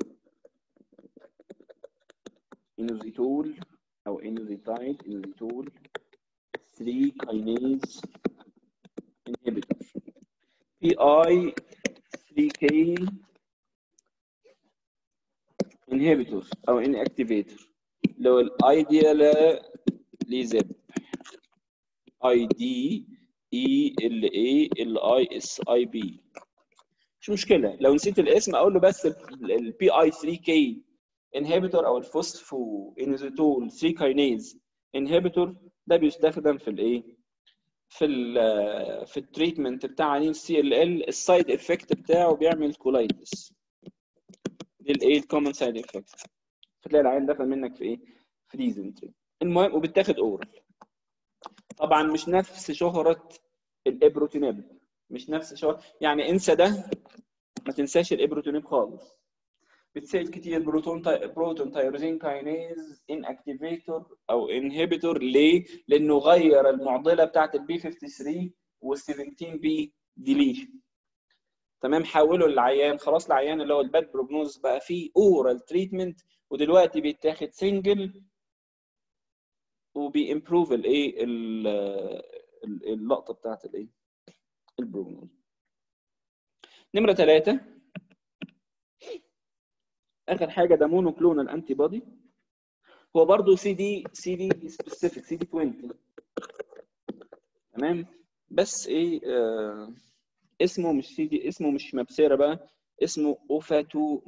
انوزيتول او انوزيتايد انوزيتول 3 كاينيز انهبيتور بي اي 3 كي انهبيتور او ان اكتيفيتور اللي هو الايديال ليزب اي دي اي ال اي ال اي اس اي بي. مش مشكله لو نسيت الاسم اقول له بس البي اي 3 كي انهبيتور او الفوسفو انوزيتول 3 كاينيز انهبيتور. ده بيستخدم في الايه؟ في التريتمنت بتاع عيان سي ال ال. السايد افكت بتاعه بيعمل كولايتس. دي الايه الكومن سايد افكت. فتلاقي العيان دخل منك في ايه؟ في ديزنتري. المهم وبتاخد اورال. طبعا مش نفس شهره الابروتيناب، مش نفس شهره، يعني انسى ده ما تنساش الابروتيناب خالص. بتسال كتير بروتون تايروزين كاينيز ان اكتيفيتور او انهبيتور. ليه؟ لانه غير المعضله بتاعت البي 53 وال17 بي ديليشن. تمام، حولوا العيان خلاص. العيان اللي هو الباد بروجنوز بقى فيه اورال تريتمنت ودلوقتي بيتاخد سنجل وبيمبروف الايه اللقطه بتاعت الايه البروجنوز. نمره 3 اخر حاجه ده مونوكلونال انتي بودي. هو برضه سي دي سبيسيفيك سي دي 20. تمام، بس ايه اسمه مش سي دي، اسمه مش مبسره بقى، اسمه اوفاتو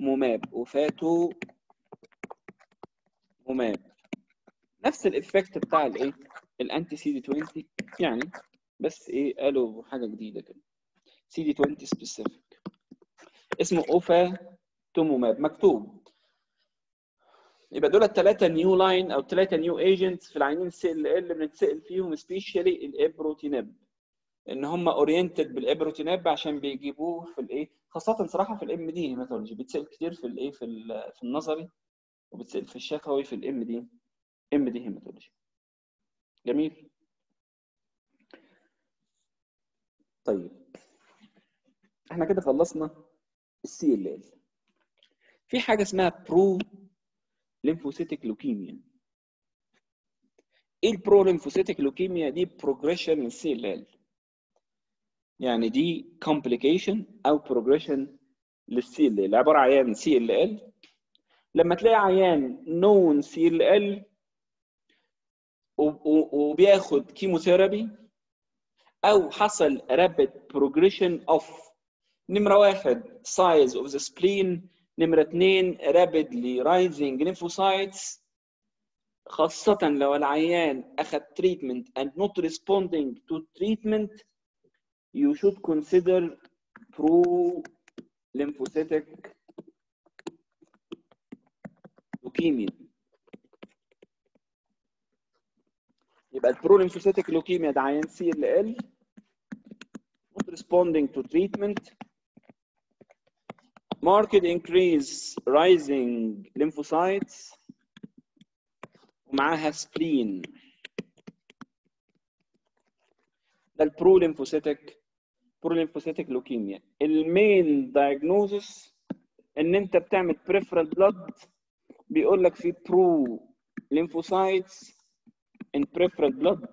موماب. نفس الافكت بتاع الايه الانتي سي دي 20 يعني، بس ايه قالوا حاجه جديده كده سي دي 20 سبيسيفيك اسمه اوفاتوموماب مكتوب. يبقى دول الثلاثه نيو لاين او ثلاثه نيو ايجنتس في العينين السي ال اللي بنتسال فيهم سبيشالي الابروتيناب، ان هم اورينتد بالابروتيناب عشان بيجيبوه في الايه، خاصه صراحه في الام دي هيماتولوجي بيتسال كتير في الايه في النظري، وبتسال في الشفوي في الام دي هيماتولوجي. جميل. طيب احنا كده خلصنا السي ال ال. في حاجه اسمها برو ليمفوسيتيك لوكيميا. ايه البرو ليمفوسيتيك لوكيميا دي؟ بروجريشن للسي ال ال، يعني دي كومبليكيشن او بروجريشن للسي ال ال. عباره عن عيان سي ال ال، لما تلاقي عيان نون سي ال ال وبياخد كيموثيرابي او حصل رابيد بروجريشن اوف نمره 1 size of the spleen، نمره 2 rapidly rising lymphocytes، خاصة لو العيان أخذ treatment and not responding to treatment you should consider pro-lymphocytic leukemia. يبقى البرو-lymphocytic leukemia ده عيان CLL not responding to treatment، marked increase rising lymphocytes ومعاها spleen. ده البرو-lymphocytic leukemia. المين diagnosis ان انت بتعمل peripheral blood، بيقول لك في برو lymphocytes in peripheral blood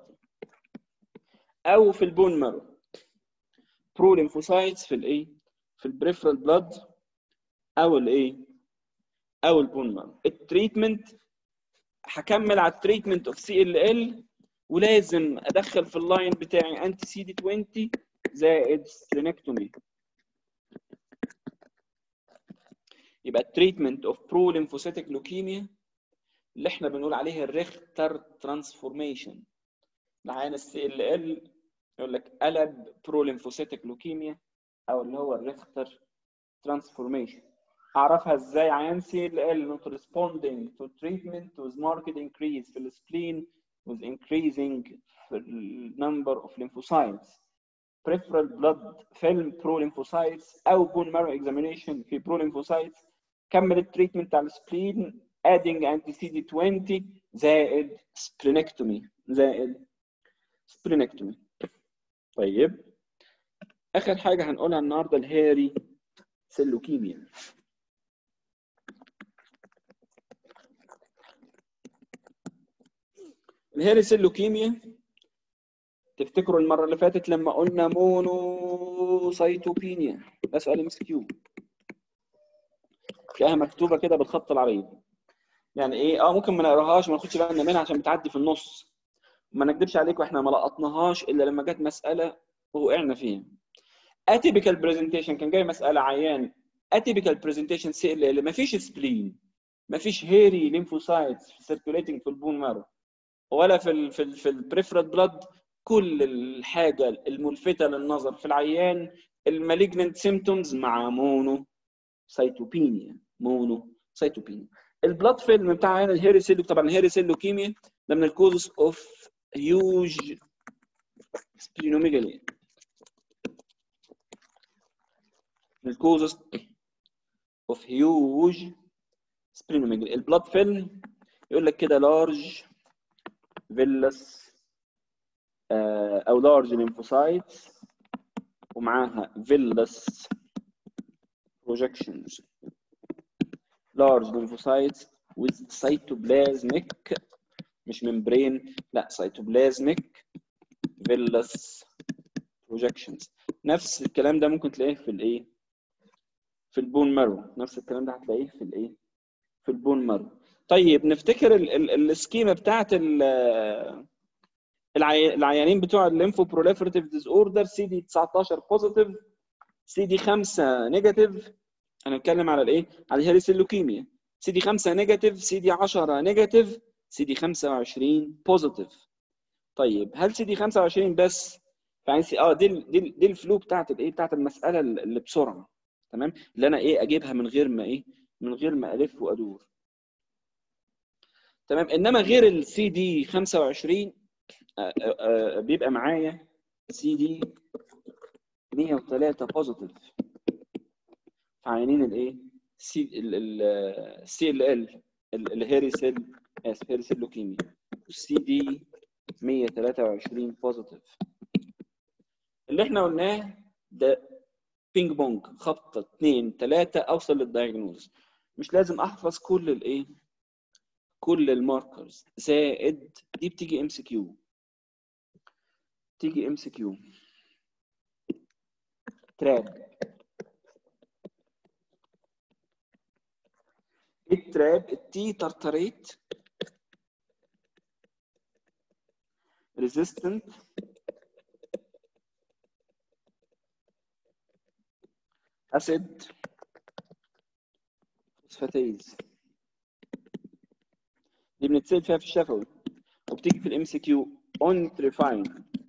او في البون مارو. برو lymphocytes في الايه؟ في البريفرال blood او الايه؟ او البون مارو. التريتمنت هكمل على التريتمنت اوف سي ال ال، ولازم ادخل في اللاين بتاعي انتي سي دي 20 زائد سبلينكتومي. يبقى التريتمنت اوف برو ليمفوسيتك لوكيميا اللي احنا بنقول عليه الريختر ترانسفورميشن. العيان السي ال ال يقول لك قلب برو ليمفوسيتك لوكيميا، او اللي هو الريختر ترانسفورميشن. اعرفها ازاي؟ عيان سي ال ال not responding to treatment with marked increase في السبلين with increasing number of lymphocytes, peripheral blood film pro lymphocytes او bone marrow examination في pro lymphocytes. كمل التريتمنت على السبلين adding anti CD20 زائد splenectomy. طيب اخر حاجه هنقولها النهارده الهيري سيل لوكيميا. الهيري سيل لوكيميا تفتكروا المره اللي فاتت لما قلنا مونوسايتوبينيا؟ ده سؤال ام اس كيو، تلاقيها مكتوبه كده بالخط العريض. يعني ايه؟ ممكن ما نقراهاش وما ناخدش بالنا منها عشان بتعدي في النص، ما نكدبش عليكم احنا ما لقطناهاش الا لما جت مساله ووقعنا فيها. اتيبيكال برزنتيشن، كان جاي مساله عيان اتيبيكال برزنتيشن سي ال ال، ما فيش سبلين، ما فيش هيري ليمفوسايتس سيركيوليتنج في البون مارو ولا في البريفرال بلاد. كل الحاجه الملفته للنظر في العيان المالجننت سيمبتومز مع مونوسايتوبينيا. البلاد فيلم بتاع عيان الهيري سيل، طبعا الهيري سيل لوكيميا ده من الكوزز اوف هيوج سبلينوميجالي، من الكوزز اوف هيوج سبلينوميجالي. البلاد فيلم يقول لك كده لارج فيلس او لارج ليمفوسايتس ومعاها فيلس بروجكشنز. لارج lymphocytes with cytoplasmic، مش ممبرين، لا cytoplasmic villus projections. نفس الكلام ده ممكن تلاقيه في الايه؟ في البون مارو. نفس الكلام ده هتلاقيه في الايه؟ في البون مارو. طيب نفتكر السكيما بتاعت العيانين بتوع الليمفو بروليفريتيف ديز اوردر. سي دي 19 بوزيتيف، سي دي 5 نيجاتيف. هنتكلم على الايه؟ على الهيري سيل لوكيميا. سي دي 5 نيجاتيف، سي دي 10 نيجاتيف، سي دي 25 بوزيتيف. طيب هل سي دي 25 بس؟ يعني دي الفلو بتاعت الايه؟ بتاعت المساله اللي بسرعه، تمام؟ اللي انا ايه اجيبها من غير ما ايه؟ من غير ما الف وادور، تمام؟ انما غير السي دي 25 بيبقى معايا سي دي 103 بوزيتيف في عيانين الايه؟ السي ال ال الهيري سيل، هيري سيل لوكيميا. السي دي 123 بوزيتيف. اللي احنا قلناه ده بينج بونج، خبطه 2 3 اوصل للدايجنوز. مش لازم احفظ كل الايه؟ كل الماركرز. زائد دي بتيجي ام سي كيو، تيجي ام سي كيو. تراب. التراب التي ترتريت ريزيستنت اسيد فوسفاتيز. دي بنتسال فيها في الشفوي وبتيجي في الام سي كيو اون تريفاين.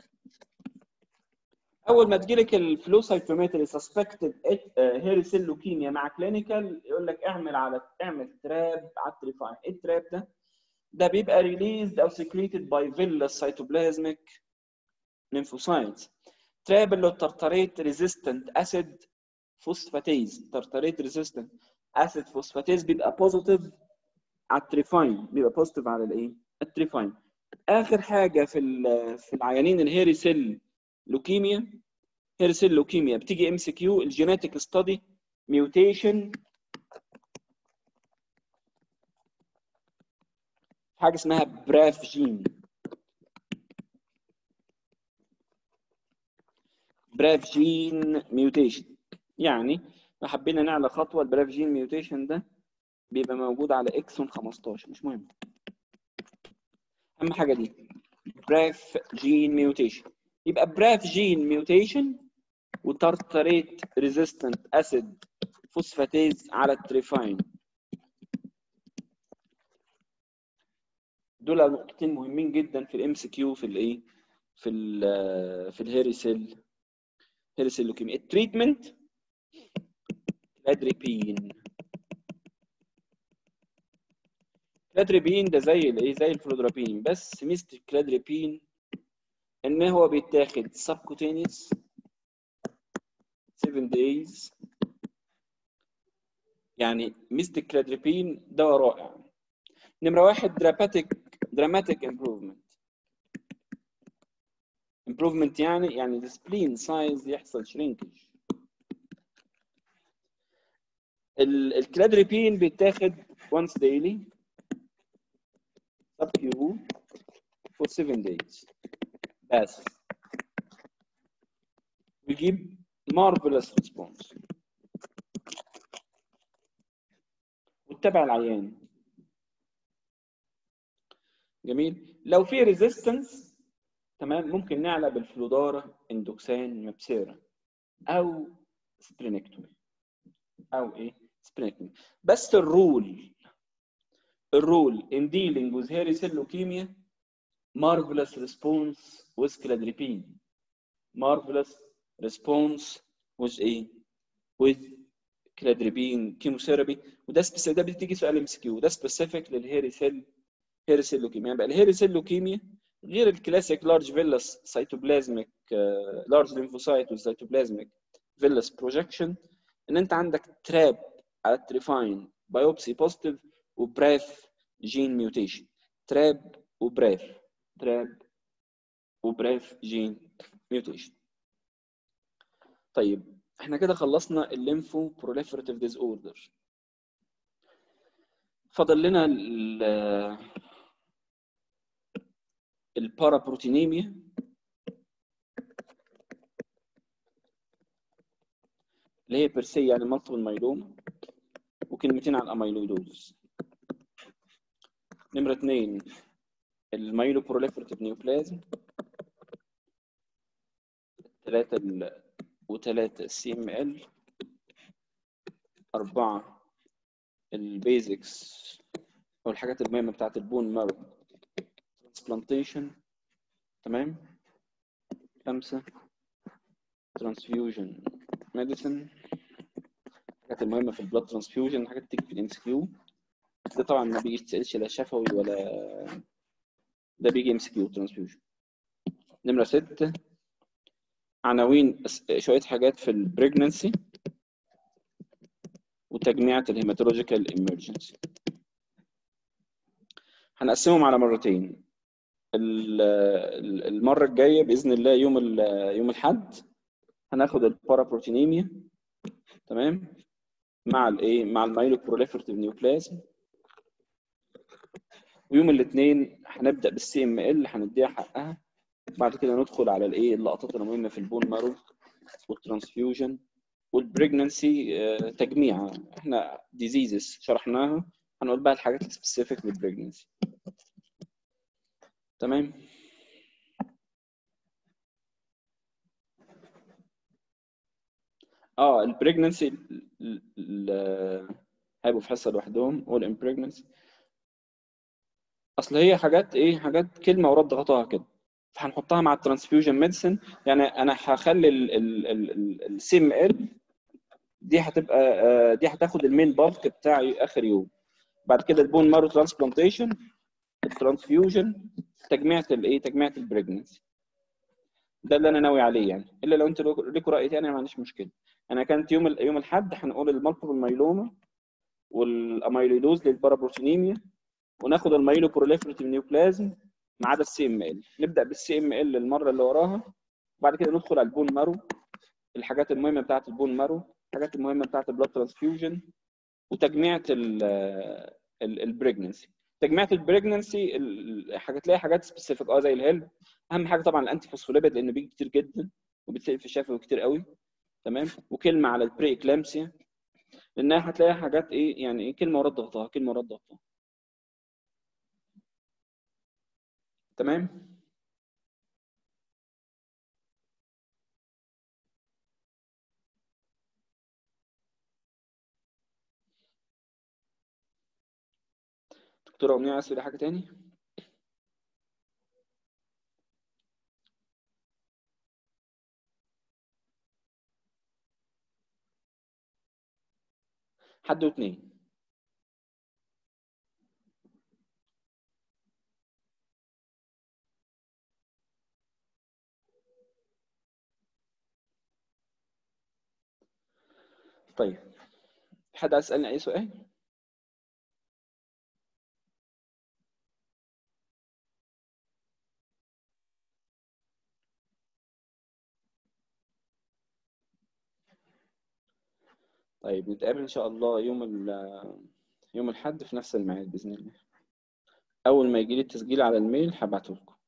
اول ما تجيلك الفلو سايتومتري سسبكتد هيري سيل لوكيميا مع كلينيكال، يقول لك اعمل تراب على التريفاين. ايه التراب ده؟ ده بيبقى ريليزد او سكريتد باي فيلس سيتوبلازميك ليمفوسايتس. تراب اللي هو ترتريت ريزيستنت اسيد فوسفاتيز. ترتريت ريزيستنت اسيد فوسفاتيز بيبقى بوزيتيف على التريفاين، بيبقى بوزيتيف على الايه؟ التريفاين. اخر حاجه في العيانين الهيري سيل لوكيميا، هيري سيل لوكيميا بتيجي ام سي كيو الجينيتك ستادي ميوتيشن حاجه اسمها براف جين. براف جين ميوتيشن، يعني لو حبينا نعلى خطوه البراف جين ميوتيشن ده بيبقى موجود على اكسون 15، مش مهم. اهم حاجه دي براف جين ميوتيشن. يبقى براف جين ميوتيشن وتارتريت ريزيستنت اسيد فوسفاتيز على التريفاين. دول نقطتين مهمين جدا في الام سي كيو في الايه، في الهيري سيل لوكيميا. التريتمنت كلادريبين. كلادريبين ده زي الايه، زي الفلودرابين، بس ميزه الكلادريبين ان هو بيتاخد سبكوتينيوس 7 days. يعني ميزه الكلادريبين دواء رائع. نمره واحد دراماتيك امبروفمنت يعني السبلين سايز يحصل شرينكج. الكلادريبين بيتاخد once daily sub Q for 7 days بس بيجيب marvelous response. وتتابع العيان. جميل. لو في ريزيستنس تمام ممكن نعلى بالفلودارا اندوكسان مابسيرا او سبرينكتومي او ايه سبرينكتومي. بس الرول in dealing with hairy cell leukemia marvelous response with cladribine. marvelous response with ايه with cladribine chemotherapy. وده ده بتيجي سؤال ام اس كيو، ده سبيسيفيك للهيري سيل لوكيميا. يعني بقى الهيري سيل لوكيميا غير الكلاسيك لارج فيلس سيتوبلازميك لارج ليمفوسايت والسيتوبلازميك فيلس بروجكشن، ان انت عندك تراب على التريفاين بايوبسي بوزيتيف وبراف جين ميوتيشن. تراب وبراف جين ميوتيشن. طيب احنا كده خلصنا الليمفو بروليفراتيف ديز اوردر. فاضل لنا البارابروتينيميا اللي هي بيرسي يعني مالتيبل مايلوما، وكلمتين عن الاميلويدوز. نمرة 2 المايلو بروليفراتيف نيوبلازم. 3 السي ام ال. 4 البيزكس او الحاجات المهمة بتاعت البون مارو ترانسبلانتيشن. تمام. 5 ترانسفيوجن ميديسن. الحاجات المهمة في البلاد ترانسفيوجن، حاجات تيجي في الام اس كيو. ده طبعا ما بيتسالش لا شفوي ولا ده بيجي ام اس كيو ترانسفيوجن. نمرة 6 عناوين شوية حاجات في البريجننسي وتجميعة الهيماتولوجيكال ايمرجنسي. هنقسمهم على مرتين. المرة الجاية بإذن الله يوم الأحد هناخد البارابروتينيميا تمام مع الايه مع المايلو بروليفرتيف نيوبلازم. ويوم الاثنين هنبدأ بالسي ام ال هنديها حقها. بعد كده ندخل على الايه اللقطات المهمة في البون مارو والترانسفيوجن والبريجننسي. تجميع احنا ديزيزز شرحناها، هنقول بقى الحاجات السبيسيفيك للبريجننسي. تمام. البريجننسي هيبقوا في حصه لوحدهم. والامبريجننسي اصل هي حاجات كلمه ورد غطاها كده، فهنحطها مع الترانسفيوجن ميديسن. يعني انا هخلي السي ام ال دي هتبقى دي هتاخد المين بالك بتاعي اخر يوم. بعد كده البون مارو ترانسبلانتيشن، الترانسفيوجن، تجميعة البريجننسي. ده اللي انا ناوي عليه يعني. الا لو انتوا لكم راي ثاني ما عنديش مشكله. انا كانت يوم الاحد هنقول المالتيبل مايلوما والاميلويدوز للبارابروتينيميا، وناخد المايلو بروليفريتيف نيوبلازم ما عدا السي ام ال. نبدا بالسي ام ال المره اللي وراها، وبعد كده ندخل على البون مارو، الحاجات المهمه بتاعه البون مارو، الحاجات المهمه بتاعه البلاد ترانسفيوجن، وتجميعة البريجننسي. تجميعة البريجننسي هتلاقي حاجات سبيسيفيك زي الهيلب. اهم حاجه طبعا الانتي فوسفوليبيد لانه بيجي كتير جدا وبتلاقي في الشفوي كتير قوي. تمام. وكلمه على البري اكلامسيا لانها هتلاقي حاجات ايه يعني ايه، كلمه ورا ضغطها كلمه ورا ضغطها. تمام. دكتوره امنيه عايز تقولي حاجه تاني؟ حد واتنين. طيب، حد عايز يسالني اي سؤال؟ طيب نتقابل ان شاء الله يوم الاحد في نفس الميعاد باذن الله. اول ما يجي لي التسجيل على الميل هبعته لكم.